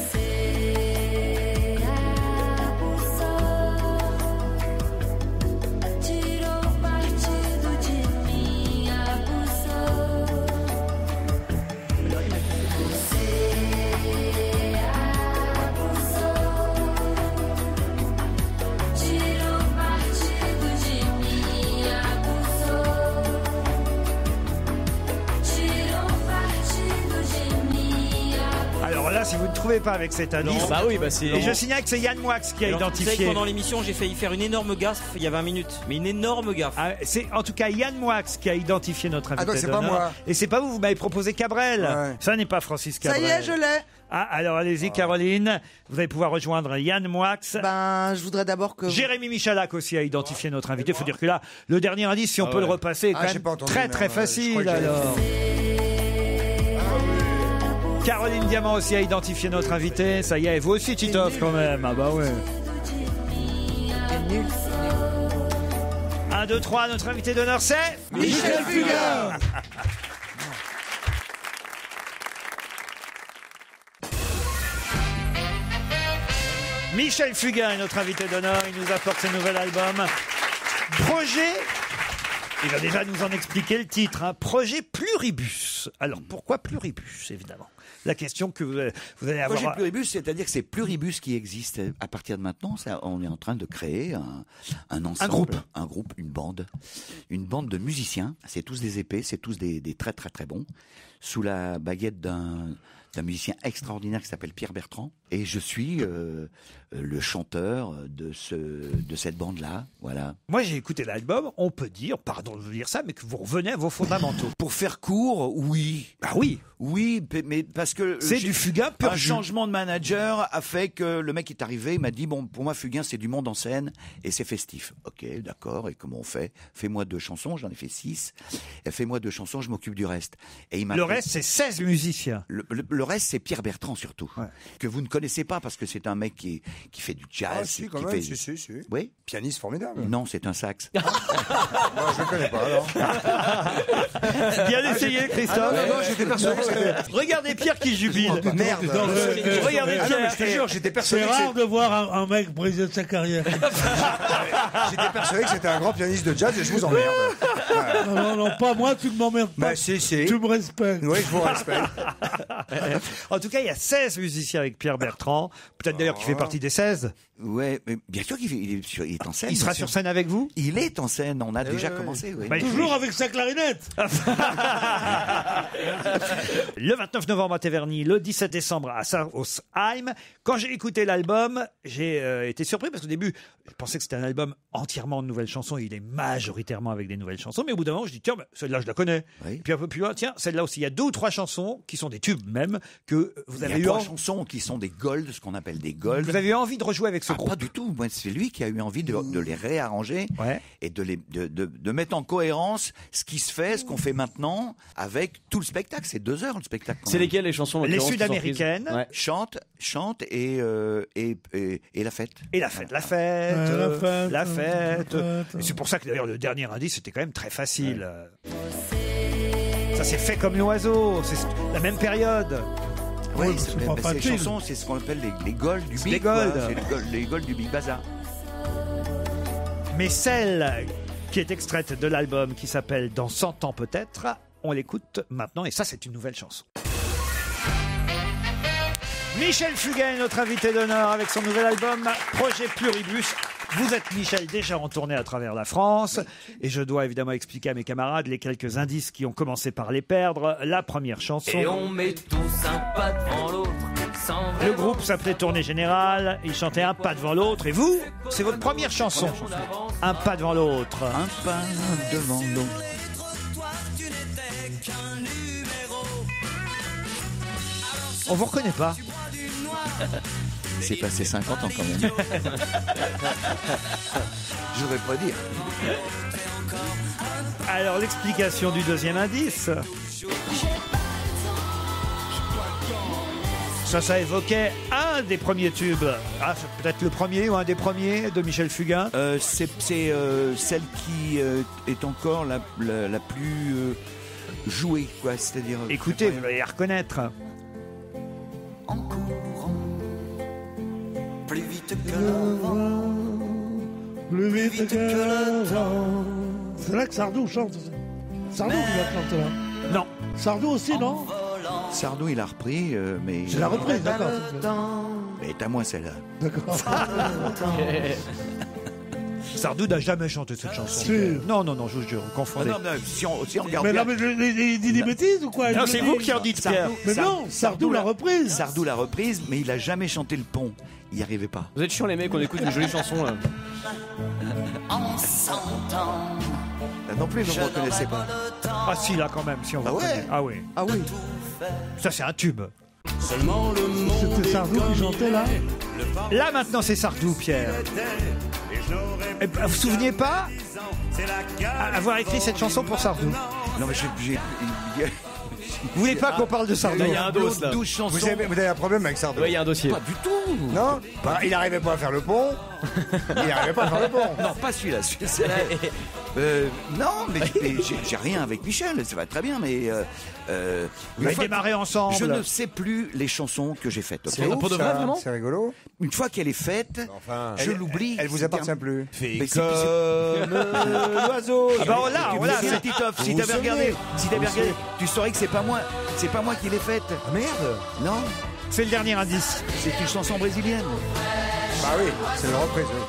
Alors là, si vous ne trouvez pas avec cet indice, Bah oui, bah c'est. et je signale que c'est Yann Moix qui a Alors, vous savez que identifié. pendant l'émission, j'ai failli faire une énorme gaffe il y a 20 minutes. Mais une énorme gaffe. Ah, c'est en tout cas Yann Moix qui a identifié notre invité. donc c'est pas d'honneur. moi. Et c'est pas vous, vous m'avez proposé Cabrel. Ouais. Ça n'est pas Francis Ça Cabrel. y est, je l'ai. Ah, alors allez-y, Caroline. Vous allez pouvoir rejoindre Yann Moix. Ben, je voudrais d'abord que. Jérémy Michalak aussi a identifié notre invité. Il faut dire que là, le dernier indice, si on peut le repasser, est quand j'ai même pas entendu, très mais, très je facile. crois que j'ai- Alors. Caroline Diamant aussi a identifié notre invité. Ça y est, vous aussi, Titoff, quand même. Ah bah ouais. 1, 2, 3, notre invité d'honneur, c'est Michel Fugain. Michel Fugain est notre invité d'honneur. Il nous apporte ses nouvel album. Projet Il va déjà nous en expliquer le titre, hein. Projet Pluribus. Alors pourquoi Pluribus, évidemment? La question que vous allez avoir. Projet Pluribus, c'est-à-dire que c'est Pluribus qui existe à partir de maintenant. On est en train de créer un ensemble, un groupe, une bande de musiciens. C'est tous des épées, c'est tous des très très très bons, sous la baguette d'un musicien extraordinaire qui s'appelle Pierre Bertrand. Et je suis le chanteur de cette bande-là. Voilà. Moi, j'ai écouté l'album. On peut dire, pardon de vous dire ça, mais que vous revenez à vos fondamentaux. Pour faire court, oui. Ah oui. Oui, mais parce que c'est du Fugain pur un jus. changement de manager a fait que le mec est arrivé, il m'a dit bon, pour moi Fugain c'est du monde en scène et c'est festif. Ok, d'accord. Et comment on fait? Fais-moi 2 chansons, j'en ai fait 6. Et fais-moi 2 chansons, je m'occupe du reste. Et il m'a le reste, c'est 16 musiciens. Le reste, c'est Pierre Bertrand surtout, que vous ne connaissez pas parce que c'est un mec qui fait du jazz. Ah si, quand même, si. Oui. Pianiste formidable. Non, c'est un sax. Moi, je le connais pas alors. Bien essayé, Christophe. Non, j'étais persuadé que c'était... Regardez Pierre qui jubile. Merde. Regardez Pierre. Non, mais je te jure, j'étais persuadé. C'est rare de voir un mec briser de sa carrière. J'étais persuadé que c'était un grand pianiste de jazz et je vous emmerde. Non, pas moi, tu ne m'emmerdes pas. Bah, si. Tu me respectes. Oui, je vous respecte. En tout cas, il y a 16 musiciens avec Pierre Bertrand. Peut-être d'ailleurs qu'il fait partie des 16. Ouais, mais bien sûr qu'il est en scène. Il sera sur scène avec vous? Il est en scène, on a déjà commencé. Oui. Bah, toujours avec sa clarinette. Le 29 novembre à Taverny, le 17 décembre à Sausheim. Quand j'ai écouté l'album, j'ai été surpris parce qu'au début, je pensais que c'était un album entièrement de nouvelles chansons. Il est majoritairement avec des nouvelles chansons. Mais au bout d'un moment, je dis tiens, celle-là, je la connais. Oui. Puis un peu plus loin, tiens, celle-là aussi. Il y a 2 ou 3 chansons qui sont des tubes même que vous avez eu. Il y a 3 chansons qui sont des golds, ce qu'on appelle des golds. Vous avez eu envie de rejouer avec ce groupe? Pas du tout. Moi, c'est lui qui a eu envie de les réarranger et de mettre en cohérence ce qui se fait, ce qu'on fait maintenant avec tout le spectacle. C'est 2 heures le spectacle. C'est lesquelles les chansons? Les Sud-américaines. Chante et la fête. Et la fête. Et c'est pour ça que d'ailleurs le dernier indice c'était quand même très facile. Ça s'est fait comme l'oiseau. C'est la même période. Oui, ces chansons, c'est ce qu'on appelle les golds du Big. Les golds du Big Bazaar. Mais celle qui est extraite de l'album qui s'appelle Dans 100 ans peut-être, on l'écoute maintenant et ça c'est une nouvelle chanson. Michel Fugain, notre invité d'honneur avec son nouvel album Projet Pluribus. Vous êtes, Michel, déjà en tournée à travers la France et je dois évidemment expliquer à mes camarades les quelques indices qui ont commencé par les perdre. La première chanson. Et on met tous un pas devant l'autre. Le groupe s'appelait Tournée Générale, il chantait un pas devant l'autre et vous, c'est votre première chanson. Un pas devant l'autre. Un pas devant l'autre. On vous reconnaît pas. C'est passé 50 ans quand même. Je voudrais pas dire. Alors l'explication du deuxième indice. Ça évoquait un des premiers tubes. Ah, peut-être le premier ou un des premiers de Michel Fugain. C'est celle qui est encore la plus jouée, quoi. C'est-à-dire. Écoutez, vous allez la reconnaître. En courant, plus vite que le vent, plus vite que le vent. C'est là que Sardou chante. Sardou qui va chanter là. Non. Sardou aussi, non? Sardou, il a repris, mais. C'est la reprise, d'accord. Mais est à moi celle-là. D'accord. Sardou n'a jamais chanté cette chanson. Non, je vous jure, vous confondez. Non, si on regarde mais bien. non, mais il dit des bêtises ou quoi? Non, c'est vous qui en dites, Pierre. Mais non, Sardou l'a reprise. Sardou l'a reprise, mais il a jamais chanté le pont. Il n'y arrivait pas. Vous êtes chiants les mecs, on écoute une jolie chanson là. en 100 ans. Là non plus, vous ne reconnaissez pas. Ah si, là quand même, si on vous reconnaît. Ah oui. Ah oui. Ça c'est un tube. Seulement le monde. C'était Sardou qui chantait là? Là maintenant c'est Sardou, Pierre. Et vous vous souveniez pas avoir écrit cette chanson pour Sardou? Non mais Vous voulez pas qu'on parle de Sardou? Il y a un dos là. 12 chansons. Vous avez un problème avec Sardou? Oui, il y a un dossier. Pas du tout. Non, il n'arrivait pas à faire le pont. Il n'arrivait pas à faire le pont. Non, pas celui-là. Non, mais j'ai rien avec Michel, ça va très bien, mais... Vous allez démarrer ensemble. Je ne sais plus les chansons que j'ai faites. C'est ouf, ça, c'est rigolo. Une fois qu'elle est faite, je l'oublie. Elle vous appartient plus. Fais Mais comme l'oiseau. Ah bah on l'a, c'est Titoff. Si t'avais regardé, tu saurais que c'est pas moi qui l'ai faite. Ah merde. Non, c'est le dernier indice. c'est une chanson brésilienne. Bah oui, c'est une reprise. Oui.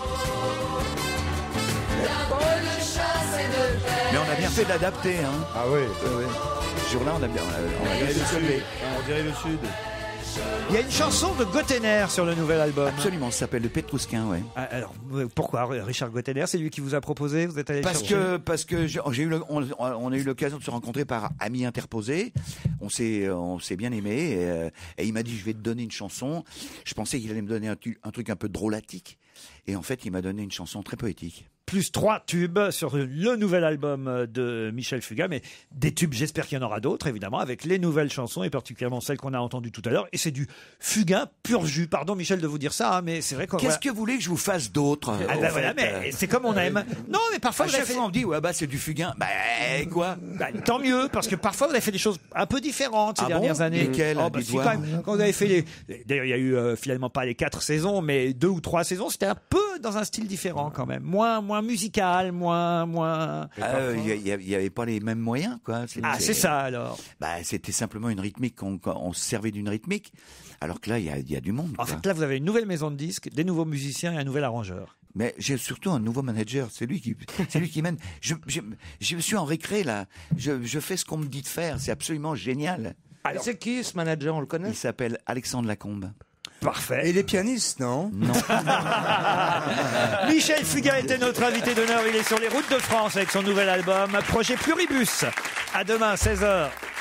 Mais on a bien fait de l'adapter, hein. Ah oui. Ce jour-là, on a bien sauvé. On dirait le sud. Il y a une chanson de Gottener sur le nouvel album. Absolument, ça s'appelle le Pétrousquin, ouais. Alors, pourquoi Richard Gottener, c'est lui qui vous a proposé? Vous êtes allé Parce chercher que on a eu l'occasion de se rencontrer par amis interposés. On s'est bien aimé et il m'a dit je vais te donner une chanson. Je pensais qu'il allait me donner un truc un peu drôlatique et en fait il m'a donné une chanson très poétique. Plus 3 tubes sur le nouvel album de Michel Fugain, mais des tubes, j'espère qu'il y en aura d'autres, évidemment, avec les nouvelles chansons, et particulièrement celles qu'on a entendues tout à l'heure, et c'est du Fugain pur jus. Pardon Michel de vous dire ça, hein, mais c'est vrai qu'on... Qu'est-ce que vous voulez que je vous fasse d'autre? Ah ben voilà, mais c'est comme on aime. Non, mais parfois... À chaque fois on me dit, ouais, bah c'est du Fugain. Bah quoi? Bah, tant mieux, parce que parfois vous avez fait des choses un peu différentes ces dernières années. Lesquelles? Oh, bah, si, quand même, quand vous avez fait les... D'ailleurs, il y a eu finalement pas les 4 saisons, mais 2 ou 3 saisons, c'était un peu dans un style différent quand même. Moins musical, moins... Il y avait pas les mêmes moyens, quoi. C'est ça, alors. Bah, c'était simplement une rythmique, on se servait d'une rythmique, alors que là, il y a du monde. En fait, là, vous avez une nouvelle maison de disques, des nouveaux musiciens et un nouvel arrangeur. Mais j'ai surtout un nouveau manager, c'est lui qui mène. Je suis en récré, là. Je fais ce qu'on me dit de faire, c'est absolument génial. Alors, c'est qui ce manager, on le connaît? Il s'appelle Alexandre Lacombe. Parfait. Et les pianistes, non? Non. Michel Fugain était notre invité d'honneur. Il est sur les routes de France avec son nouvel album, Projet Pluribus. À demain, 16h.